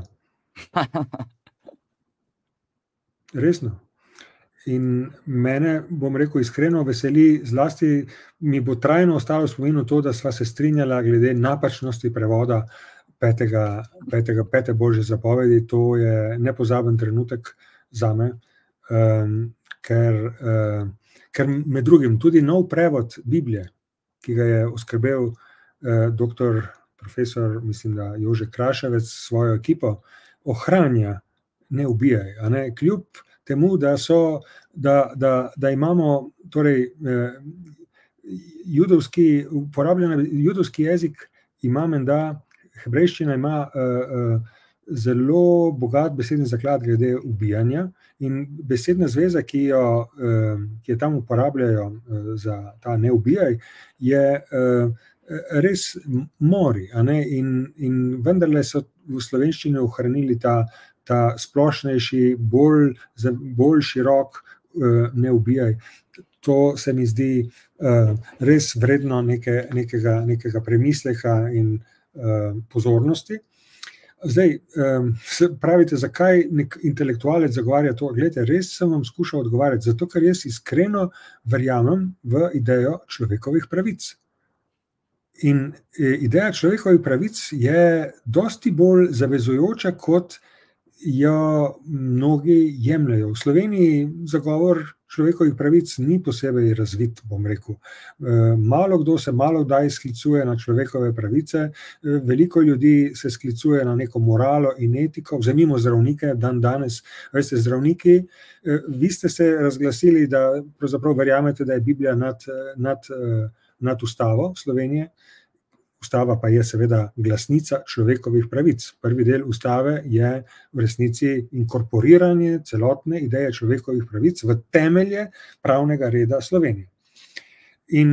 Resno. In mene, bom rekel, iskreno veseli, zlasti mi bo trajno ostalo v spominu to, da sva se strinjala glede napačnosti prevoda pete Božje zapovedi. To je nepozaben trenutek zame, ker med drugim tudi nov prevod Biblije, ki ga je oskrbel profesor, mislim, da Jože Kraševec s svojo ekipo, ohranja ne ubijaj, kljub temu, da imamo torej judovski jezik, ima menda, hebrejščina ima zelo bogat besedni zaklad glede ubijanja in besedna zveza, ki jo tam uporabljajo za ta ne ubijaj, je res mori, in vendarle so v slovenščini ohranili ta splošnejši, bolj širok ne ubijaj. To se mi zdi res vredno nekega premisleka in pozornosti. Zdaj, pravite, zakaj nek intelektualec zagovarja to? Glejte, res sem vam skušal odgovarjati, zato ker jaz iskreno verjamem v idejo človekovih pravic. In ideja človekovih pravic je dosti bolj zavezujoča, kot jo mnogi jemljajo. V Sloveniji zagovor človekovih pravic ni posebej razvit, bom rekel. Malo kdo se malo kdaj sklicuje na človekove pravice, veliko ljudi se sklicuje na neko moralo in etiko, vzemimo zdravnike danes. Veste, zdravniki, vi ste se razglasili, da pravzaprav verjamete, da je Biblija nad ustavo Slovenije. Ustava pa je seveda glasnica človekovih pravic. Prvi del ustave je v resnici inkorporiranje celotne ideje človekovih pravic v temelje pravnega reda Slovenije. In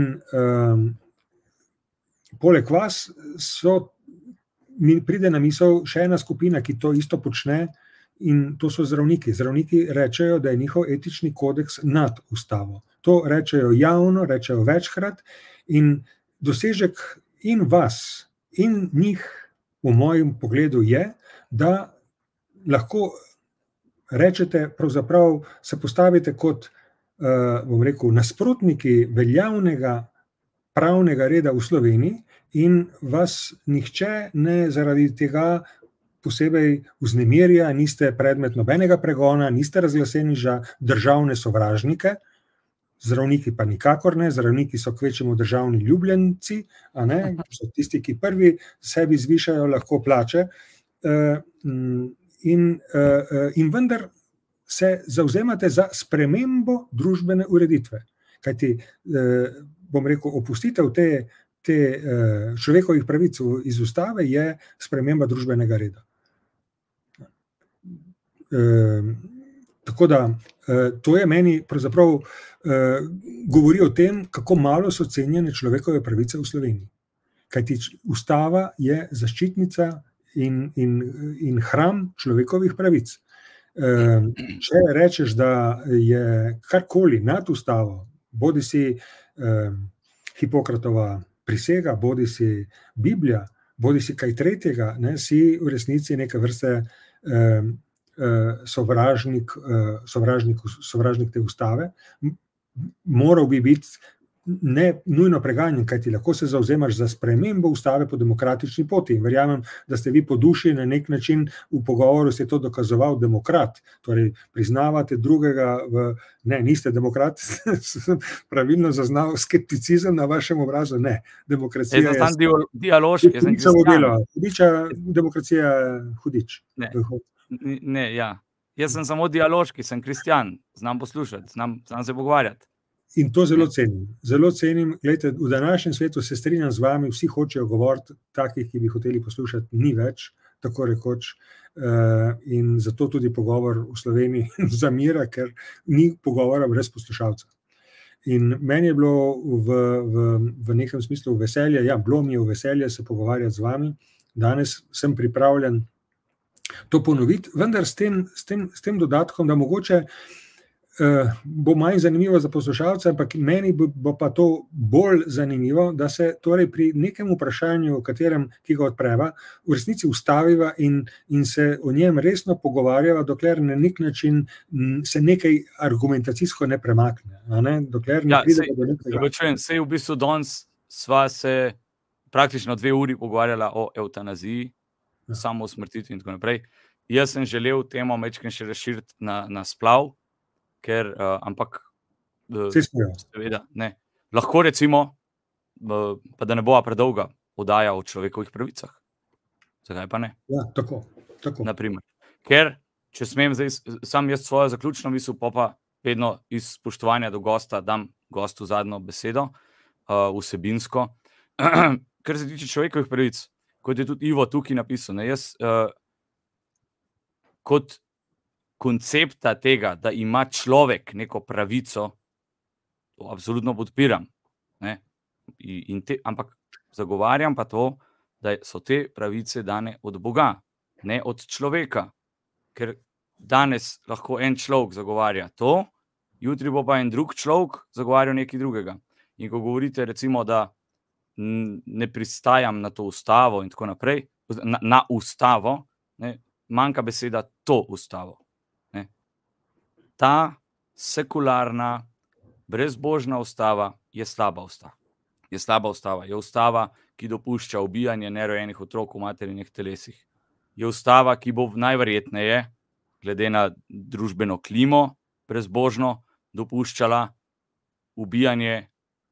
poleg vas pride na misel še ena skupina, ki to isto počne, in to so zdravniki. Zdravniki rečejo, da je njihov etični kodeks nad ustavo. To rečejo javno, rečejo večkrat, in dosežek in vas, in njih, v mojem pogledu je, da lahko rečete, pravzaprav se postavite kot, bom rekel, nasprotniki veljavnega pravnega reda v Sloveniji in vas nihče ne zaradi tega posebej vznemirja, niste predmet nobenega pregona, niste razglaseni za državne sovražnike, zdravniki pa nikakor ne, zdravniki so kvečjemu državni ljubljenci, a ne, so tisti, ki prvi sebi zvišajo lahko plače, in vendar se zavzemate za spremembo družbene ureditve. Kajti, bom rekel, opustitev te človekovih pravic iz ustave je sprememba družbenega reda. Tako da, to je meni pravzaprav govori o tem, kako malo so cenjene človekove pravice v Sloveniji. Kajti ustava je zaščitnica in hram človekovih pravic. Če rečeš, da je karkoli nad ustavo, bodisi Hipokratova prisega, bodisi Biblija, bodisi kaj tretjega, ne, si v resnici neke vrste sovražnik te ustave, moral bi biti ne nujno preganjen, kajti lahko se zavzemaš za spremembo ustave po demokratični poti. Verjamem, da ste vi po duši na nek način v pogovoru ste to dokazoval demokrat, torej priznavate drugega ne, niste demokrat, sem pravilno zaznal skepticizem na vašem obrazu, ne, demokracija je... Jaz sem dialoški, jaz sem kristijan. Hudiča, demokracija hudič. Ne, ja. Jaz sem samo dialoški, sem kristijan, znam poslušati, znam se pogovarjati. In to zelo cenim. Zelo cenim, gledajte, v današnjem svetu se strinjam z vami, vsi hočejo govoriti, takih, ki bi hoteli poslušati, ni več, tako rekoč. In zato tudi pogovor v Sloveniji zamira, ker ni pogovora brez poslušalca. In meni je bilo v nekem smislu veselje, ja, bilo mi je veselje se pogovarjati z vami. Danes sem pripravljen to ponoviti, vendar s tem dodatkom, da mogoče bo manj zanimivo za poslušalce, ampak meni bo pa to bolj zanimivo, da se torej pri nekem vprašanju, ki ga odpreva, v resnici ustaviva in se o njem resno pogovarjava, dokler na nek način se nekaj argumentacijsko ne premakne. Ne? Dokler ne pride do nekega... Sej v bistvu danes sva se praktično 2 uri pogovarjala o evtanaziji, samo usmrtitvi in tako naprej. Jaz sem želel temo majčkeno še razširiti na splav, ker, ampak seveda, ne. Lahko recimo, pa da ne bova predolga, oddaja o človekovih pravicah. Zakaj pa ne? Ja, tako. Naprimer. Ker, če smem zdaj, sam jaz svojo zaključno misel, pa vedno iz spoštovanja do gosta dam gostu zadnjo besedo, vsebinsko. Kar se tiče človekovih pravic, kot je tudi Ivo tukaj napisal, ne, jaz kot koncepta tega, da ima človek neko pravico, to absolutno podpiram. Ne? Ampak zagovarjam pa to, da so te pravice dane od Boga, ne od človeka. Ker danes lahko en človek zagovarja to, jutri bo pa en drug človek zagovarjal nekaj drugega. In ko govorite recimo, da ne pristajam na to ustavo in tako naprej, na ustavo, ne, manjka beseda to ustavo. Ta sekularna, brezbožna ustava je slaba ustava. Je slaba ustava. Je ustava, ki dopušča ubijanje nerojenih otrok v materinih telesih. Je ustava, ki bo najverjetneje, glede na družbeno klimo, brezbožno, dopuščala ubijanje,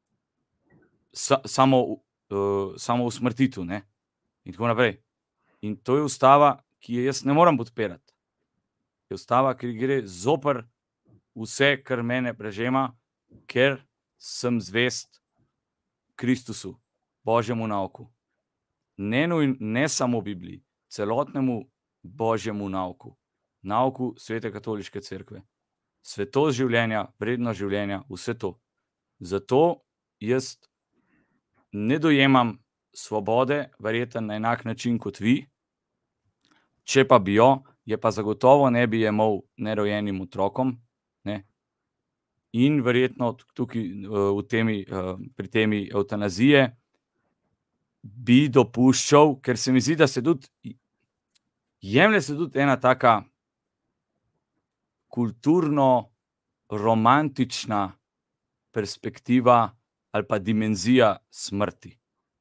samo usmrtitev, ne? In tako naprej. In to je ustava, ki je jaz ne morem podpirati. Je ustava, ki gre zoper vse, kar mene prežema, ker sem zvest Kristusu, Božjemu nauku. Ne samo Bibliji, celotnemu Božjemu nauku, nauku Svete katoliške cerkve. Svetost življenja, vrednost življenja, vse to. Zato jaz ne dojemam svobode, verjetno na enak način kot vi. Če pa bi jo, je pa zagotovo ne bi jemal nerojenim otrokom, ne? In verjetno tukaj pri temi evtanazije bi dopuščal, ker se mi zdi, da se tudi jemlje se tudi ena taka kulturno-romantična perspektiva ali pa dimenzija smrti.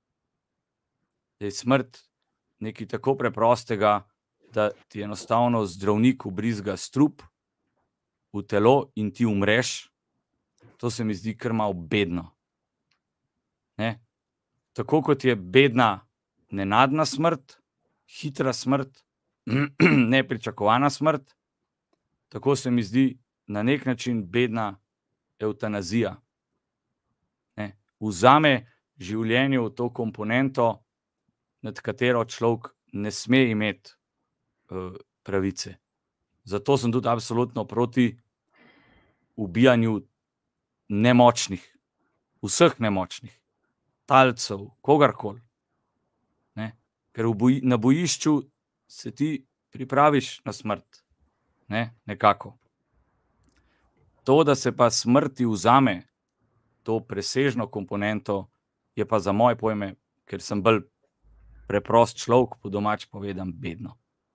Je smrt nekaj tako preprostega, da ti enostavno zdravnik ubrizga strup v telo in ti umreš. To se mi zdi kar malo bedno. Ne? Tako kot je bedna nenadna smrt, hitra smrt, nepričakovana smrt, tako se mi zdi na nek način bedna evtanazija. Ne? Vzame življenju to komponento, nad katero človek ne sme imeti pravice. Zato sem tudi absolutno proti ubijanju nemočnih, vseh nemočnih, talcev, kogarkoli. Ne? Ker na bojišču se ti pripraviš na smrt. Ne? Nekako. To, da se pa smrti vzame to presežno komponento, je pa za moje pojme, ker sem bolj preprost človek, po domač povedam, bedno.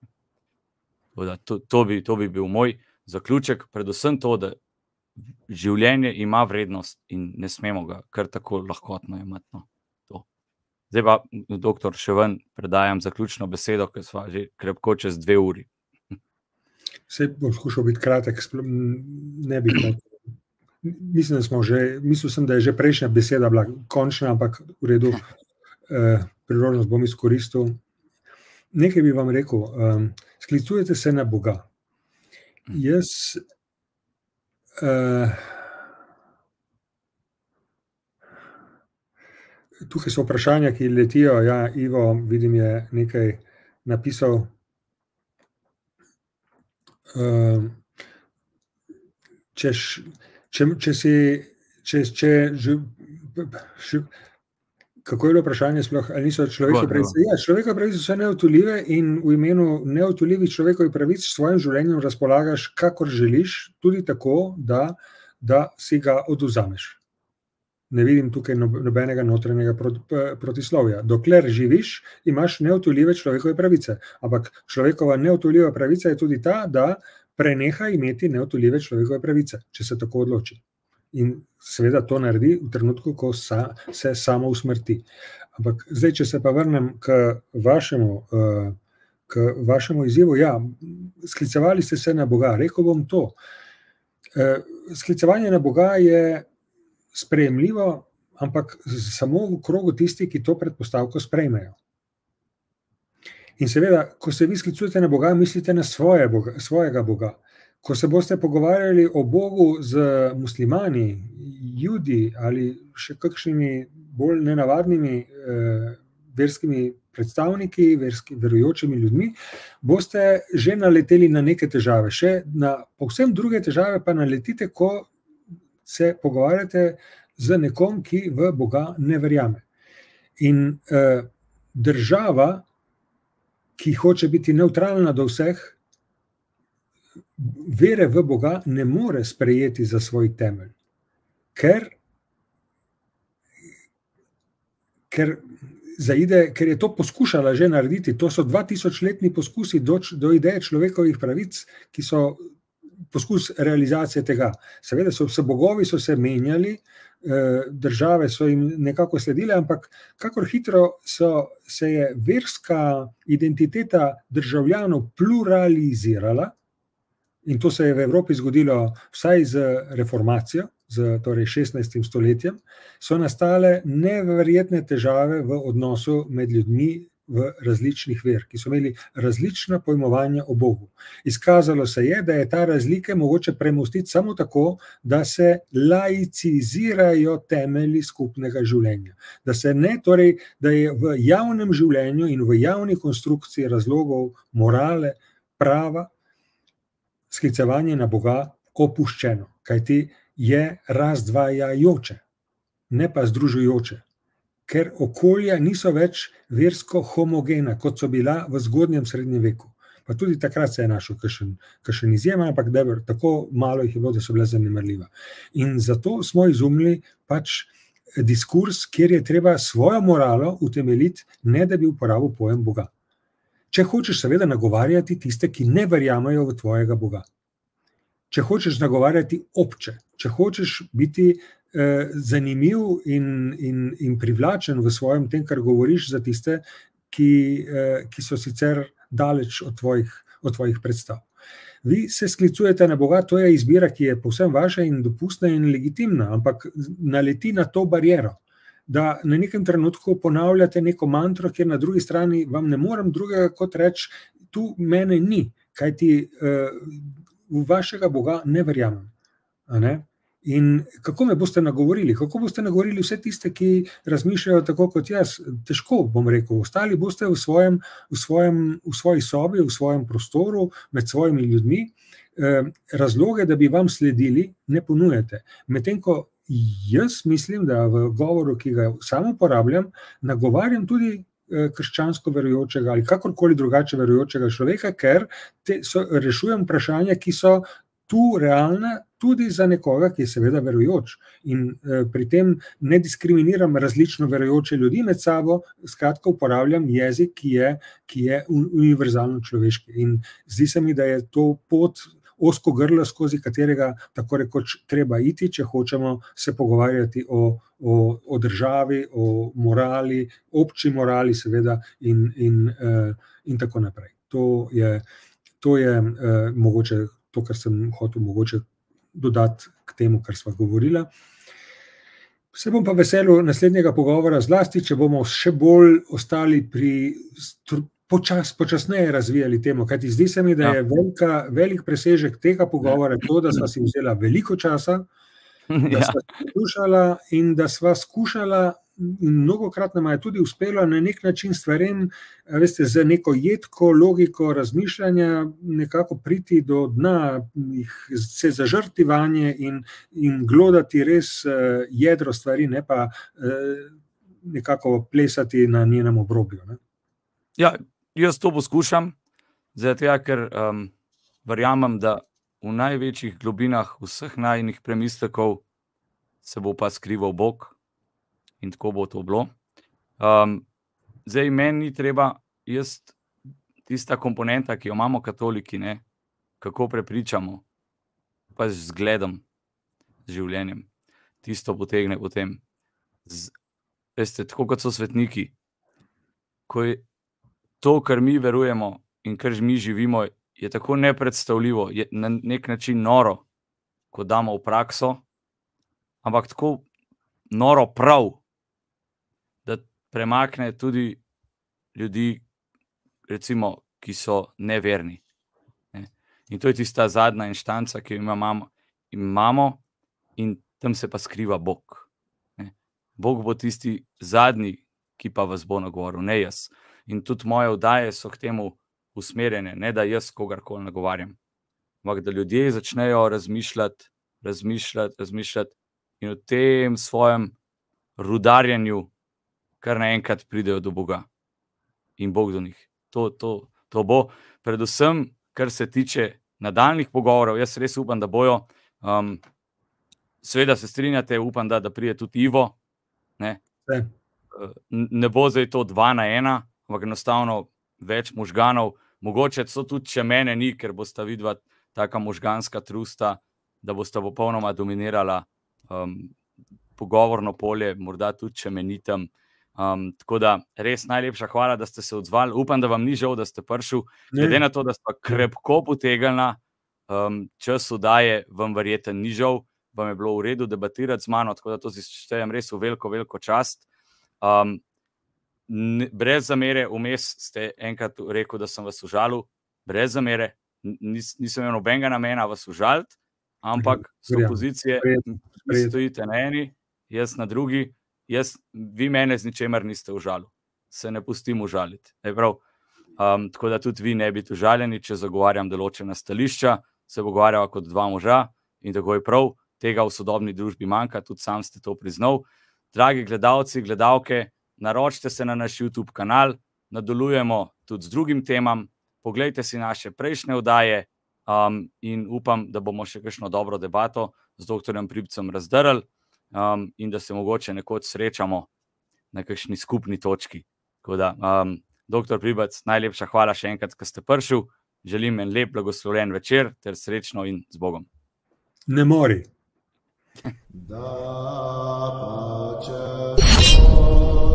To bi bil moj zaključek, predvsem to, da življenje ima vrednost in ne smemo ga kar tako lahkotno imeti. No. Zdaj pa, doktor, še ven predajam zaključno besedo, ker sva že krepko čez 2 uri. Vse bom skušal biti kratek, ne bi hotel. Mislil sem, da je že prejšnja beseda bila končna, ampak v redu, priložnost bom izkoristil. Nekaj bi vam rekel, sklicujete se na Boga. Jaz tukaj so vprašanja, ki letijo. Ja, Ivo, vidim, je nekaj napisal. Kako je bilo vprašanje sploh, ali niso človekove pravice? Ja, človekove pravice so neodtujljive in v imenu neodtujljivih človekovih pravic s svojim življenjem razpolagaš, kakor želiš, tudi tako, da si ga odvzameš. Ne vidim tukaj nobenega notranjega protislovja. Dokler živiš, imaš neodtujljive človekove pravice. Ampak človekova neodtujljiva pravica je tudi ta, da preneha imeti neodtujljive človekove pravice, če se tako odloči. In seveda to naredi v trenutku, ko se samo usmrti. Ampak zdaj, če se pa vrnem k vašemu izzivu, ja, sklicevali ste se na Boga. Rekel bom to. Sklicevanje na Boga je sprejemljivo, ampak samo v krogu tistih, ki to predpostavko sprejmejo. In seveda, ko se vi sklicujete na Boga, mislite na svojega Boga. Ko se boste pogovarjali o Bogu z muslimani, judi ali še kakšnimi bolj nenavadnimi verskimi predstavniki, verujočimi ljudmi, boste že naleteli na neke težave. Še na povsem druge težave pa naletite, ko se pogovarjate z nekom, ki v Boga ne verjame. In država, ki hoče biti nevtralna do vseh, vere v Boga ne more sprejeti za svoj temelj, ker je to poskušala že narediti. To so 2000-letni poskusi do ideje človekovih pravic, ki so poskus realizacije tega. Seveda so se bogovi se menjali, države so jim nekako sledile, ampak kakor hitro se je verska identiteta državljanov pluralizirala in to se je v Evropi zgodilo vsaj z reformacijo, torej 16. stoletjem, so nastale neverjetne težave v odnosu med ljudmi v različnih ver, ki so imeli različna pojmovanja o Bogu. Izkazalo se je, da je ta razlike mogoče premostiti samo tako, da se laicizirajo temelji skupnega življenja. Torej, da je v javnem življenju in v javni konstrukciji razlogov morale, prava, sklicevanje na Boga opuščeno, kajti je razdvajajoče, ne pa združujoče. Ker okolja niso več versko homogena, kot so bila v zgodnjem srednjem veku. Pa tudi takrat se je našel kakšen izjema, ampak tako malo jih je bilo, da so bila zanemarljiva. In zato smo izumili pač diskurs, kjer je treba svojo moralo utemeljiti, ne da bi uporabil pojem Boga. Če hočeš seveda nagovarjati tiste, ki ne verjamejo v tvojega Boga. Če hočeš nagovarjati obče, če hočeš biti zanimiv in privlačen v svojem tem, kar govoriš za tiste, ki so sicer daleč od tvojih predstav. Vi se sklicujete na Boga, to je izbira, ki je povsem vaša in dopustna in legitimna, ampak naleti na to bariero, da na nekem trenutku ponavljate neko mantro, kjer na drugi strani vam ne morem drugega kot reči, tu mene ni, kajti v vašega Boga ne verjamem. Ne? In kako me boste nagovorili? Kako boste nagovorili vse tiste, ki razmišljajo tako kot jaz? Težko, bom rekel. Ostali boste v svoji sobi, v svojem prostoru, med svojimi ljudmi. Razloge, da bi vam sledili, ne ponujate. Medtem ko jaz mislim, da v govoru, ki ga sam uporabljam, nagovarjam tudi krščansko verujočega ali kakorkoli drugače verujočega človeka, ker rešujem vprašanja, ki so tu realna tudi za nekoga, ki je seveda verujoč. In pri tem ne diskriminiram različno verujoče ljudi med sabo, skratka uporabljam jezik, ki je univerzalno človeški. In zdi se mi, da je to pot ozko grlo, skozi katerega tako rekoč treba iti, če hočemo se pogovarjati o državi, o morali, obči morali seveda in tako naprej. To je mogoče to, kar sem hotel mogoče dodati k temu, kar sva govorila. Se bom pa veselil naslednjega pogovora, zlasti, če bomo še bolj ostali pri počasneje razvijali temo, kajti zdi se mi, da je velik presežek tega pogovora to, da sva si vzela veliko časa, da sva poslušala in da sva skušala, mnogokrat nam je tudi uspelo na nek način stvarem, veste, z neko jedko logiko razmišljanja nekako priti do dna, se zažrti vanje in glodati res jedro stvari, ne pa nekako plesati na njenem obrobju. Ne? Ja, jaz to poskušam, zato ker verjamem, da v največjih globinah vseh najinih premislekov se bo pa skrival Bog. In tako bo to bilo. Zdaj, meni ni treba, tista komponenta, ki jo imamo katoliki, ne, kako prepričamo, pa z zgledom, z življenjem. Tisto potegne potem. Veste, tako kot so svetniki, ko je to, kar mi verujemo in kar mi živimo, je tako nepredstavljivo, je na nek način noro, ko damo v prakso, ampak tako noro prav, da premakne tudi ljudi, recimo, ki so neverni. In to je tista zadnja inštanca, ki jo imamo, in tam se pa skriva Bog. Bog bo tisti zadnji, ki pa vas bo nagovoril, ne jaz. In tudi moje oddaje so k temu usmerjene, ne da jaz kogarkoli nagovarjam, ampak da ljudje začnejo razmišljati in v tem svojem rudarjenju kar naenkrat pridejo do Boga in Bog do njih. To bo, predvsem, kar se tiče nadaljnjih pogovorov, jaz res upam, da bojo. Seveda se strinjate, upam, da pride tudi Ivo. Ne bo zdaj to 2-1, ampak enostavno več možganov. Mogoče so tudi, če mene ni, ker bosta vidva taka možganska trusta, da bosta popolnoma dominirala pogovorno polje, morda tudi, če me ni tam. Tako da res najlepša hvala, da ste se odzvali. Upam, da vam ni žal, da ste prišli. Glede na to, da sta krepko potegnila, čas oddaje vam verjetno ni žal, vam je bilo v redu debatirati z mano, tako da to si štejem res v veliko, veliko čast. Brez zamere, vmes ste enkrat rekel, da sem vas užalil, brez zamere, nisem imel nobenega namena vas užaliti, ampak so pozicije, vi stojite na eni, jaz na drugi, vi mene z ničemer niste užalili, se ne pustim užaliti. Tako da tudi vi ne biti užaljeni, če zagovarjam določena stališča, se pogovarjava kot dva moža in tako je prav, tega v sodobni družbi manjka, tudi sam ste to priznal. Dragi gledalci, gledalke, naročite se na naš YouTube kanal, nadaljujemo tudi z drugim temam, poglejte si naše prejšnje oddaje in upam, da bomo še kakšno dobro debato z dr. Pribcem razdrli in da se mogoče nekoč srečamo na kakšni skupni točki. Tako da, dr. Pribec, najlepša hvala še enkrat, ko ste prišel. Želim en lep, blagoslovljen večer ter srečno in z Bogom. Ne mori.